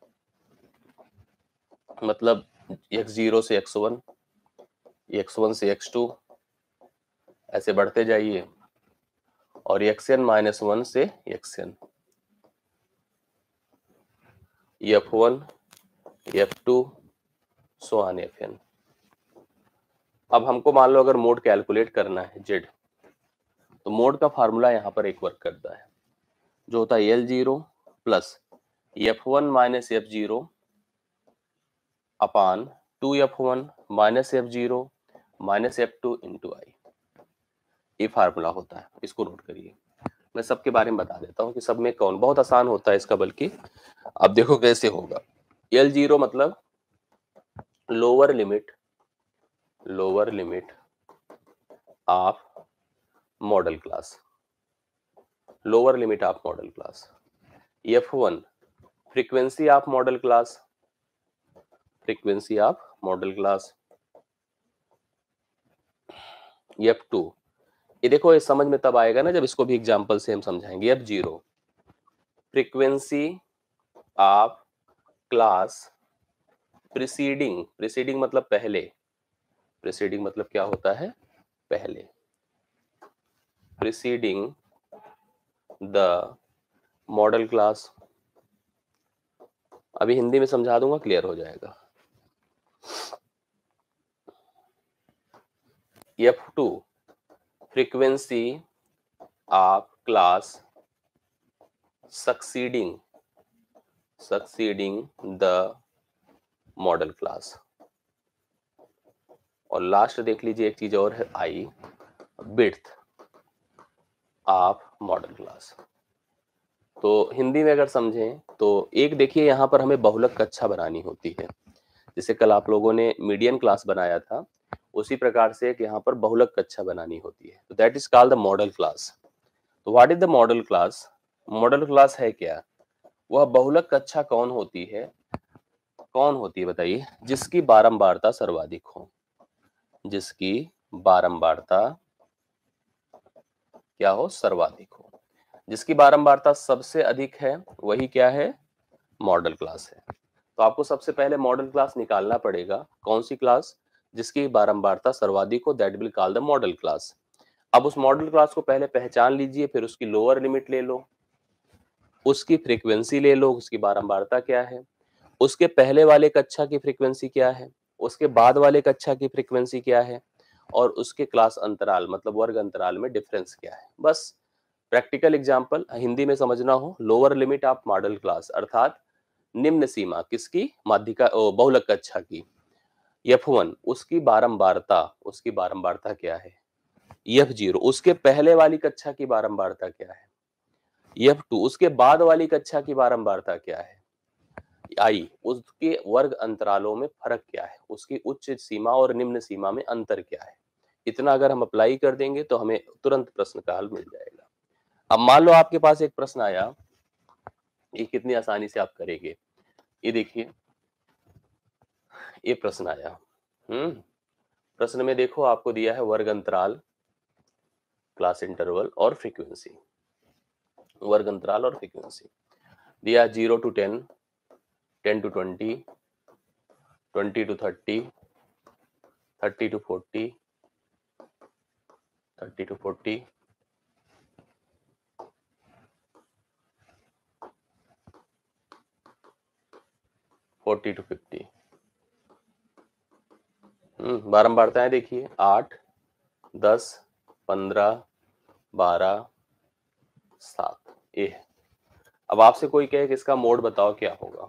मतलब x0 से x1, x1 से x2 ऐसे बढ़ते जाइए, और xn-1 से xn, f1 f2 so on fn। अब हमको मान लो अगर मोड कैलकुलेट करना है z, तो मोड का फार्मूला यहाँ पर एक वर्क करता है, जो होता है L0 plus f1 minus f0 upon 2f1 minus f0 minus f2 into I. ये फार्मूला होता है, इसको नोट करिए। मैं सबके बारे में बता देता हूँ कि सब में कौन, बहुत आसान होता है इसका, बल्कि अब देखो कैसे होगा। L0 मतलब lower limit of modal class, lower limit of modal class. F1 frequency of modal class, F2, ये देखो ये समझ में तब आएगा ना जब इसको भी एग्जांपल से हम समझाएंगे। F0 frequency of class preceding मतलब पहले, प्रीसीडिंग मतलब क्या होता है, पहले, प्रीसीडिंग द मॉडल क्लास। अभी हिंदी में समझा दूंगा, क्लियर हो जाएगा। F2 frequency of class succeeding the modal class. और लास्ट देख लीजिए एक चीज और है, I width of modal class. तो हिंदी में अगर समझें तो एक देखिए यहाँ पर हमें बहुलक कक्षा बनानी होती है, जैसे कल आप लोगों ने मीडियन क्लास बनाया था, उसी प्रकार से एक यहाँ पर बहुलक कक्षा बनानी होती है, तो that is called the modal class. तो what is the modal class? Modal class है क्या? वह बहुलक कक्षा कौन होती है बताइए, जिसकी बारंबारता सर्वाधिक हो, जिसकी बारंबारता क्या हो, सर्वाधिक हो। जिसकी बारंबारता सबसे अधिक है वही क्या है, मॉडल क्लास है। तो आपको सबसे पहले मॉडल क्लास निकालना पड़ेगा, कौन सी क्लास, जिसकी बारंबारता सर्वाधिक हो, that will call the modal class. अब उस मॉडल क्लास को पहले पहचान लीजिए, फिर उसकी लोअर लिमिट ले लो, उसकी फ्रीक्वेंसी ले लो, उसकी बारंबारता क्या है, उसके पहले वाले कक्षा की फ्रीक्वेंसी क्या है, उसके बाद वाले कक्षा की फ्रीक्वेंसी क्या है, और उसके क्लास अंतराल मतलब वर्ग अंतराल में डिफरेंस क्या है। बस प्रैक्टिकल एग्जांपल हिंदी में समझना हो, lower limit of modal class अर्थात निम्न सीमा किसकी, माध्यिका बहुलक कक्षा की। F1 उसकी बारंबारता क्या है, F0 उसके पहले वाली कक्षा की बारंबारता क्या है, F2 उसके बाद वाली कक्षा की बारंबारता क्या है, आई उसके वर्ग अंतरालों में फर्क क्या है, उसकी उच्च सीमा और निम्न सीमा में अंतर क्या है। इतना अगर हम अप्लाई कर देंगे तो हमें तुरंत प्रश्न का हल मिल जाएगा। अब मान लो आपके पास एक प्रश्न आया, ये कितनी आसानी से आप करेंगे, ये देखिए ये प्रश्न आया। प्रश्न में देखो आपको दिया है वर्ग अंतराल, क्लास इंटरवल और फ्रीक्वेंसी, वर्ग अंतराल और फ्रीक्वेंसी दिया 0 to 10, 10 to 20, 20 to 30, 30 to 40, 30 to 40, 40 to 50। बारंबारताएं देखिए 8, 10, 15, 12, 7, ये है। अब आपसे कोई कहे कि इसका मोड बताओ क्या होगा,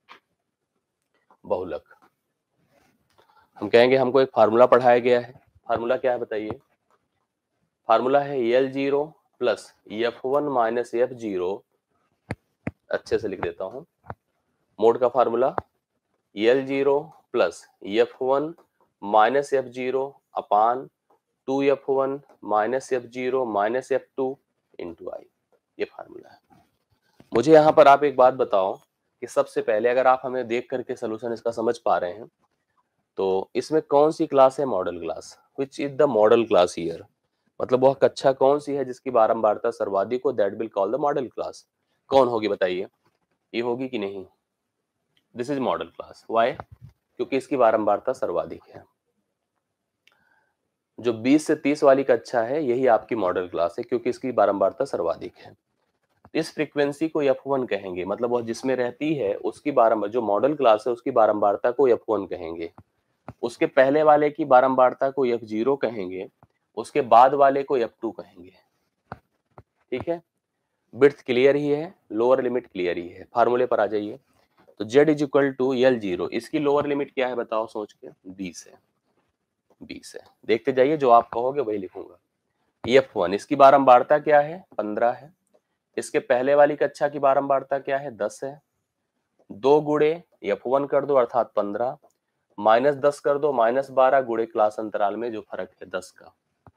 बहुलक, हम कहेंगे हमको एक फार्मूला पढ़ाया गया है, फार्मूला क्या है बताइए, फार्मूला है L0 plus F1 minus F0, अच्छे से लिख देता हूं, मोड का formula L0 plus F1 minus F zero upon 2f1 minus F zero minus f2 into I, ये फार्मूला है। मुझे यहाँ पर आप एक बात बताओ कि सबसे पहले अगर आप हमें देख करके सोल्यूशन इसका समझ पा रहे हैं तो इसमें कौन सी क्लास है? Modal class. Which is the modal class here? मतलब वह कक्षा कौन सी है जिसकी बारंबारता सर्वाधिक हो? That will call the modal class. कौन होगी बताइए? ये होगी कि नहीं? This is modal class. Why? क्योंकि इसकी बारंबारता सर्वाधिक है। जो 20 से 30 वाली कक्षा है यही आपकी मॉडल क्लास है क्योंकि इसकी बारंबारता सर्वाधिक है। इस फ्रीक्वेंसी को f1 कहेंगे, मतलब वह जिसमें रहती है उसकी बारंबार, जो मॉडल क्लास है उसकी बारंबारता को f1 कहेंगे। उसके पहले वाले की बारंबारता को f0 कहेंगे, उसके बाद वाले को f2 कहेंगे। ठीक है, विड्थ क्लियर ही है, लोअर लिमिट क्लियर ही है। फार्मूले पर आ जाइए। तो z is equal to L0, इसकी लोअर लिमिट क्या है बताओ सोच के? 20 है, 20 है। देखते जाइए, जो आप कहोगे वही लिखूंगा। f1 इसकी बारंबारता क्या है? 15 है। इसके पहले वाली कक्षा की बारंबारता क्या है? 10 है। 2 गुणे f1 कर दो अर्थात 15, माइनस 10 कर दो माइनस 12, गुणे क्लास अंतराल में जो फर्क है 10 का।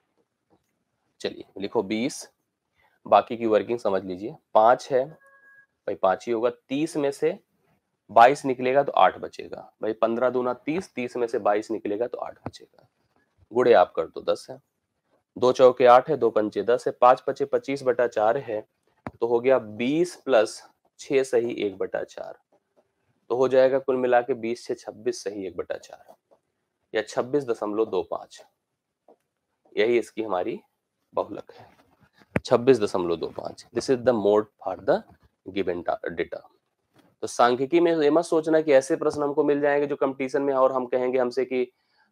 चलिए लिखो 20, बाकी की वर्किंग समझ लीजिए। 5 है भाई, 5 ही होगा। 30 में से 22 निकलेगा तो 8 बचेगा भाई। 15 दूना 30, 30 में से 22 निकलेगा तो 8 बचेगा। गुणे आप कर दो 10 है। 2 चौके 8 है, 2 पंचे 10 है, 5 पचे 25/4 है, तो हो गया 20 प्लस 6 सही 1/4, तो हो जाएगा कुल मिला के 20 से 26 सही 1/4 या 26.25। यही इसकी हमारी बहुलक है, 26.25। This is the mode for the given data. तो सांख्यिकी में ये मत सोचना कि ऐसे प्रश्न हमको मिल जाएंगे जो कंपटीशन में है और हम कहेंगे हमसे कि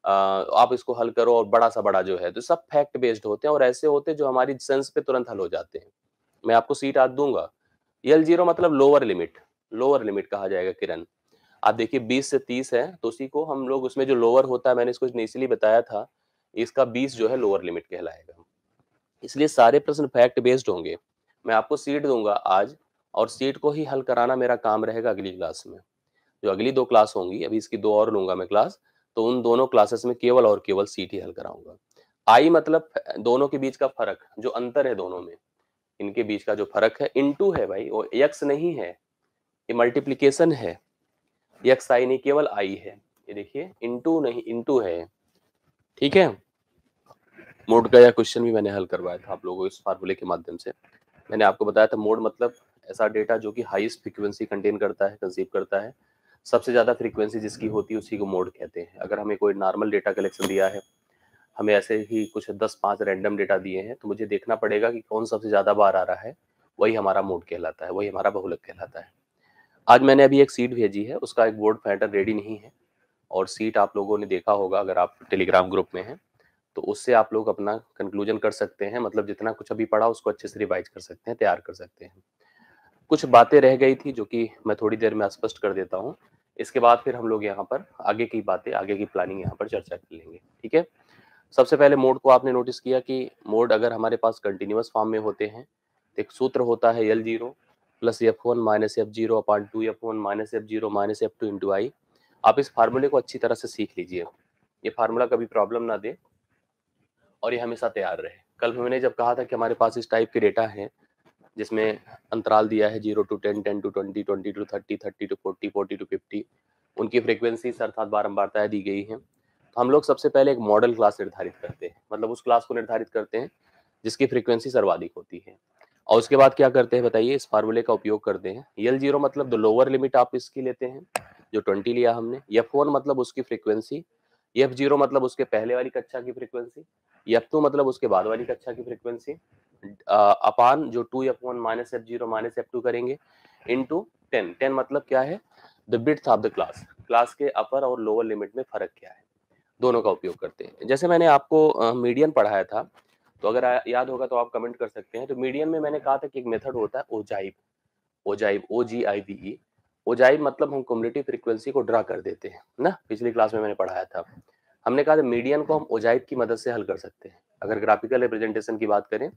आप इसको हल करो और बड़ा सा बड़ा जो है, तो सब फैक्ट बेस्ड होते हैं और ऐसे होते हैं जो हमारी सेंस पे तुरंत हल हो जाते हैं। मैं आपको सीट आज दूंगा। L0 मतलब लोअर लिमिट, लोअर लिमिट कहा जाएगा किरण। आप देखिए 20 से 30 है तो उसी को हम लोग, उसमें जो लोअर होता है मैंने इसको इसलिए बताया था, इसका 20 जो है लोअर लिमिट कहलाएगा। इसलिए सारे प्रश्न फैक्ट बेस्ड होंगे। मैं आपको सीट दूंगा आज और सीट को ही हल कराना मेरा काम रहेगा अगली क्लास में। जो अगली 2 क्लास होंगी, अभी इसकी 2 और लूंगा मैं क्लास, तो उन दोनों क्लासेस में केवल और केवल सीट ही हल कराऊंगा। आई मतलब दोनों के बीच का फर्क, जो अंतर है दोनों में, इनके बीच का जो फर्क है, इनटू है भाई, वो एक्स नहीं है, ये मल्टीप्लीकेशन है। एक्स आई नहीं, केवल आई है। ये देखिए इनटू नहीं, इनटू है। ठीक है, मोड का यह क्वेश्चन भी मैंने हल करवाया था आप लोगों को इस फार्मूले के माध्यम से। मैंने आपको बताया था मोड मतलब ऐसा डेटा जो कि हाईएस्ट फ्रीक्वेंसी कंटेन करता है, कंसीव करता है। सबसे ज्यादा फ्रीक्वेंसी जिसकी होती है उसी को मोड कहते हैं। अगर हमें कोई नॉर्मल डेटा कलेक्शन दिया है, हमें ऐसे ही कुछ 10-5 रैंडम डेटा दिए हैं, तो मुझे देखना पड़ेगा कि कौन सबसे ज्यादा बार आ रहा है, वही हमारा मोड कहलाता है, वही हमारा बहुलक कहलाता है। आज मैंने अभी एक सीट भेजी है, उसका एक बोर्ड पैटर्न रेडी नहीं है, और सीट आप लोगों ने देखा होगा अगर आप टेलीग्राम ग्रुप में हैं, तो उससे आप लोग अपना कंक्लूजन कर सकते हैं। मतलब जितना कुछ अभी पढ़ा उसको अच्छे से रिवाइज कर सकते हैं, तैयार कर सकते हैं। कुछ बातें रह गई थी जो कि मैं थोड़ी देर में स्पष्ट कर देता हूँ। इसके बाद फिर हम लोग यहाँ पर आगे की बातें, आगे की प्लानिंग यहाँ पर चर्चा कर लेंगे। ठीक है, सबसे पहले मोड को आपने नोटिस किया कि मोड अगर हमारे पास कंटिन्यूअस फॉर्म में होते हैं तो एक सूत्र होता है L0 plus F1 minus F0 upon 2F1 minus F0 minus F2 into I. आप इस फार्मूले को अच्छी तरह से सीख लीजिए, ये फार्मूला कभी प्रॉब्लम ना दे और ये हमेशा तैयार रहे। कल मैंने जब कहा था कि हमारे पास इस टाइप के डेटा है जिसमें अंतराल दिया है 0 to 10, 10 to 20, 20 to 30, 30 to 40, 40 to 50, उनकी फ्रीक्वेंसी अर्थात बारंबारताएं दी गई हैं, तो हम लोग सबसे पहले एक मॉडल क्लास निर्धारित करते हैं, मतलब उस क्लास को निर्धारित करते हैं जिसकी फ्रीक्वेंसी सर्वाधिक होती है। और उसके बाद क्या करते हैं बताइए, इस फार्मूले का उपयोग करते हैं। L0 मतलब द लोअर लिमिट आप इसकी लेते हैं, जो 20 लिया हमने। F1 मतलब उसकी फ्रीक्वेंसी, F0 मतलब उसके पहले वाली कक्षा की फ्रीक्वेंसी, F2 मतलब उसके बाद वाली कक्षा की फ्रीक्वेंसी, अपान जो 2F1 minus F0 minus F2 करेंगे इनटू 10। 10 मतलब क्या है? The width of the class, class के अपर और लोअर लिमिट में फर्क क्या है, दोनों का उपयोग करते हैं। जैसे मैंने आपको मीडियन पढ़ाया था, तो अगर याद होगा तो आप कमेंट कर सकते हैं। तो मीडियन में मैंने कहा था कि एक मेथड होता है ओजाइव, ओजाइव OGIVE। ओजाइव मतलब हम क्युमुलेटिव फ्रीक्वेंसी को ड्रा कर देते हैं ना, पिछली क्लास में मैंने पढ़ाया था। हमने कहा था मीडियन को हम ओजाइव की मदद से हल कर सकते हैं। अगर ग्राफिकल रिप्रेजेंटेशन की बात करें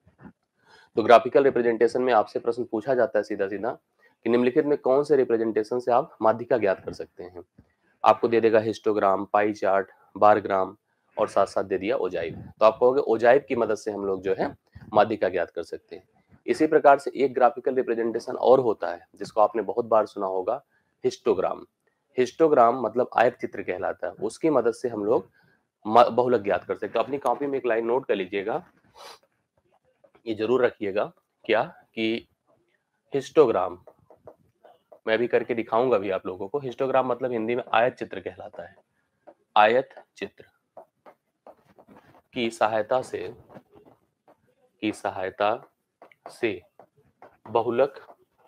तो ग्राफिकल रिप्रेजेंटेशन में आपसे प्रश्न पूछा जाता है सीधा सीधा कि निम्नलिखित में कौन से रिप्रेजेंटेशन से आप माध्यिका ज्ञात कर सकते हैं। आपको दे देगा हिस्टोग्राम, पाई चार्ट, बार ग्राम और साथ साथ दे दिया ओजाइव। तो आप कहोगे ओजाइव की मदद से हम लोग जो है माध्यिका ज्ञात कर सकते हैं। इसी प्रकार से एक ग्राफिकल रिप्रेजेंटेशन और होता है जिसको आपने बहुत बार सुना होगा, हिस्टोग्राम। हिस्टोग्राम मतलब आयत चित्र कहलाता है, उसकी मदद से हम लोग बहुलक ज्ञात कर सकते हैं। तो अपनी कॉपी में एक लाइन नोट कर लीजिएगा, ये जरूर रखिएगा क्या कि हिस्टोग्राम, मैं भी करके दिखाऊंगा भी आप लोगों को। हिस्टोग्राम मतलब हिंदी में आयत चित्र कहलाता है। आयत चित्र की सहायता से बहुलक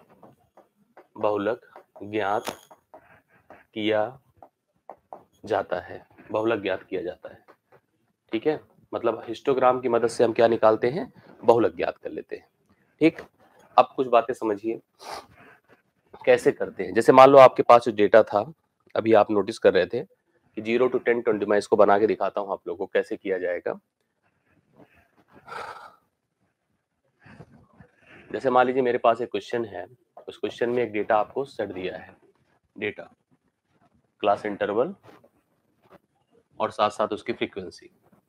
ज्ञात किया जाता है, बहुलक ज्ञात किया जाता है। ठीक है, मतलब हिस्टोग्राम की मदद से हम क्या निकालते हैं, बहुलक ज्ञात कर लेते हैं। ठीक, अब कुछ बातें समझिए कैसे करते हैं। जैसे मान लो आपके पास जो डेटा था, अभी आप नोटिस कर रहे थे कि 0 to 10 20, मैं इसको बना के दिखाता हूं आप लोगों को कैसे किया जाएगा। जैसे मान लीजिए मेरे पास एक क्वेश्चन है, उस क्वेश्चन में एक डेटा आपको सेट दिया है, डेटा क्लास इंटरवल और साथ साथ उसकी फ्रीक्वेंसी।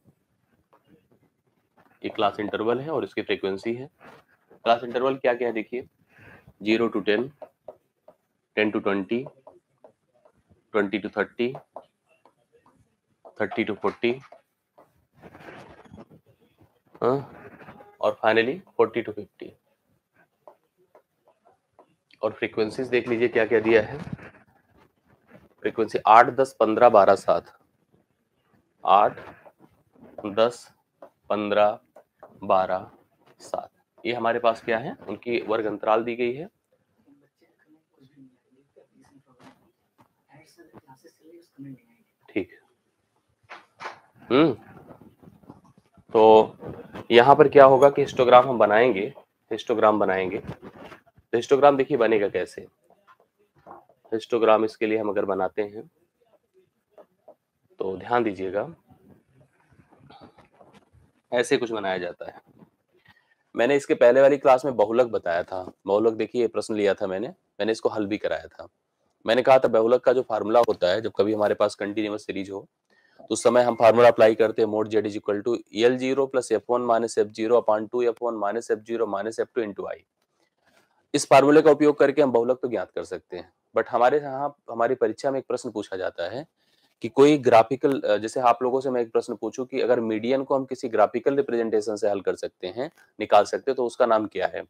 ये क्लास इंटरवल है और इसकी फ्रीक्वेंसी है। क्लास इंटरवल क्या क्या है देखिए, 0 to 10, 10 to 20, 20 to 30, 30 to 40, और फाइनली 40 to 50। और फ्रीक्वेंसीज देख लीजिए क्या क्या दिया है। फ्रीक्वेंसी 8, 10, 15, 12, 7, 8, 10, 15, 12, 7, ये हमारे पास क्या है, उनकी वर्ग अंतराल दी गई है। ठीक, तो यहाँ पर क्या होगा कि हिस्टोग्राम हम बनाएंगे, तो हिस्टोग्राम देखिए बनेगा कैसे। हिस्टोग्राम इसके लिए हम अगर बनाते हैं तो ध्यान दीजिएगा, ऐसे कुछ बनाया जाता है। मैंने इसके पहले वाली क्लास में बहुलक बताया था। बहुलक देखिए प्रश्न लिया था मैंने इसको हल भी कराया था। मैंने कहा था बहुलक का जो फार्मूला होता है, जब कभी हमारे पास कंटिन्यूअस सीरीज हो तो उस समय हम फार्मूला अप्लाई करते हैं, mode Z is equal to L0 plus F1 minus F0 upon 2 F1 minus F0 minus F2 into I. इस फार्मूले का उपयोग करके हम बहुलक तो ज्ञात कर सकते हैं। बट हमारे यहाँ हमारी परीक्षा में एक प्रश्न पूछा जाता है कि कोई ग्राफिकल, जैसे आप लोगों से मैं एक प्रश्न पूछूं कि अगर मीडियन को हम किसी ग्राफिकल रिप्रेजेंटेशन से हल कर सकते हैं, निकाल सकते हैं, तो उसका नाम क्या है।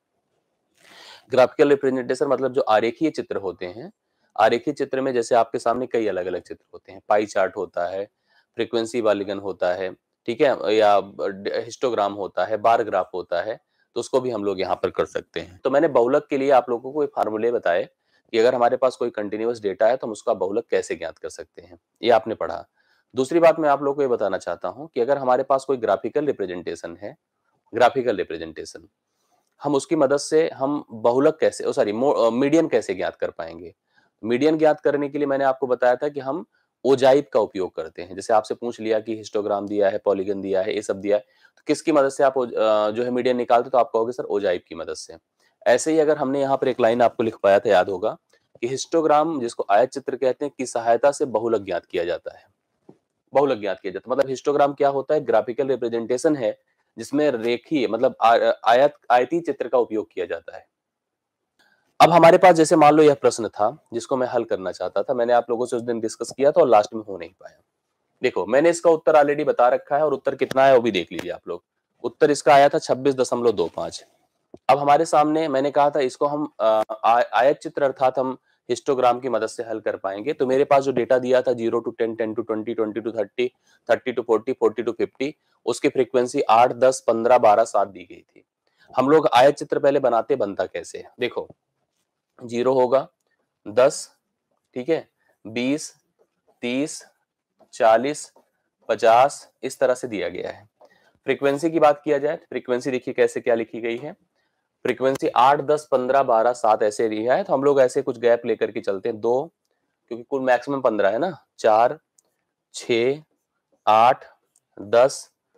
ग्राफिकल रिप्रेजेंटेशन मतलब जो आरेखीय चित्र होते हैं, आरेखीय चित्र में जैसे आपके सामने कई अलग अलग चित्र होते हैं, पाई चार्ट होता है, फ्रीक्वेंसी वालीगन होता है, ठीक है, या हिस्टोग्राम होता है, बार ग्राफ होता है, तो उसको भी हम लोग यहाँ पर कर सकते हैं। तो मैंने बहुलक के लिए आप लोगों को एक फार्मूले बताए कि अगर हमारे पास कोई कंटिन्यूअस डेटा है तो हम उसका बहुलक कैसे ज्ञात कर सकते हैं, ये आपने पढ़ा। दूसरी बात मैं आप लोगों को ये बताना चाहता हूँ कि अगर हमारे पास कोई ग्राफिकल रिप्रेजेंटेशन है, ग्राफिकल रिप्रेजेंटेशन, हम उसकी मदद से हम बहुलक कैसे, सॉरी, मीडियन कैसे ज्ञात कर पाएंगे। मीडियन ज्ञात करने के लिए मैंने आपको बताया था कि हम ओजाइव का उपयोग करते हैं। जैसे आपसे पूछ लिया कि हिस्टोग्राम दिया है, पॉलीगन दिया है, ये सब दिया है, तो किसकी मदद से आप जो है मीडियन निकालते, तो आप कहोगे सर ओजाइव की मदद से। ऐसे ही अगर हमने यहाँ पर एक लाइन आपको लिख पाया था, याद होगा कि हिस्टोग्राम जिसको आयत चित्र कहते हैं की सहायता से बहुलक ज्ञात किया जाता है। बहुलक ज्ञात किया जाता है मतलब हिस्टोग्राम क्या होता है, ग्राफिकल रिप्रेजेंटेशन है जिसमें रेखीय मतलब आयतीय चित्र का उपयोग किया जाता है। अब हमारे पास जैसे मान लो यह प्रश्न था जिसको मैं हल करना चाहता था, मैंने आप लोगों से उस दिन डिस्कस किया था और लास्ट में हो नहीं पाया। देखो मैंने इसका उत्तर ऑलरेडी बता रखा है और उत्तर कितना है वो भी देख लीजिए आप लोग। उत्तर इसका आया था 26.25। अब हमारे सामने मैंने कहा था इसको हम आयत चित्र अर्थात हम हिस्टोग्राम की मदद से हल कर पाएंगे। तो मेरे पास जो डेटा दिया था 0 to 10, 10 to 20, 20 to 30, 30 to 40, 40 to 50, उसकी फ्रीक्वेंसी 8, 10, 15, 12, 7 दी गई थी। हम लोग आयत चित्र पहले बनाते, बनता कैसे, देखो 0 होगा, 10, ठीक है, 20, 30, 40, 50, इस तरह से दिया गया है। फ्रीक्वेंसी की बात किया जाए, फ्रीक्वेंसी देखिए कैसे क्या लिखी गई है। फ्रीक्वेंसी 8, 10, 15, 12, 7 ऐसे दिया है, तो हम लोग ऐसे कुछ गैप लेकर के चलते हैं, 2, क्योंकि कुल मैक्सिमम 15 है ना, 4, 6, 8, 10,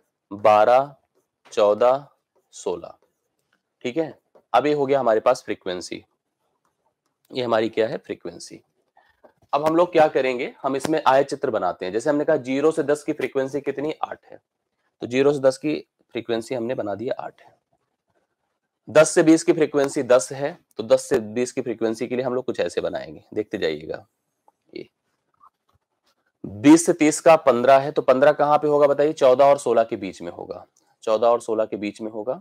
12, 14, 16, ठीक है। अब ये हो गया हमारे पास फ्रीक्वेंसी, ये हमारी क्या है फ्रीक्वेंसी। अब हम लोग क्या करेंगे, हम इसमें आयत चित्र बनाते हैं। जैसे हमने कहा 0 से 10 की फ्रीक्वेंसी कितनी 8 है, तो 0 से 10 की फ्रीक्वेंसी हमने बना दी 8 है। 10 से 20 की फ्रीक्वेंसी 10 है, तो 10 से 20 की फ्रीक्वेंसी के लिए हम लोग कुछ ऐसे बनाएंगे, देखते जाइएगा। ये 20 से 30 का 15 है, तो 15 कहां पे होगा बताइए, 14 और 16 के बीच में होगा, 14 और 16 के बीच में होगा,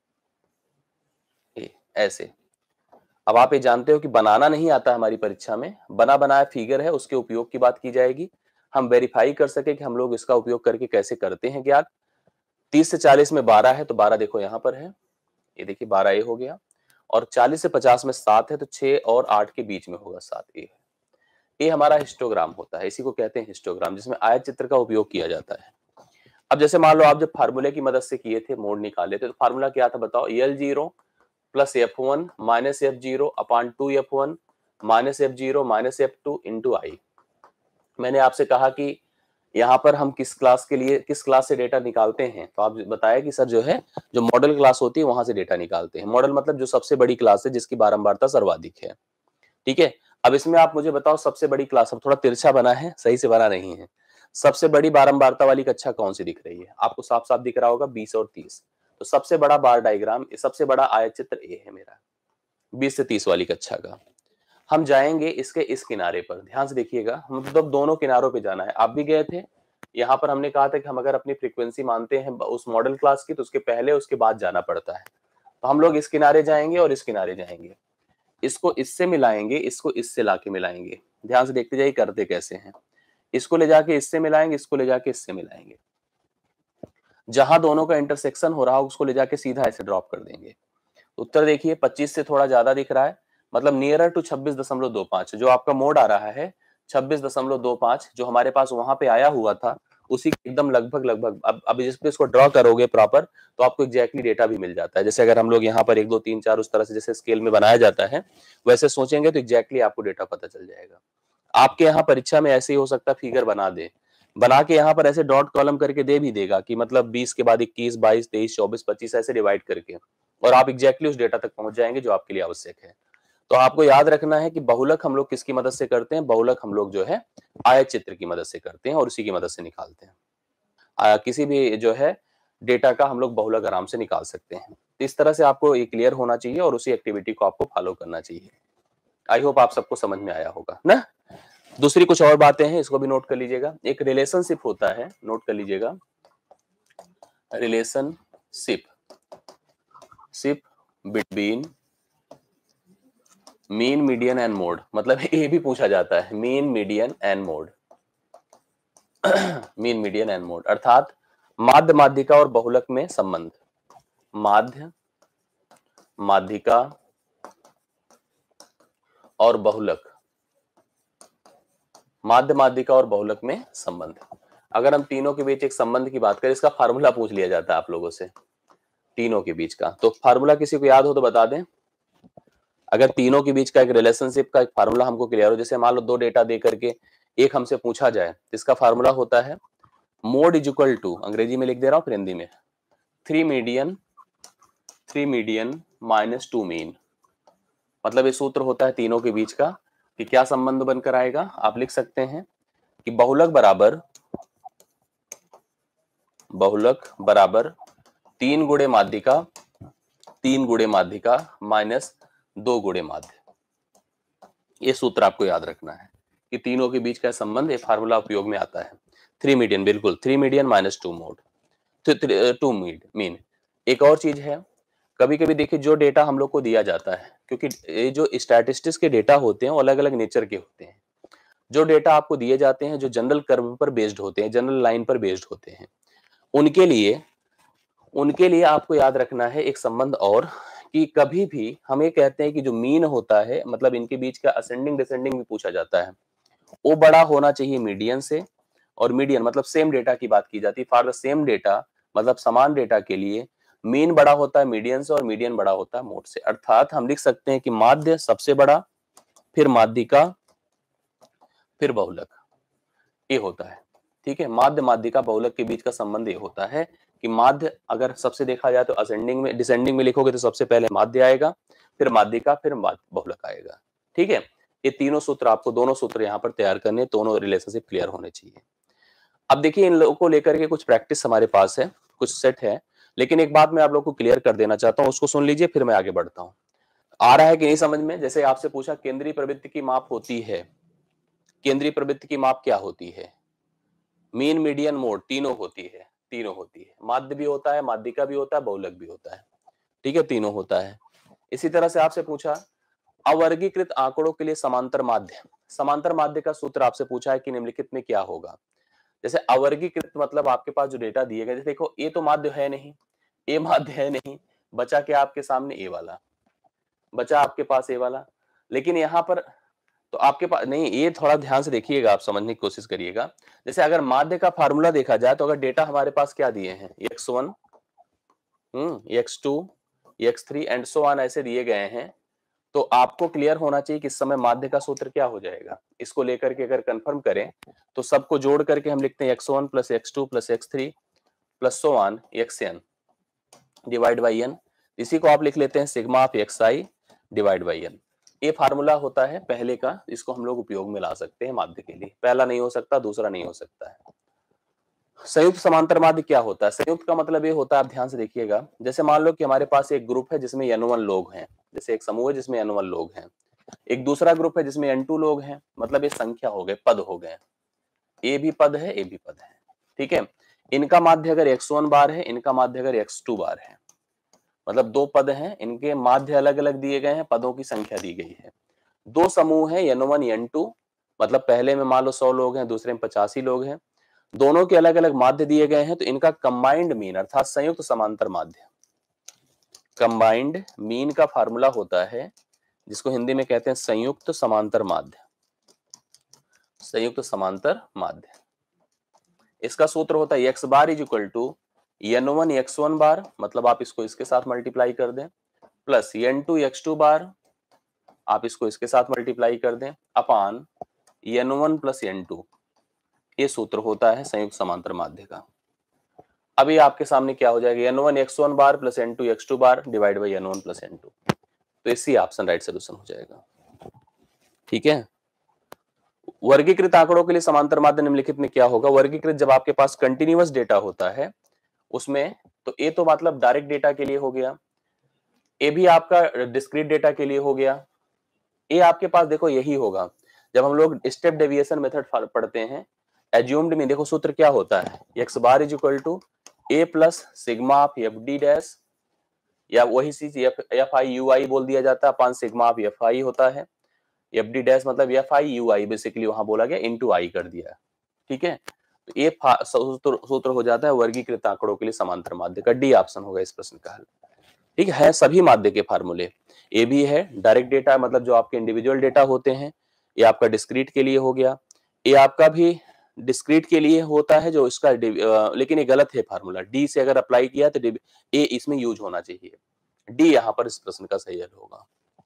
ये ऐसे। अब आप ये जानते हो कि बनाना नहीं आता हमारी परीक्षा में, बना बनाया फिगर है, उसके उपयोग की बात की जाएगी। हम वेरीफाई कर सके कि हम लोग इसका उपयोग करके कैसे करते हैं ज्ञात। 30 से 40 में 12 है, तो 12 देखो यहाँ पर है, ये देखिए 12 ये हो गया। और 40 से 50 में 7 है, तो 6 और 8 के बीच में होगा 7, ये हमारा हिस्टोग्राम होता है, इसी को कहते हैं हिस्टोग्राम, जिसमें आयत चित्र का उपयोग किया जाता है। अब जैसे मान लो आप जब फार्मूले की मदद से किए थे, मोड निकाले थे, तो फार्मूला क्या था बताओ, L0 plus F1 minus F0 upon 2F1 minus F0 minus F2 into I. मैंने आपसे कहा कि यहाँ पर हम किस क्लास के लिए, किस क्लास से डेटा निकालते हैं, तो आप बताया कि सर जो है, जो मॉडल क्लास होती है वहां से डेटा निकालते हैं। मॉडल मतलब जो सबसे बड़ी क्लास है, जिसकी बारंबारता सर्वाधिक है, ठीक है। अब इसमें आप मुझे बताओ सबसे बड़ी क्लास, अब थोड़ा तिरछा बना है, सही से बना नहीं है। सबसे बड़ी बारंबारता वाली कक्षा कौन सी दिख रही है, आपको साफ साफ दिख रहा होगा 20 और 30। तो सबसे बड़ा बार डायग्राम, सबसे बड़ा आयत चित्र ये है मेरा, 20 से 30 वाली कक्षा का। हम जाएंगे इसके इस किनारे पर, ध्यान से देखिएगा, मतलब दोनों किनारों पे जाना है। आप भी गए थे, यहाँ पर हमने कहा था कि हम अगर अपनी फ्रीक्वेंसी मानते हैं उस मॉडल क्लास की, तो उसके पहले उसके बाद जाना पड़ता है। तो हम लोग इस किनारे जाएंगे और इस किनारे जाएंगे, इसको इससे मिलाएंगे, इसको इससे लाके मिलाएंगे। ध्यान से देखते जाइए करते कैसे हैं। इसको ले जाके इससे मिलाएंगे, इसको ले जाके इससे मिलाएंगे, जहां दोनों का इंटरसेक्शन हो रहा हो उसको ले जाके सीधा ऐसे ड्रॉप कर देंगे। उत्तर देखिए 25 से थोड़ा ज्यादा दिख रहा है, मतलब नियरर टू 26.25, जो आपका मोड आ रहा है 26.25, जो हमारे पास वहां पे आया हुआ था, उसी के एकदम लगभग लगभग। अब जिस पे इसको ड्रॉ करोगे प्रॉपर, तो आपको एग्जैक्टली डेटा भी मिल जाता है। जैसे अगर हम लोग यहाँ पर 1 2 3 4 उस तरह से जैसे स्केल में बनाया जाता है, वैसे सोचेंगे तो एग्जैक्टली आपको डेटा पता चल जाएगा। आपके यहाँ परीक्षा में ऐसे ही हो सकता है, फिगर बना दे, बना के यहाँ पर ऐसे डॉट कॉलम करके दे भी देगा कि मतलब 20 के बाद 21 22 23 24 25 ऐसे डिवाइड करके, और आप एग्जैक्टली उस डेटा तक पहुंच जाएंगे जो आपके लिए आवश्यक है। तो आपको याद रखना है कि बहुलक हम लोग किसकी मदद से करते हैं, बहुलक हम लोग जो है आयत चित्र की मदद से करते हैं और उसी की मदद से निकालते हैं। किसी भी जो है डेटा का हम लोग बहुलक आराम से निकाल सकते हैं। तो इस तरह से आपको ये क्लियर होना चाहिए और उसी एक्टिविटी को आपको फॉलो करना चाहिए। आई होप आप सबको समझ में आया होगा ना। दूसरी कुछ और बातें हैं, इसको भी नोट कर लीजिएगा। एक रिलेशनशिप होता है, नोट कर लीजिएगा, relationship between mean median and mode, मतलब ये भी पूछा जाता है, mean median and mode. Mean median and mode अर्थात माध्य माध्यिका और बहुलक में संबंध, माध्य माध्यिका और बहुलक, माध्य माध्यिका और बहुलक में संबंध। अगर हम तीनों के बीच एक संबंध की बात करें, इसका फार्मूला पूछ लिया जाता है आप लोगों से, तीनों के बीच का, तो फार्मूला किसी को याद हो तो बता दें। अगर तीनों के बीच का एक रिलेशनशिप का एक फार्मूला हमको क्लियर हो, जैसे मान लो 2 डेटा दे करके एक हमसे पूछा जाए, तो इसका फार्मूला होता है मोड इज इक्वल टू, अंग्रेजी में लिख दे रहा हूं फिर हिंदी में, 3 मीडियन माइनस 2 मीन। मतलब ये सूत्र होता है तीनों के बीच का, कि क्या संबंध बनकर आएगा, आप लिख सकते हैं कि बहुलक बराबर 3 गुणे माध्यिका, 3 गुणे माध्यिका माइनस 2 गुणे माध्य। ये सूत्र आपको याद रखना है कि तीनों के बीच का संबंध, ये फार्मूला उपयोग में आता है। 3 मीडियन, बिल्कुल 3 मीडियन माइनस 2 मोड, 2 मीन। एक और चीज है, कभी कभी देखिए जो डेटा हम लोग को दिया जाता है, क्योंकि ये जो स्टैटिस्टिक्स के डेटा होते हैं वो अलग अलग नेचर के होते हैं। जो डेटा आपको दिए जाते हैं जो जनरल कर्व पर बेस्ड होते हैं, जनरल लाइन पर बेस्ड होते हैं, उनके लिए आपको याद रखना है एक संबंध और, कि कभी भी हम ये कहते हैं कि जो मीन होता है, मतलब इनके बीच का असेंडिंग डिसेंडिंग भी पूछा जाता है, वो बड़ा होना चाहिए मीडियन से। और मीडियन मतलब सेम डेटा की बात की जाती है, फॉर द सेम डेटा, मतलब समान डेटा के लिए मीन बड़ा होता है मीडियन से और मीडियन बड़ा होता है मोड से। अर्थात हम लिख सकते हैं कि माध्य सबसे बड़ा, फिर माध्यिका, फिर बहुलक, ये होता है। ठीक है, माध्य माध्यिका बहुलक के बीच का संबंध ये होता है कि माध्य अगर सबसे देखा जाए तो असेंडिंग में, डिसेंडिंग में लिखोगे तो सबसे पहले माध्य आएगा, फिर माध्यिका, फिर बहुलक आएगा। ठीक है, ये तीनों सूत्र आपको, दोनों सूत्र यहाँ पर तैयार करने, दोनों रिलेशनशिप क्लियर होने चाहिए। अब देखिए इन लोगों को लेकर के कुछ प्रैक्टिस हमारे पास है, कुछ सेट है, लेकिन एक बात मैं आप लोग को क्लियर कर देना चाहता हूँ, उसको सुन लीजिए फिर मैं आगे बढ़ता हूँ। आ रहा है कि नहीं समझ में? जैसे आपसे पूछा केंद्रीय प्रवृत्ति की माप होती है, केंद्रीय प्रवृत्ति की माप क्या होती है? मीन, मीडियन, मोड, तीनों होती है, तीनों होती है। माध्य भी होता है, माध्यिका भी होता है, बहुलक भी होता है, ठीक है, तीनों होता है। इसी तरह से आपसे पूछा अवर्गीकृत आंकड़ों के लिए समांतर माध्य, समांतर माध्य का सूत्र आपसे पूछा है कि निम्नलिखित में क्या होगा। जैसे अवर्गीकृत मतलब आपके पास जो डेटा दिए गए, देखो ए तो माध्य है नहीं, ए माध्य है नहीं, बचा क्या आपके सामने? ए वाला बचा आपके पास, ए वाला। लेकिन यहाँ पर तो आपके पास नहीं, ये थोड़ा ध्यान से देखिएगा, आप समझने की कोशिश करिएगा। जैसे अगर माध्य का फार्मूला देखा जाए तो अगर डेटा हमारे पास क्या दिए हैं, x1 x2 x3 and so on ऐसे दिए गए हैं, तो आपको क्लियर होना चाहिए कि इस समय माध्य का सूत्र क्या हो जाएगा। इसको लेकर के अगर कंफर्म करें तो सबको जोड़ करके हम लिखते हैं x1 plus x2 plus x3 plus so on xn divide by n। इसी को आप लिख लेते हैं sigma of xi divide by n। ये फार्मूला होता है पहले का, इसको हम लोग उपयोग में ला सकते हैं माध्य के लिए। पहला नहीं हो सकता, दूसरा नहीं हो सकता है। संयुक्त समांतर माध्य क्या होता है? संयुक्त का मतलब ये होता है, आप ध्यान से देखिएगा, जैसे मान लो कि हमारे पास एक ग्रुप है जिसमें n1 लोग हैं, जैसे एक समूह है जिसमें n1 लोग हैं, एक दूसरा ग्रुप है जिसमें n2 लोग हैं, मतलब ये संख्या हो गए, पद हो गए, ए भी पद है, ए भी पद है, ठीक है। इनका माध्य अगर x1 बार है, इनका माध्य अगर x2 बार है, मतलब दो पद हैं, इनके माध्य अलग अलग दिए गए हैं, पदों की संख्या दी गई है। दो समूह है n1 n2, मतलब पहले में मान लो 100 लोग हैं, दूसरे में 85 लोग हैं, दोनों के अलग अलग माध्य दिए गए हैं, तो इनका कंबाइंड मीन अर्थात संयुक्त समांतर माध्य, कंबाइंड मीन का फार्मूला होता है जिसको हिंदी में कहते हैं संयुक्त समांतर माध्य, संयुक्त समांतर माध्य। इसका सूत्र होता है x bar is equal to n1 x1 bar, मतलब आप इसको इसके साथ मल्टीप्लाई कर दें, प्लस n2 x2 बार, आप इसको इसके साथ मल्टीप्लाई कर दें, अपान n1 प्लस n2। ये सूत्र होता है संयुक्त समांतर माध्य का। अभी आपके सामने क्या हो जाएगा, n1 x1 bar plus n2 x2 bar divide by n1 plus n2। तो इसी ऑप्शन राइट सोल्यूशन हो जाएगा, ठीक है। वर्गीकृत आंकड़ों के लिए समांतर माध्य निम्नलिखित में क्या होगा? वर्गीकृत जब आपके पास कंटिन्यूअस डेटा होता है उसमें, तो ए तो मतलब डायरेक्ट डेटा के लिए हो गया, ए भी आपका डिस्क्रीट डेटा के लिए हो गया। ए आपके पास देखो यही होगा जब हम लोग स्टेप डेविएशन मेथड पढ़ते हैं। एज्यूम्ड में देखो सूत्र क्या होता है, x bar is equal to A plus sigma of F D dash, या वही चीज एफ आई यू आई बोल दिया जाता है, upon sigma of F I होता है, एफ डी डैश मतलब F I U I basically वहां बोला गया, इनटू आई कर दिया, ठीक है। तो ये सूत्र हो जाता है वर्गीकृत आंकड़ों के लिए समांतर माध्य का। डी ऑप्शन होगा इस प्रश्न का हल, ठीक है। सभी माध्य के फार्मूले, ए भी है डायरेक्ट डेटा, मतलब जो आपके इंडिविजुअल डेटा होते हैं, ये आपका डिस्क्रीट के लिए हो गया, ये आपका भी डिस्क्रीट के लिए होता है जो इसका लेकिन ये गलत है फार्मूला, डी से अगर अप्लाई किया तो ए इसमें यूज होना चाहिए, डी यहाँ पर इस प्रश्न का सही हल होगा।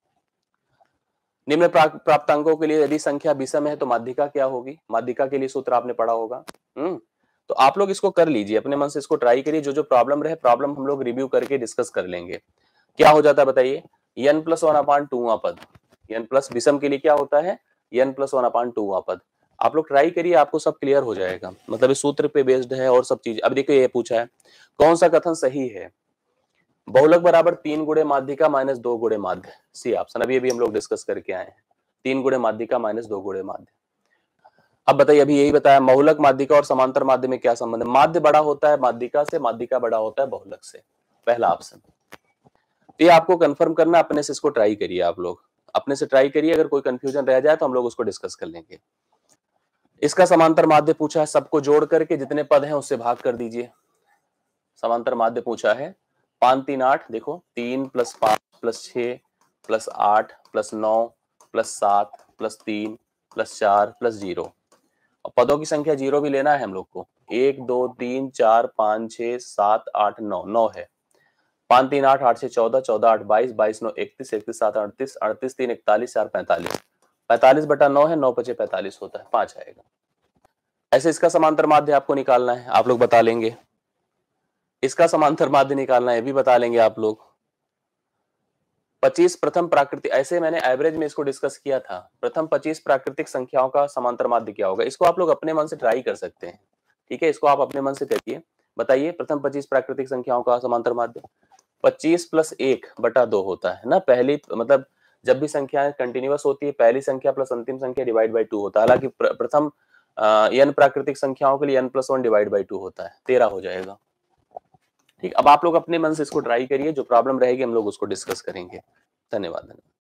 निम्न प्राप्तांकों के लिए यदि संख्या विषम है तो माध्यिका क्या होगी? माध्यिका के लिए सूत्र आपने पढ़ा होगा। तो आप लोग इसको कर लीजिए, अपने मन से इसको ट्राई करिए, जो जो प्रॉब्लम रहे प्रॉब्लम हम लोग रिव्यू करके डिस्कस कर लेंगे। क्या हो जाता है बताइए, n प्लस 1/2 पद, n प्लस विषम के लिए क्या होता है, n प्लस 1/2 पद। आप लोग ट्राई करिए, आपको सब क्लियर हो जाएगा, मतलब इस सूत्र पे बेस्ड है और सब चीज। अब देखिए ये पूछा है कौन सा कथन सही है, बहुलक बराबर 3 गुणे माध्यिका माइनस 2 गुणे माध्य, सी ऑप्शन। अभी हम लोग डिस्कस करके आए हैं, 3 गुणे माध्यिका माइनस 2 गुणे माध्य। अब बताइए, अभी यही बताया बहुलक माध्यिका और समांतर माध्य में क्या संबंध है? माध्य बड़ा होता है माध्यिका से, माध्यिका बड़ा होता है बहुलक से, पहला ऑप्शन। ये आपको कंफर्म करना, अपने से इसको ट्राई करिए, आप लोग अपने से ट्राई करिए, अगर कोई कंफ्यूजन रह जाए तो हम लोग उसको डिस्कस कर लेंगे। इसका समांतर माध्य पूछा है, सबको जोड़ करके जितने पद हैं उससे भाग कर दीजिए। समांतर माध्य पूछा है 5 3 8, देखो 3 plus 5 plus 6 plus 8 plus 9 plus 7 plus 3 plus 4 plus 0, और पदों की संख्या 0 भी लेना है हम लोग को, 1 2 3 4 5 6 7 8 9, 9 है, 5 3 8 8 6 14 14 8 22 22 9 31 31 7 38 38 3 41 4 45, 45/9 है, 9 5 45 होता है, 5 आएगा। ऐसे इसका समांतर माध्य आपको निकालना है, आप लोग बता लेंगे। इसका समांतर माध्य निकालना है, ये भी बता लेंगे आप लोग। 25 प्रथम प्राकृतिक, ऐसे मैंने एवरेज में इसको डिस्कस किया था। प्रथम 25 प्राकृतिक संख्याओं का समांतर माध्य क्या होगा? इसको आप लोग अपने मन से ट्राई कर सकते हैं। ठीक है, इसको आप अपने मन से करिए। बताइए प्रथम 25 प्राकृतिक संख्याओं का समांतर माध्य 25 प्लस 1/2 होता है ना। पहली मतलब जब भी संख्याएं कंटिन्यूअस होती है, पहली संख्या प्लस अंतिम संख्या डिवाइड बाई 2 होता है। हालांकि प्रथम n प्राकृतिक संख्याओं के लिए n+1 डिवाइड बाई 2 होता है, 13 हो जाएगा। ठीक, अब आप लोग अपने मन से इसको ट्राई करिए, जो प्रॉब्लम रहेगी हम लोग उसको डिस्कस करेंगे। धन्यवाद।